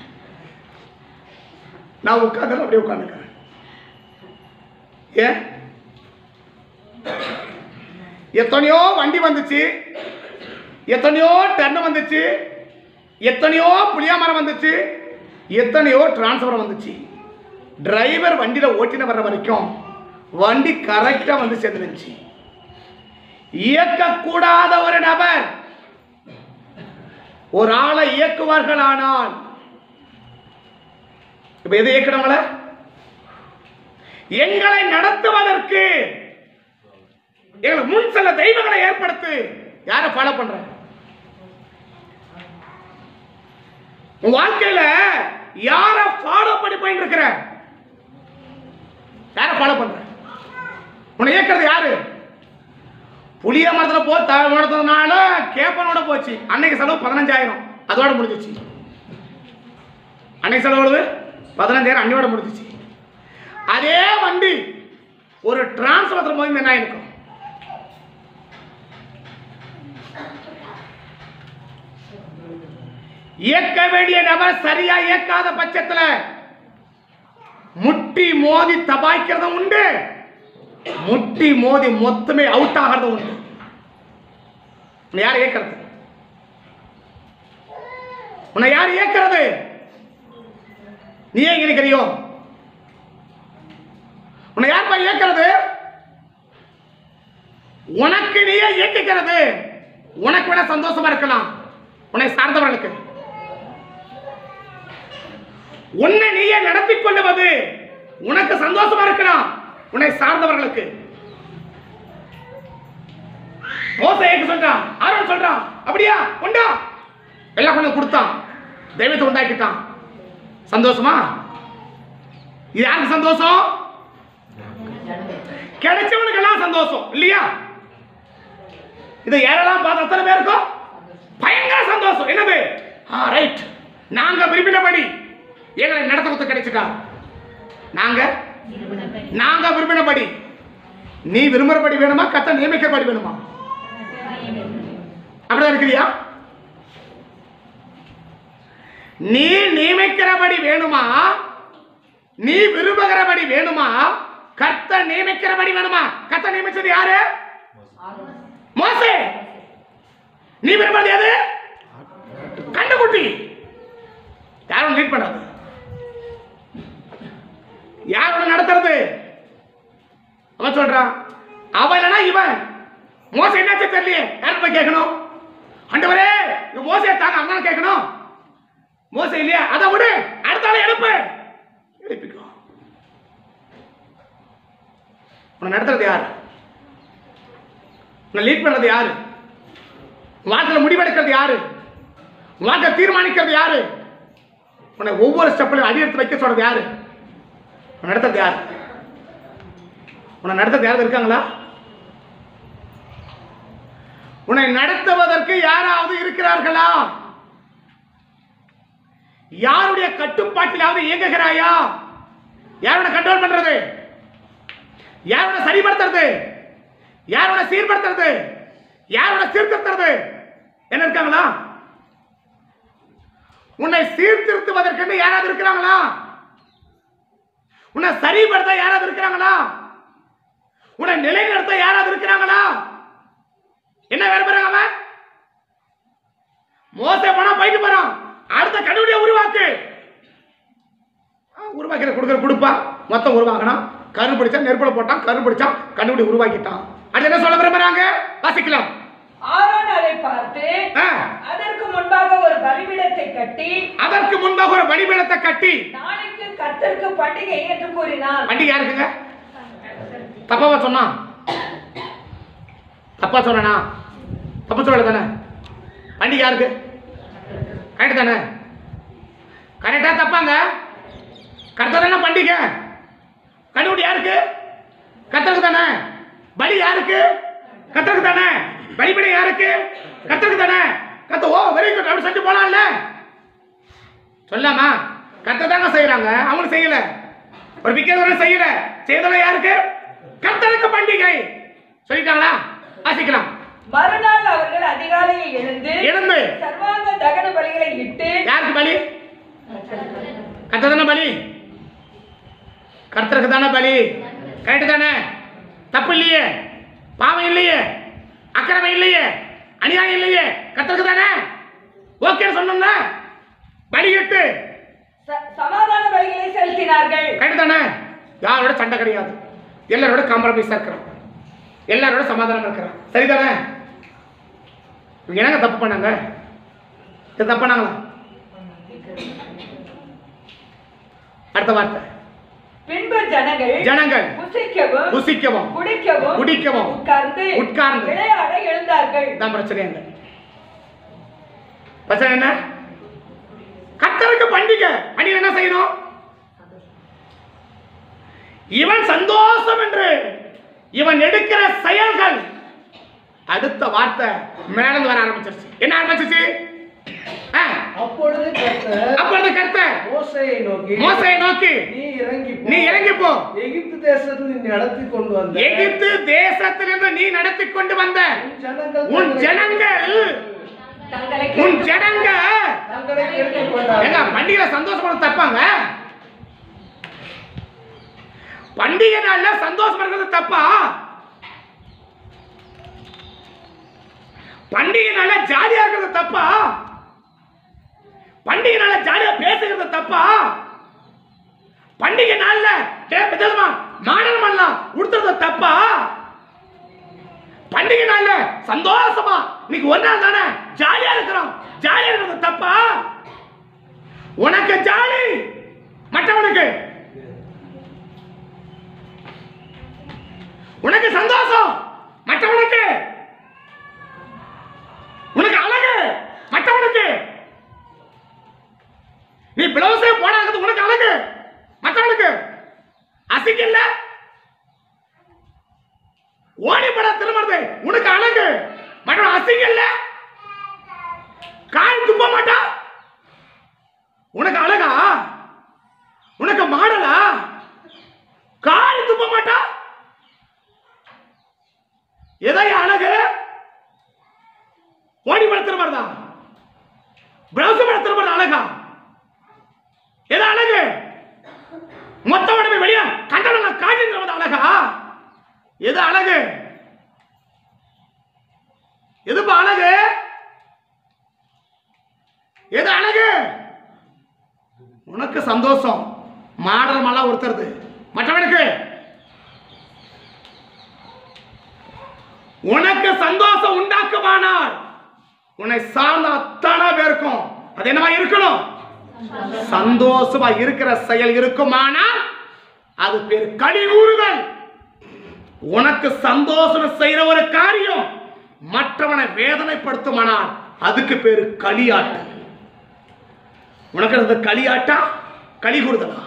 நான் உட்காந்து அப்படியே உட்காந்துக்கிறேன். ஏன் எத்தனையோ வண்டி வந்துச்சு, எத்தனையோ டர்ன் வந்துச்சு, எத்தனையோ புளிய மரம் வந்துச்சு, எத்தனையோ டிரான்ஸ்ஃபர் வந்துச்சு. டிரைவர் வண்டியில ஓட்டின வர்ற வரைக்கும் வண்டி கரெக்டா வந்து சேர்ந்துருந்துச்சு. இயக்கக்கூடாத ஒரு நபர் ஒரு ஆளை இயக்குவார்கள். ஆனால் இப்ப எது இயக்கணுங்கள எங்களை நடத்துவதற்கு எங்களுக்கு முன் சில தெய்வங்களை ஏற்படுத்து. யாரை ஃபாலோ பண்ற? உன் வாழ்க்கையில யாரை ஃபாலோ பண்ணி போயிட்டு இருக்கிற? யாரை ஃபாலோ பண்ற? உன்னை இயக்கிறது யாரு? புளிய மரத்துல போ தடுத்ததுனால கேப்பனோட போச்சு. அன்னைக்கு செலவு பதினஞ்சாயிரம், அதோட முடிஞ்சிச்சு. அன்னைக்கு செலவு பதினஞ்சாயிரம் அன்னையோட முடிஞ்சிச்சு. அதே வண்டி ஒரு டிரான்ஸ்ஃபர் போது என்ன இருக்கும்? இயக்க வேண்டிய நபர் சரியா இயக்காத பட்சத்துல முட்டி மோதி தபாய்க்கிறதும் உண்டு, முட்டி மோதி மொத்தமே அவுட் ஆகிறதும் உண்டு. உன்னை யார் இயக்கிறது? உன்னை யார் இயக்கிறது? நீ ஏன் நினைக்கிறியோ? உன்னை யார் இயக்கிறது? உனக்கு நீயே இயக்கிக்கிறது. உனக்கு வேணா சந்தோஷமா இருக்கலாம், உன்னை சார்ந்தவர்களுக்கு. உன்னை நீயே நடத்தி கொள்ளுவது உனக்கு சந்தோஷமா இருக்கலாம், உன்னை சார்ந்தவர்களுக்கு. மோசே சொல்றான், ஆரோன் சொல்றான், அப்படியா உண்டா எல்லாம் கொண்டு கொடுத்தான், தெய்வத்தை உண்டாக்கிட்டான். சந்தோஷமா? இது யாருக்கு சந்தோஷம்? கிடைச்சவனுக்கு எல்லாம் சந்தோஷம் இல்லையா? இதை யாரெல்லாம் பார்த்து அத்தனை பேருக்கும் பயங்கர சந்தோஷம். என்னது? ரைட், நாங்க விரும்பினபடி எங்களை நடத்த கிடைச்சிட்டா. நாங்க நாங்க விரும்பினபடி. நீ விரும்புறபடி வேணுமா, கத்த நியமிக்கிறபடி வேணுமா? அப்படிதான் இருக்கிறியா? நீ நியமிக்கிறபடி வேணுமா, நீ விரும்புகிறபடி வேணுமா, கர்த்த நியமிக்கிறபடி வேணுமா? கர்த்த நியமிச்சது யாரு? மோசே. நீ விரும்புறது எது? கண்டுகுட்டி. யாரும் லீட் பண்றது? யாரோட நடத்துறது? அவன் சொல்றான், அவன் இல்லைனா இவன். மோசே என்னாச்சு தெரியலையே, யாரும் போய் கேட்கணும். ஆண்டவரே இது மோசே தாங்க, அங்க கேட்கணும். மோசே இல்லையா, அதை விடு, அடுத்த ஆளை எழுப்பு. எழுப்பிக்கோ. உன்னை நடத்துறது யாரு? உன்னை லீட் பண்றது யாரு? வாழ்க்கையில் முடிவெடுக்கிறது யாரு? வாழ்க்கை தீர்மானிக்கிறது யாரு? உன்னை ஒவ்வொரு ஸ்டெப்லையும் அடி எடுத்து வைக்க சொல்றது யாரு? உன்னை நடத்துறது யாரு? உன்னை நடத்துறது யாராவது இருக்காங்களா? உன்னை நடத்துவதற்கு யாராவது இருக்கிறார்களா? யாருடைய கட்டுப்பாட்டிலாவது இயங்குகிறாயா? யாரோட கண்ட்ரோல் பண்றது? யாரோட சரிப்படுத்துறது? யாரோட சீர்படுத்துறது? யாரோட சீர்திருத்துறது? என்ன இருக்காங்களா? உன்னை சீர்திருத்துவதற்கு யாராவது இருக்கிறாங்களா? உன்னை சரிபடுத்த யாராவது இருக்கிறாங்களா? உன்னை நிலைநிறுத்த யாராவது இருக்கிறாங்களா? என்ன வேற பெறாங்க? மோசே போனா போயிட்டு போறான், அடுத்த கண்டுபிடிய உருவாக்கு. உருவாக்கிற கொடுக்குற கொடுப்பா மொத்தம் உருவாக்கணும். கரு பிடிச்சா நெருப்புல போட்டான், கரு பிடிச்சா கண்டுபிடி உருவாக்கிட்டான். அது என்ன சொல்ல விரும்புறாங்க? வாசிக்கலாம். ஆரோன் அதை பார்த்து அதற்கு முன்பாக ஒரு பலிபீடத்தை கட்டி அதற்கு முன்பாக ஒரு பலிபீடத்தை கட்டி நாளைக்கு கர்த்தருக்கு பண்டிகை என்று கூறினான். பண்டிகை யாருக்குங்க? தப்பாவா சொன்னான்? தப்பா சொன்னா? தப்பு சொல்ல தானே? பண்டிகை யாருக்கு? கரெக்ட் தானே? கரெக்டா தப்பாங்க? கரெக்டா தானே பண்டிகை? கண்டுபிடி யாருக்கு? கர்த்தருக்கு தானே? பலி யாருக்கு? கர்த்தருக்கு தானே? பலிபீடம் யாருக்கு? கர்த்தருக்கு தானே? கர்த்தர் ஓ வெரி குட் அப்படி சொல்லிட்டு போலாம்ல. சொல்லாமா? கர்த்தர் தாங்க செய்யறாங்க, அவங்க செய்யல. ஒரு விக்கிறவங்க செய்யல, செய்தவங்க யாருக்கு? கர்த்தருக்கு பண்டிகை சொல்லிட்டாங்களா? வாசிக்கலாம். மறுநாள் அவர்கள் அதிகாலையில் எழுந்து எழுந்து சர்வாங்க தகன பலிகளை இட்டு. யாருக்கு பலி? கர்த்தர் தானே பலி, கர்த்தருக்கு தானே பலி. கரெக்ட் தானே? தப்பு இல்லையே, பாவம் இல்லையே, அக்கிரமம் இல்லையே, அநியாயம் இல்லையே, கர்த்தருக்கு தானே ஓகே சொன்னா பலியிட்டு சமாதான பலிகளை செலுத்தினார்கள். கரெக்ட் தானே? யாரோட சண்டை கிடையாது, எல்லாரோட காம்ப்ரமைஸா இருக்கிறோம், எல்லாரோட சமாதானம் இருக்கிறோம். சரிதானே? இவங்க என்னங்க தப்பு பண்ணாங்க? இது தப்பு பண்ணாங்களா? அடுத்த வார்த்தை. பின்பு ஜனங்கள் ஜனங்கள் புசிக்கவும் புசிக்கவும் குடிக்கவும் குடிக்கவும் உட்கார்ந்து உட்கார்ந்து விளையாட எழுந்தார்கள். தான் பிரச்சனை என்ன? பிரச்சனை என்ன? கர்த்தருக்கு பண்டிகை. பண்டிகை என்ன செய்யணும்? இவன் சந்தோஷம் என்று இவன் எடுக்கிற செயல்கள். அடுத்த வார்த்தை மேலந்து வர ஆரம்பிச்சிருச்சு. என்ன ஆரம்பிச்சிச்சு? அப்பொழுது கர்த்தர் அப்பொழுது கர்த்தர் மோசேயை நோக்கி மோசேயை நோக்கி நீ இறங்கி போ, நீ இறங்கி போ, எகிப்து தேசத்தில் நீ நடத்தி கொண்டு வந்த எகிப்து தேசத்திலிருந்து நீ நடத்தி கொண்டு வந்த உன் ஜனங்கள் உன் ஜனங்க தங்களை கெடுத்துக் கொண்டார்கள். ஏங்க பண்டிகையில சந்தோஷம் தப்பாங்க? பண்டிகை நாள்ல சந்தோஷம் இருக்கிறது தப்பா? பண்டிகை நாள்ல ஜாலியா இருக்கிறது தப்பா? பண்டிகை நாள்ல ஜாலியா பேசுகிறது தப்பா? பண்டிகை நாள்ல விதமா மாடல் பண்ணலாம் உடுத்துறது தப்பா? பண்டிகை நாள்ல சந்தோஷமா இன்னைக்கு ஒரு நாள் தானே ஜாலியா இருக்கிறோம், ஜாலியா இருக்கிறது தப்பா? உனக்கு ஜாலி, மற்றவனுக்கு உனக்கு சந்தோஷம், மற்றவனுக்கு உனக்கு அழகு, மற்றவனுக்கு நீ பிளவுஸே போடாதது உனக்கு அழகு, மற்றவனுக்கு அசிங்கல்ல. ஓடி பட திருமணத்தை உனக்கு அழகு, மற்றவன் அசிங்கல்ல. கால் துப்ப மாட்டா உனக்கு அழகா? உனக்கு மாடலா? கால் துப்ப மாட்டா எதை அழகு? ஓடி பட திருமணதா, பிளவுஸ் பட திருமணம் அழகா? எது அழகு? மொத்த உடம்பை வெளியே கண்டன காட்டுறது அழகா? எது அழகு? எதுப்பா அழகு? எது அழகு? உனக்கு சந்தோஷம், மாடல் மலா ஒருத்தருது, மற்றவனுக்கு உனக்கு சந்தோஷம் உண்டாக்குமானால் உன்னை சார்ந்த அத்தனை பேருக்கும் அது என்னவா இருக்கணும்? சந்தோஷமா இருக்கிற செயல் இருக்குமானால் அது பேர் களி கூறுதல். உனக்கு சந்தோஷம் செய்யற ஒரு காரியம் மற்றவனை வேதனைப்படுத்துமானால் அதுக்கு பேரு களியாட்டு. உனக்கு அது களியாட்டா களி கூறுதலா?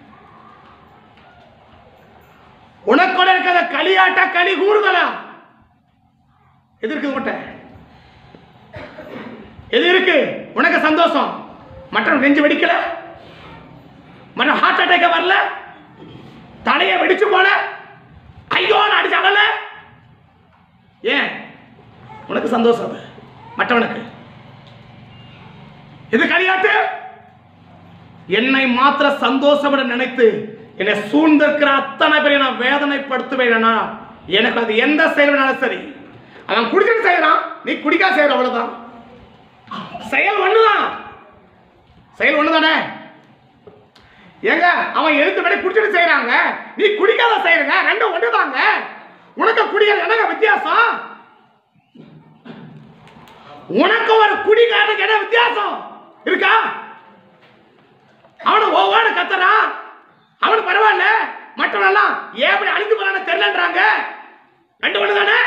உனக்கு இருக்கிற களியாட்டா களி கூறுதலா? எது இருக்கு உன்கிட்ட? எது இருக்கு? உனக்கு சந்தோஷம், மற்றவன் நெஞ்சு வெடிக்கல, மற்ற ஹார்ட் அட்டாக் வரல, தலையை வெடிச்சு போல, ஐயோ அடிச்சு அழல. ஏன்? உனக்கு சந்தோஷம், அது மற்றவனுக்கு இது களியாட்டு. என்னை மாத்திர சந்தோஷம் நினைத்து என்னை சூழ்ந்திருக்கிற அத்தனை பேரை நான் வேதனைப்படுத்துவேன். எனக்கு அது எந்த செயல்னாலும் சரி. அவன் குடிக்க செய்யறான், நீ குடிக்கா செய்யற, அவ்வளவுதான். செயல் ஒண்ணுதான், செயல் ஒண்ணுதானே. ஏங்க அவன் எழுத்து வேலை குடிச்சிட்டு செய்யறாங்க, நீ குடிக்காத செய்யறங்க, ரெண்டும் ஒண்ணுதாங்க. உனக்கு குடிக்காத என்னங்க வித்தியாசம்? உனக்கு ஒரு குடிக்காரனுக்கு என்ன வித்தியாசம் இருக்கா? அவனு ஒவ்வொரு கத்துறான், அவனு பரவாயில்ல, மற்றவனெல்லாம் ஏன் அப்படி அழிந்து போறான்னு தெரியலன்றாங்க. ரெண்டு ஒண்ணு தானே.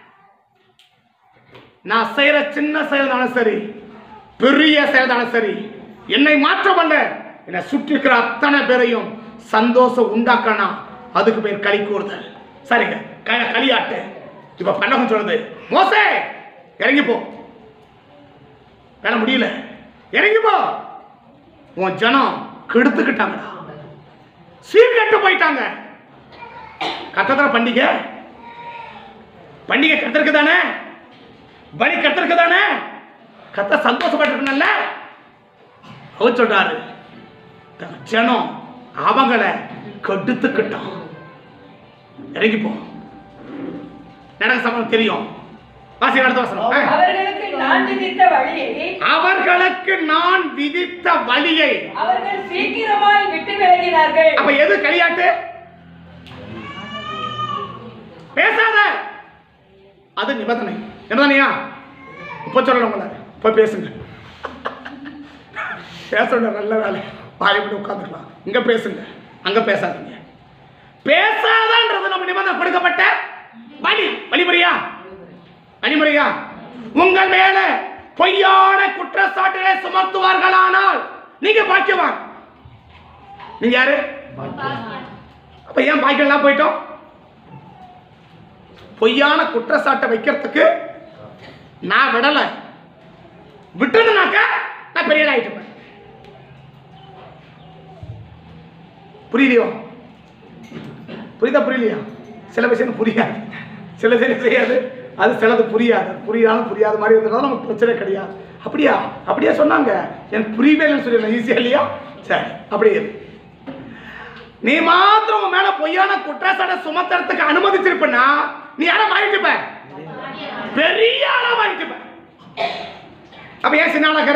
நான் செய்யற சின்ன செயல் தானே சரி, பெரிய செயல் தானே சரி, என்னை மாற்றமல்ல என்னை சுற்றி இருக்கிற அத்தனை பேரையும் சந்தோஷம் உண்டாக்கணும். அதுக்கு பேர் களி கூறுதல். சரிங்க, களியாட்டு. இப்ப பல்லவன் சொல்லுது, மோசே இறங்கி போ, வேலை முடியல, இறங்கி போ. உன் ஜனம் கெடுத்துக்கிட்டாங்கடா, சீர்கெட்டு போயிட்டாங்க. கத்தர பண்டிகை பண்டிகை கத்திருக்கு தானே, பலி கத்திருக்கு தானே, கத்த சந்தோஷப்பட்டிருக்கணும்ல. அவர் சொல்றாரு, ஜனம் அவங்களை கெடுத்துக்கிட்டான், இறங்கி போ. நடக்க சம்பவம் தெரியும். அவர்களுக்கு நான் விதித்த வழியை அவர்களுக்கு நான் விதித்த வழியை அவர்கள் சீக்கிரமாய் விட்டு விலகினார்கள். அப்ப எது களியாட்டு? பேசாத, அது நிபந்தனை. நிபந்தனையா? இப்ப சொல்லல, உங்களை போய் பேசுங்க. பேச நல்ல வேலை, வாயை விட்டு உட்காந்துக்கலாம். இங்க பேசுங்க, அங்க பேசாதீங்க. பேசாதன்றது நம்ம நிபந்தனை கொடுக்கப்பட்ட வழி. வழிமுறையா? வழிமுறையா? உங்கள் மேல பொய்யான குற்றச்சாட்டுகளை சுமத்துவார்களானால் நீங்க பாக்கியவான். நீங்க யாரு? அப்ப ஏன் பாக்கியம் போயிட்டோம்? பொய்யான குற்றச்சாட்டை வைக்கிறதுக்கு நான் விடல. விட்டதுனாக்க நான் பெரிய ஆயிட்டு. புரியலையோ? புரியுதா புரியலையா? சில விஷயம் புரியாது, சில விஷயம் செய்யாது, அது சிலது புரியாது. புரியாலும் புரியாத மாதிரி இருந்தாலும் நமக்கு பிரச்சனை கிடையாது. அப்படியா? அப்படியே சொன்னாங்க, எனக்கு புரியவே இல்லைன்னு சொல்லி ஈஸியா இல்லையா? சரி, அப்படியே நீ மாத்திரம் உன் மேல பொய்யான குற்றச்சாட்டை சுமத்துறதுக்கு அனுமதிச்சிருப்பா, நீ யார மாறிட்டுப்ப? பெரிய ஆளா மாறிட்டுப்ப. அப்ப ஏன் சின்ன ஆளாக்கிற?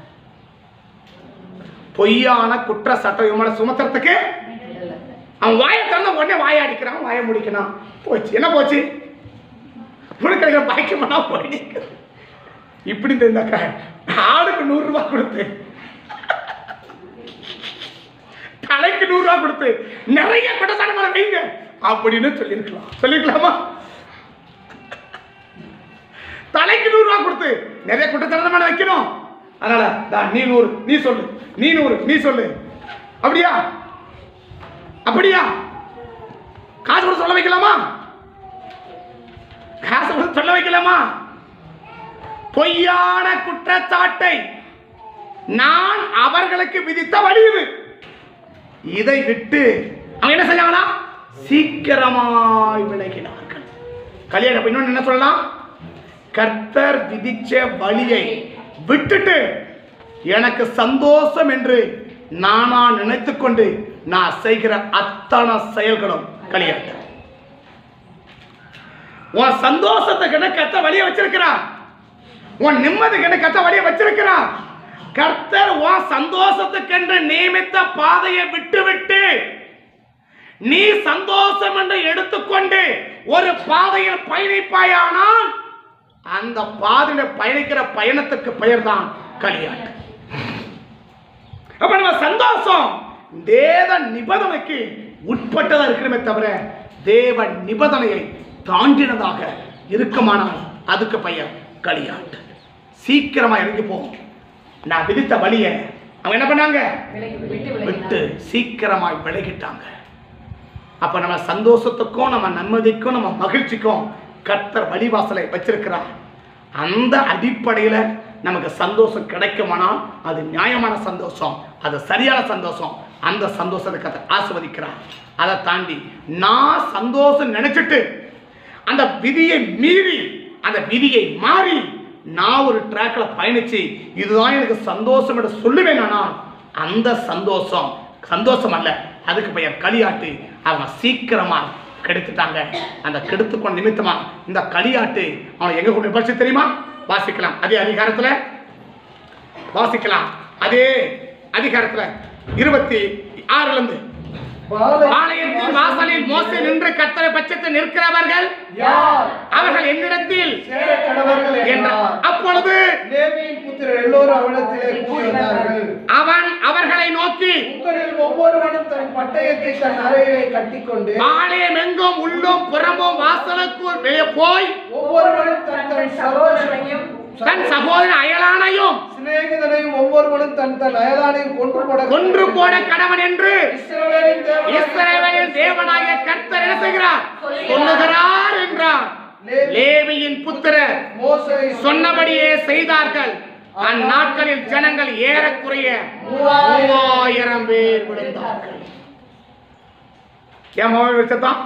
பொய்யான குற்றச்சாட்டை இவன் மேல சுமத்துறதுக்கு அவன் வாயை திறந்த உடனே வாயை அடிக்கிறான், வாயை முடிக்கிறான். போச்சு, என்ன போச்சு? உனக்கு பாய்க்கமானா போயிட்டு இப்படி இருந்தாக்கா ஆளுக்கு நூறு ரூபாய் கொடுத்து, தலைக்கு நூறு ரூபாய் கொடுத்து நிறைய குற்றச்சாட்டு வைங்க அப்படின்னு சொல்லிருக்கலாம். சொல்லிருக்கலாமா? தலைக்கு நூறு ரூபாய் கொடுத்து நிறைய குற்றச்சாட்டு மேல வைக்கணும். அதனால நீ நூறு நீ சொல்லு, நீ நூறு நீ சொல்லு. அப்படியா? அப்படியா? காசு கூட சொல்ல வைக்கலாமா? காசு கூட சொல்ல வைக்கலாமா? பொய்யான குற்றச்சாட்டை நான் அவர்களுக்கு விதித்த வழி இது. இதை விட்டு அவங்க என்ன செஞ்சாங்களா? சீக்கிரமாய் விலகினார்கள். கல்யாணம் இன்னொன்னு என்ன சொல்லலாம்? கர்த்தர் விதிச்ச வழியை விட்டுட்டு எனக்கு சந்தோஷம் என்று நானா நினைத்துக் கொண்டு நான் செய்கிற அத்தனை செயல்களும் களியாட்டு. உன் சந்தோஷத்துக்கு கர்த்தர் வழியை வச்சிருக்கிறார், உன் நிம்மதிக்கு கர்த்தர் வழியை வச்சிருக்கிறார். கர்த்தர் உன் சந்தோஷத்துக்கென்று நியமித்த பாதையை விட்டு விட்டு நீ சந்தோஷம் என்று எடுத்துக்கொண்டு ஒரு பாதையில் பயணிப்பாயானால் அந்த பாதையில் பயணிக்கிற பயணத்துக்கு பெயர் தான் களியாட்டு. அப்ப நம்ம சந்தோஷம் தேவ நிபந்தனைக்கு உட்பட்டதா இருக்கணுமே தவிர தேவ நிபந்தனையை தாண்டினதாக இருக்குமானால் அதுக்கு பெயர் களியாட்டு. சீக்கிரமா இறங்கி போகும். நான் விதித்த வழியை அவங்க என்ன பண்ணாங்க? விட்டு சீக்கிரமாய் விலகிட்டாங்க. அப்ப நம்ம சந்தோஷத்துக்கும் நம்ம நிம்மதிக்கும் நம்ம மகிழ்ச்சிக்கும் கர்த்தர் வழிவாசலை வச்சிருக்கிறார். அந்த அடிப்படையில் நமக்கு சந்தோஷம் கிடைக்குமானால் அது நியாயமான சந்தோஷம், அது சரியான சந்தோஷம். அந்த சந்தோஷத்தை கர்த்தர் ஆசீர்வதிக்கிறார். அதை தாண்டி நான் சந்தோஷம் நினைச்சிட்டு அந்த விதியை மீறி அந்த விதியை மாறி நான் ஒரு ட்ராக்ல பயணிச்சு இதுதான் எனக்கு சந்தோஷம் என்று சொல்லுவேன். ஆனால் அந்த சந்தோஷம் சந்தோஷம் அல்ல, அதுக்கு பெயர் களியாட்டு. அவங்க சீக்கிரமா கெடுத்துட்டாங்க. அந்த கெடுத்துக்கொண்ட நிமித்தமா இந்த களியாட்டு அவனை எங்க கொண்டு படிச்சு தெரியுமா? வாசிக்கலாம், அதே அதிகாரத்துல வாசிக்கலாம், அதே அதிகாரத்துல இருபத்தி ஆறுல இருந்து பாளையத்தின் வாசலில் மோசே நின்று கர்த்தரை பட்சத்தில் நிற்கிறவர்கள் யார்? அவர்கள் என்னிடத்தில் சேரக் கடவர்கள் என்றார். அப்பொழுது லேவியின் புத்திரர் எல்லோரும் அவனிடத்திலே கூடி வந்தார்கள். அவன் அவர்களை நோக்கி, உங்களில் ஒவ்வொருவனும் தன் பட்டயத்தை தன் அறையிலே கட்டிக்கொண்டு பாளையம் எங்கும் உள்ளும் புறமும் வாசலுக்குள் வெளியே போய் ஒவ்வொருவனும் தன் தன் சகோதரனையும் தன் சகோதர அயலானையும் சிநேகிதனையும் ஒவ்வொருவனும் தன் தன் அயலானையும் கொன்று போட கொன்று போட கடவன் என்று இஸ்ரவேலின் தேவனாகிய இஸ்ரவேலின் தேவனாகிய கர்த்தர் என்ன செய்கிறார் சொல்லுகிறார் என்றார். லேவியின் புத்திரர் மோசே சொன்னபடியே செய்தார்கள். அந்நாட்களில் ஜனங்கள் ஏறக்குறைய மூவாயிரம் பேர் விழுந்தார்கள். ஏன் மூவாயிரம் செத்தான்?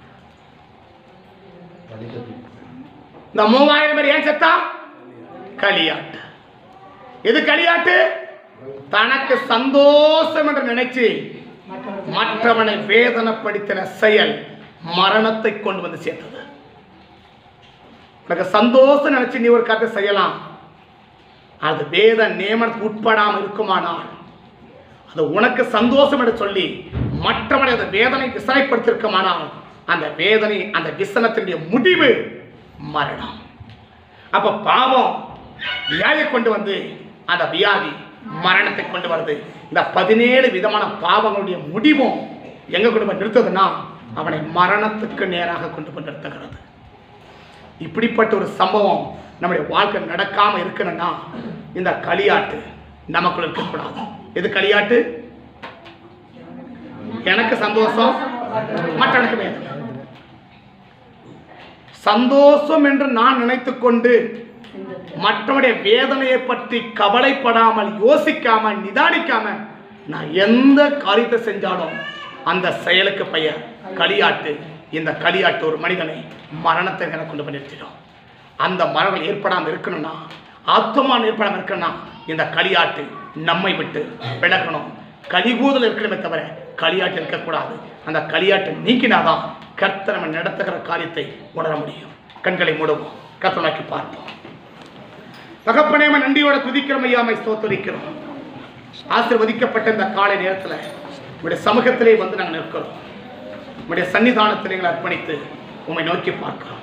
இந்த மூவாயிரம் பேர் ஏன் செத்தா? களியாட்டு. எது களியாட்டு? தனக்கு சந்தோஷம் என்று நினைச்சு மற்றவனை வேதனைப்படுத்தின செயல் மரணத்தை கொண்டு வந்து சேர்த்தது. உனக்கு சந்தோஷம் நினைச்சு நீ ஒரு கதை செய்யலாம், அது வேத நியமனத்துக்கு உட்படாமல் இருக்குமானால் அது உனக்கு சந்தோஷம் என்று சொல்லி மற்றவனை அந்த வேதனை விசனைப்படுத்திருக்குமானால் அந்த வேதனை அந்த விசனத்தினுடைய முடிவு மரணம். அப்ப பாவம் வியாதியை கொண்டு வந்து அந்த வியாதி மரணத்தை கொண்டு வருது. இந்த பதினேழு விதமான பாவங்களுடைய முடிவும் எங்க கொண்டு போய் நிறுத்துதுன்னா அவனை மரணத்துக்கு நேராக கொண்டு போய் நிறுத்துகிறது. இப்படிப்பட்ட ஒரு சம்பவம் நம்முடைய வாழ்க்கை நடக்காம இருக்கணும்னா இந்த களியாட்டு நமக்குள்ள இருக்கக்கூடாது. எது களியாட்டு? எனக்கு சந்தோஷம், மற்றவனுக்கு வேதனை. சந்தோஷம் என்று நான் நினைத்துக் கொண்டு மற்றவருடைய வேதனையை பற்றி கவலைப்படாமல் யோசிக்காமல் நிதானிக்காம நான் எந்த காரியத்தை செஞ்சாலும் அந்த செயலுக்கு பெயர் களியாட்டு. இந்த களியாட்டு ஒரு மனிதனை மரணத்தை என கொண்டு போய் நிறுத்திடும். அந்த மரணம் ஏற்படாமல் இருக்கணும்னா, ஆத்மான் ஏற்படாமல் இருக்கணும்னா இந்த களியாட்டு நம்மை விட்டு விலகணும். கலிகூதல் இருக்கணுமே தவிர களியாட்டு இருக்கக்கூடாது. அந்த களியாட்டை நீக்கினாதான் கர்த்தர் நம்ம நடத்துகிற காரியத்தை உணர முடியும். கண்களை மூடுவோம், கர்த்தரை நோக்கி பார்ப்போம். தகப்பனே, நன்றியோட துதிக்கிறோம் ஐயா, மை ஸ்தோத்திரிக்கிறோம். ஆசீர்வதிக்கப்பட்ட இந்த காலை நேரத்தில் உங்களுடைய சமூகத்திலே வந்து நாங்கள் நிற்கிறோம். உங்களுடைய சன்னிதானத்தில் எங்களை அர்ப்பணித்து உண்மை நோக்கி பார்க்கிறோம்.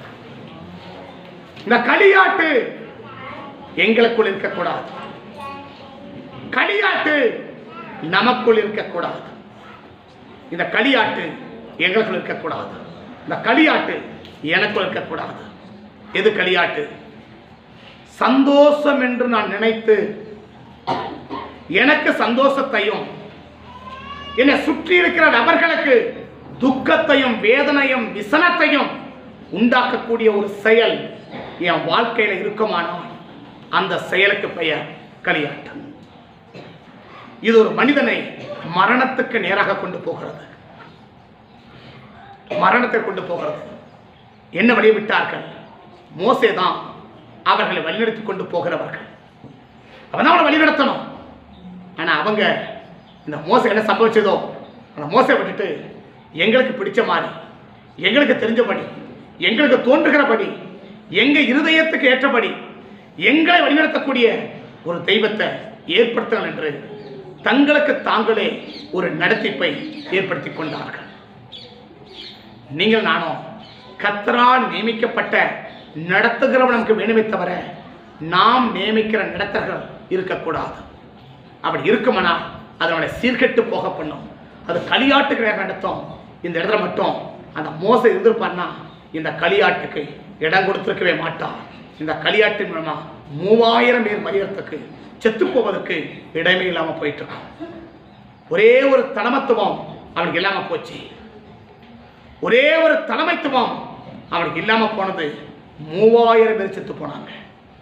இந்த களியாட்டு எங்களுக்குள் இருக்கக்கூடாது. களியாட்டு நமக்குள் இருக்கக்கூடாது. இந்த களியாட்டு எங்களுக்குள் இருக்கக்கூடாது. இந்த களியாட்டு எனக்குள் இருக்கக்கூடாது. எது களியாட்டு? சந்தோஷம் என்று நான் நினைத்து எனக்கு சந்தோஷத்தையும் என்னை சுற்றி இருக்கிற நபர்களுக்கு துக்கத்தையும் வேதனையும் விசனத்தையும் உண்டாக்கக்கூடிய ஒரு செயல் என் வாழ்க்கையில இருக்குமானால் அந்த செயலுக்கு பெயர் களியாட்டு. இது ஒரு மனிதனை மரணத்துக்கு நேராக கொண்டு போகிறது. மரணத்தை கொண்டு போகிறது. என்ன வழியை விட்டார்கள்? மோசே தான் அவர்களை வழிநடத்தி கொண்டு போகிறவர்கள். அவன் அவனை வழிநடத்தணும். ஆனா அவங்க இந்த மோசை என்ன சம்பவிச்சதோ அந்த மோசை விட்டுட்டு எங்களுக்கு பிடிச்ச மாதிரி, எங்களுக்கு தெரிஞ்சபடி, எங்களுக்கு தோன்றுகிறபடி, எங்க இருதயத்துக்கு ஏற்றபடி எங்களை வழிநடத்தக்கூடிய ஒரு தெய்வத்தை ஏற்படுத்தணும் என்று தங்களுக்கு தாங்களே ஒரு நடத்திப்பை ஏற்படுத்தி கொண்டார்கள். நீங்கள் நானும் கர்த்தரால் நியமிக்கப்பட்ட நடத்துகிறவன் நமக்கு வேணுமே தவிர நாம் நியமிக்கிற நடத்தர்கள் இருக்கக்கூடாது. அப்படி இருக்குமானால் அதனுடைய சீர்கெட்டு போக பண்ணும். அது களியாட்டுக்கு நடத்தும். இந்த இடத்துல மட்டும் அந்த மோசை இருந்திருப்பார்னா இந்த களியாட்டுக்கு இடம் கொடுத்திருக்கவே மாட்டார். இந்த களியாட்டின் மூலமா மூவாயிரம் பேர் மறியறதுக்கு செத்து போவதற்கு இடமே இல்லாமல் போயிட்டு இருக்கான். ஒரே ஒரு தலைமத்துவம் அவனுக்கு இல்லாம போச்சு. ஒரே ஒரு தலைமைத்துவம் அவனுக்கு இல்லாம போனது. மூவாயிரம் பேர் செத்து போனாங்க.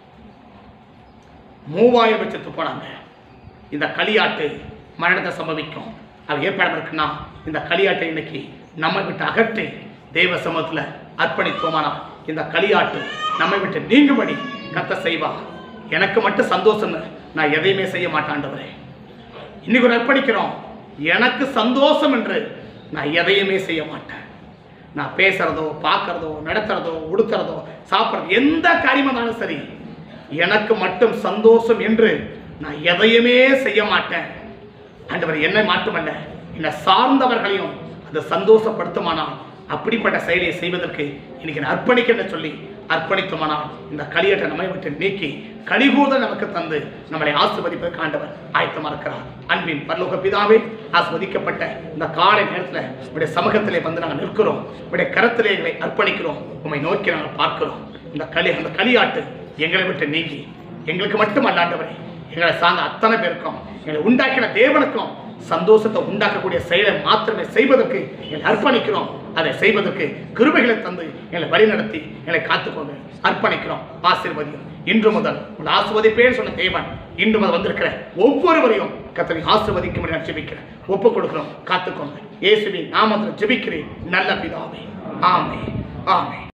மூவாயிரம் பேர் செத்து போனாங்க. இந்த களியாட்டு மரணத்தை சம்பவிக்கும். அது ஏற்பாடு இருக்குன்னா இந்த களியாட்டை இன்னைக்கு நம்மை விட்டு அகற்றி தெய்வ சமூகத்தில் அர்ப்பணித்தோமானா இந்த களியாட்டு நம்மை விட்டு நீங்கும்படி கர்த்தர் செய்வார். எனக்கு மட்டும் சந்தோஷம்னு நான் எதையுமே செய்ய மாட்டாண்டவரே. இன்னைக்கு ஒரு அர்ப்பணிக்கிறோம். எனக்கு சந்தோஷம் என்று நான் எதையுமே செய்ய மாட்டேன். நான் பேசுறதோ பார்க்கறதோ நடத்துறதோ உடுத்துறதோ சாப்பிட்றதோ எந்த காரியமானாலும் சரி, எனக்கு மட்டும் சந்தோஷம் என்று நான் எதையுமே செய்ய மாட்டேன். ஆண்டவர் என்னை மட்டுமல்ல என்னை சார்ந்தவர்களையும் அது சந்தோஷப்படுத்துமானால் அப்படிப்பட்ட செயலை செய்வதற்கு இன்னைக்கு நான் அர்ப்பணிக்க சொல்லி அர்ப்பணித்தோமானால் இந்த களியட்டை நம்மை விட்டு நீக்கி கலிகூர்தல் நமக்கு தந்து நம்மளை ஆசீர்வதிப்பதற்கு ஆண்டவர் ஆயத்தமா இருக்கிறார். அன்பின் பரலோக பிதாவே, ஆஸ்வதிக்கப்பட்ட இந்த காலை நேரத்தில் உடைய சமூகத்திலே வந்து நாங்கள் நிற்கிறோம். உடைய கரத்திலே எங்களை அர்ப்பணிக்கிறோம். உண்மை நோக்கி நாங்கள் பார்க்கிறோம். இந்த களி அந்த களியாட்டு எங்களை விட்டு நீங்கி எங்களுக்கு மட்டும் அல்லாண்டவரே, எங்களை சார்ந்த அத்தனை பேருக்கும் எங்களை உண்டாக்கின தேவனுக்கும் சந்தோஷத்தை உண்டாக்கக்கூடிய செயலை மாத்திரமே செய்வதற்கு எங்களை அர்ப்பணிக்கிறோம். அதை செய்வதற்கு கிருபைகளை தந்து எங்களை வழி நடத்தி எங்களை காத்துக்கொண்டு அர்ப்பணிக்கிறோம். ஆசீர்வதியும். இன்று முதல் உங்கள் ஆசீர்வதிப்பேன்னு சொன்ன தேவன் இன்று முதல் வந்திருக்கிற ஒவ்வொருவரையும் கர்த்தரை ஆசீர்வதிக்கும் நான் ஜெபிக்கிறேன். ஒப்புக் கொடுக்கிறோம். காத்துக்கொண்டு இயேசுவின் நாமத்தில் ஜெபிக்கிறேன் நல்ல பிதாவே. ஆமென். ஆமென்.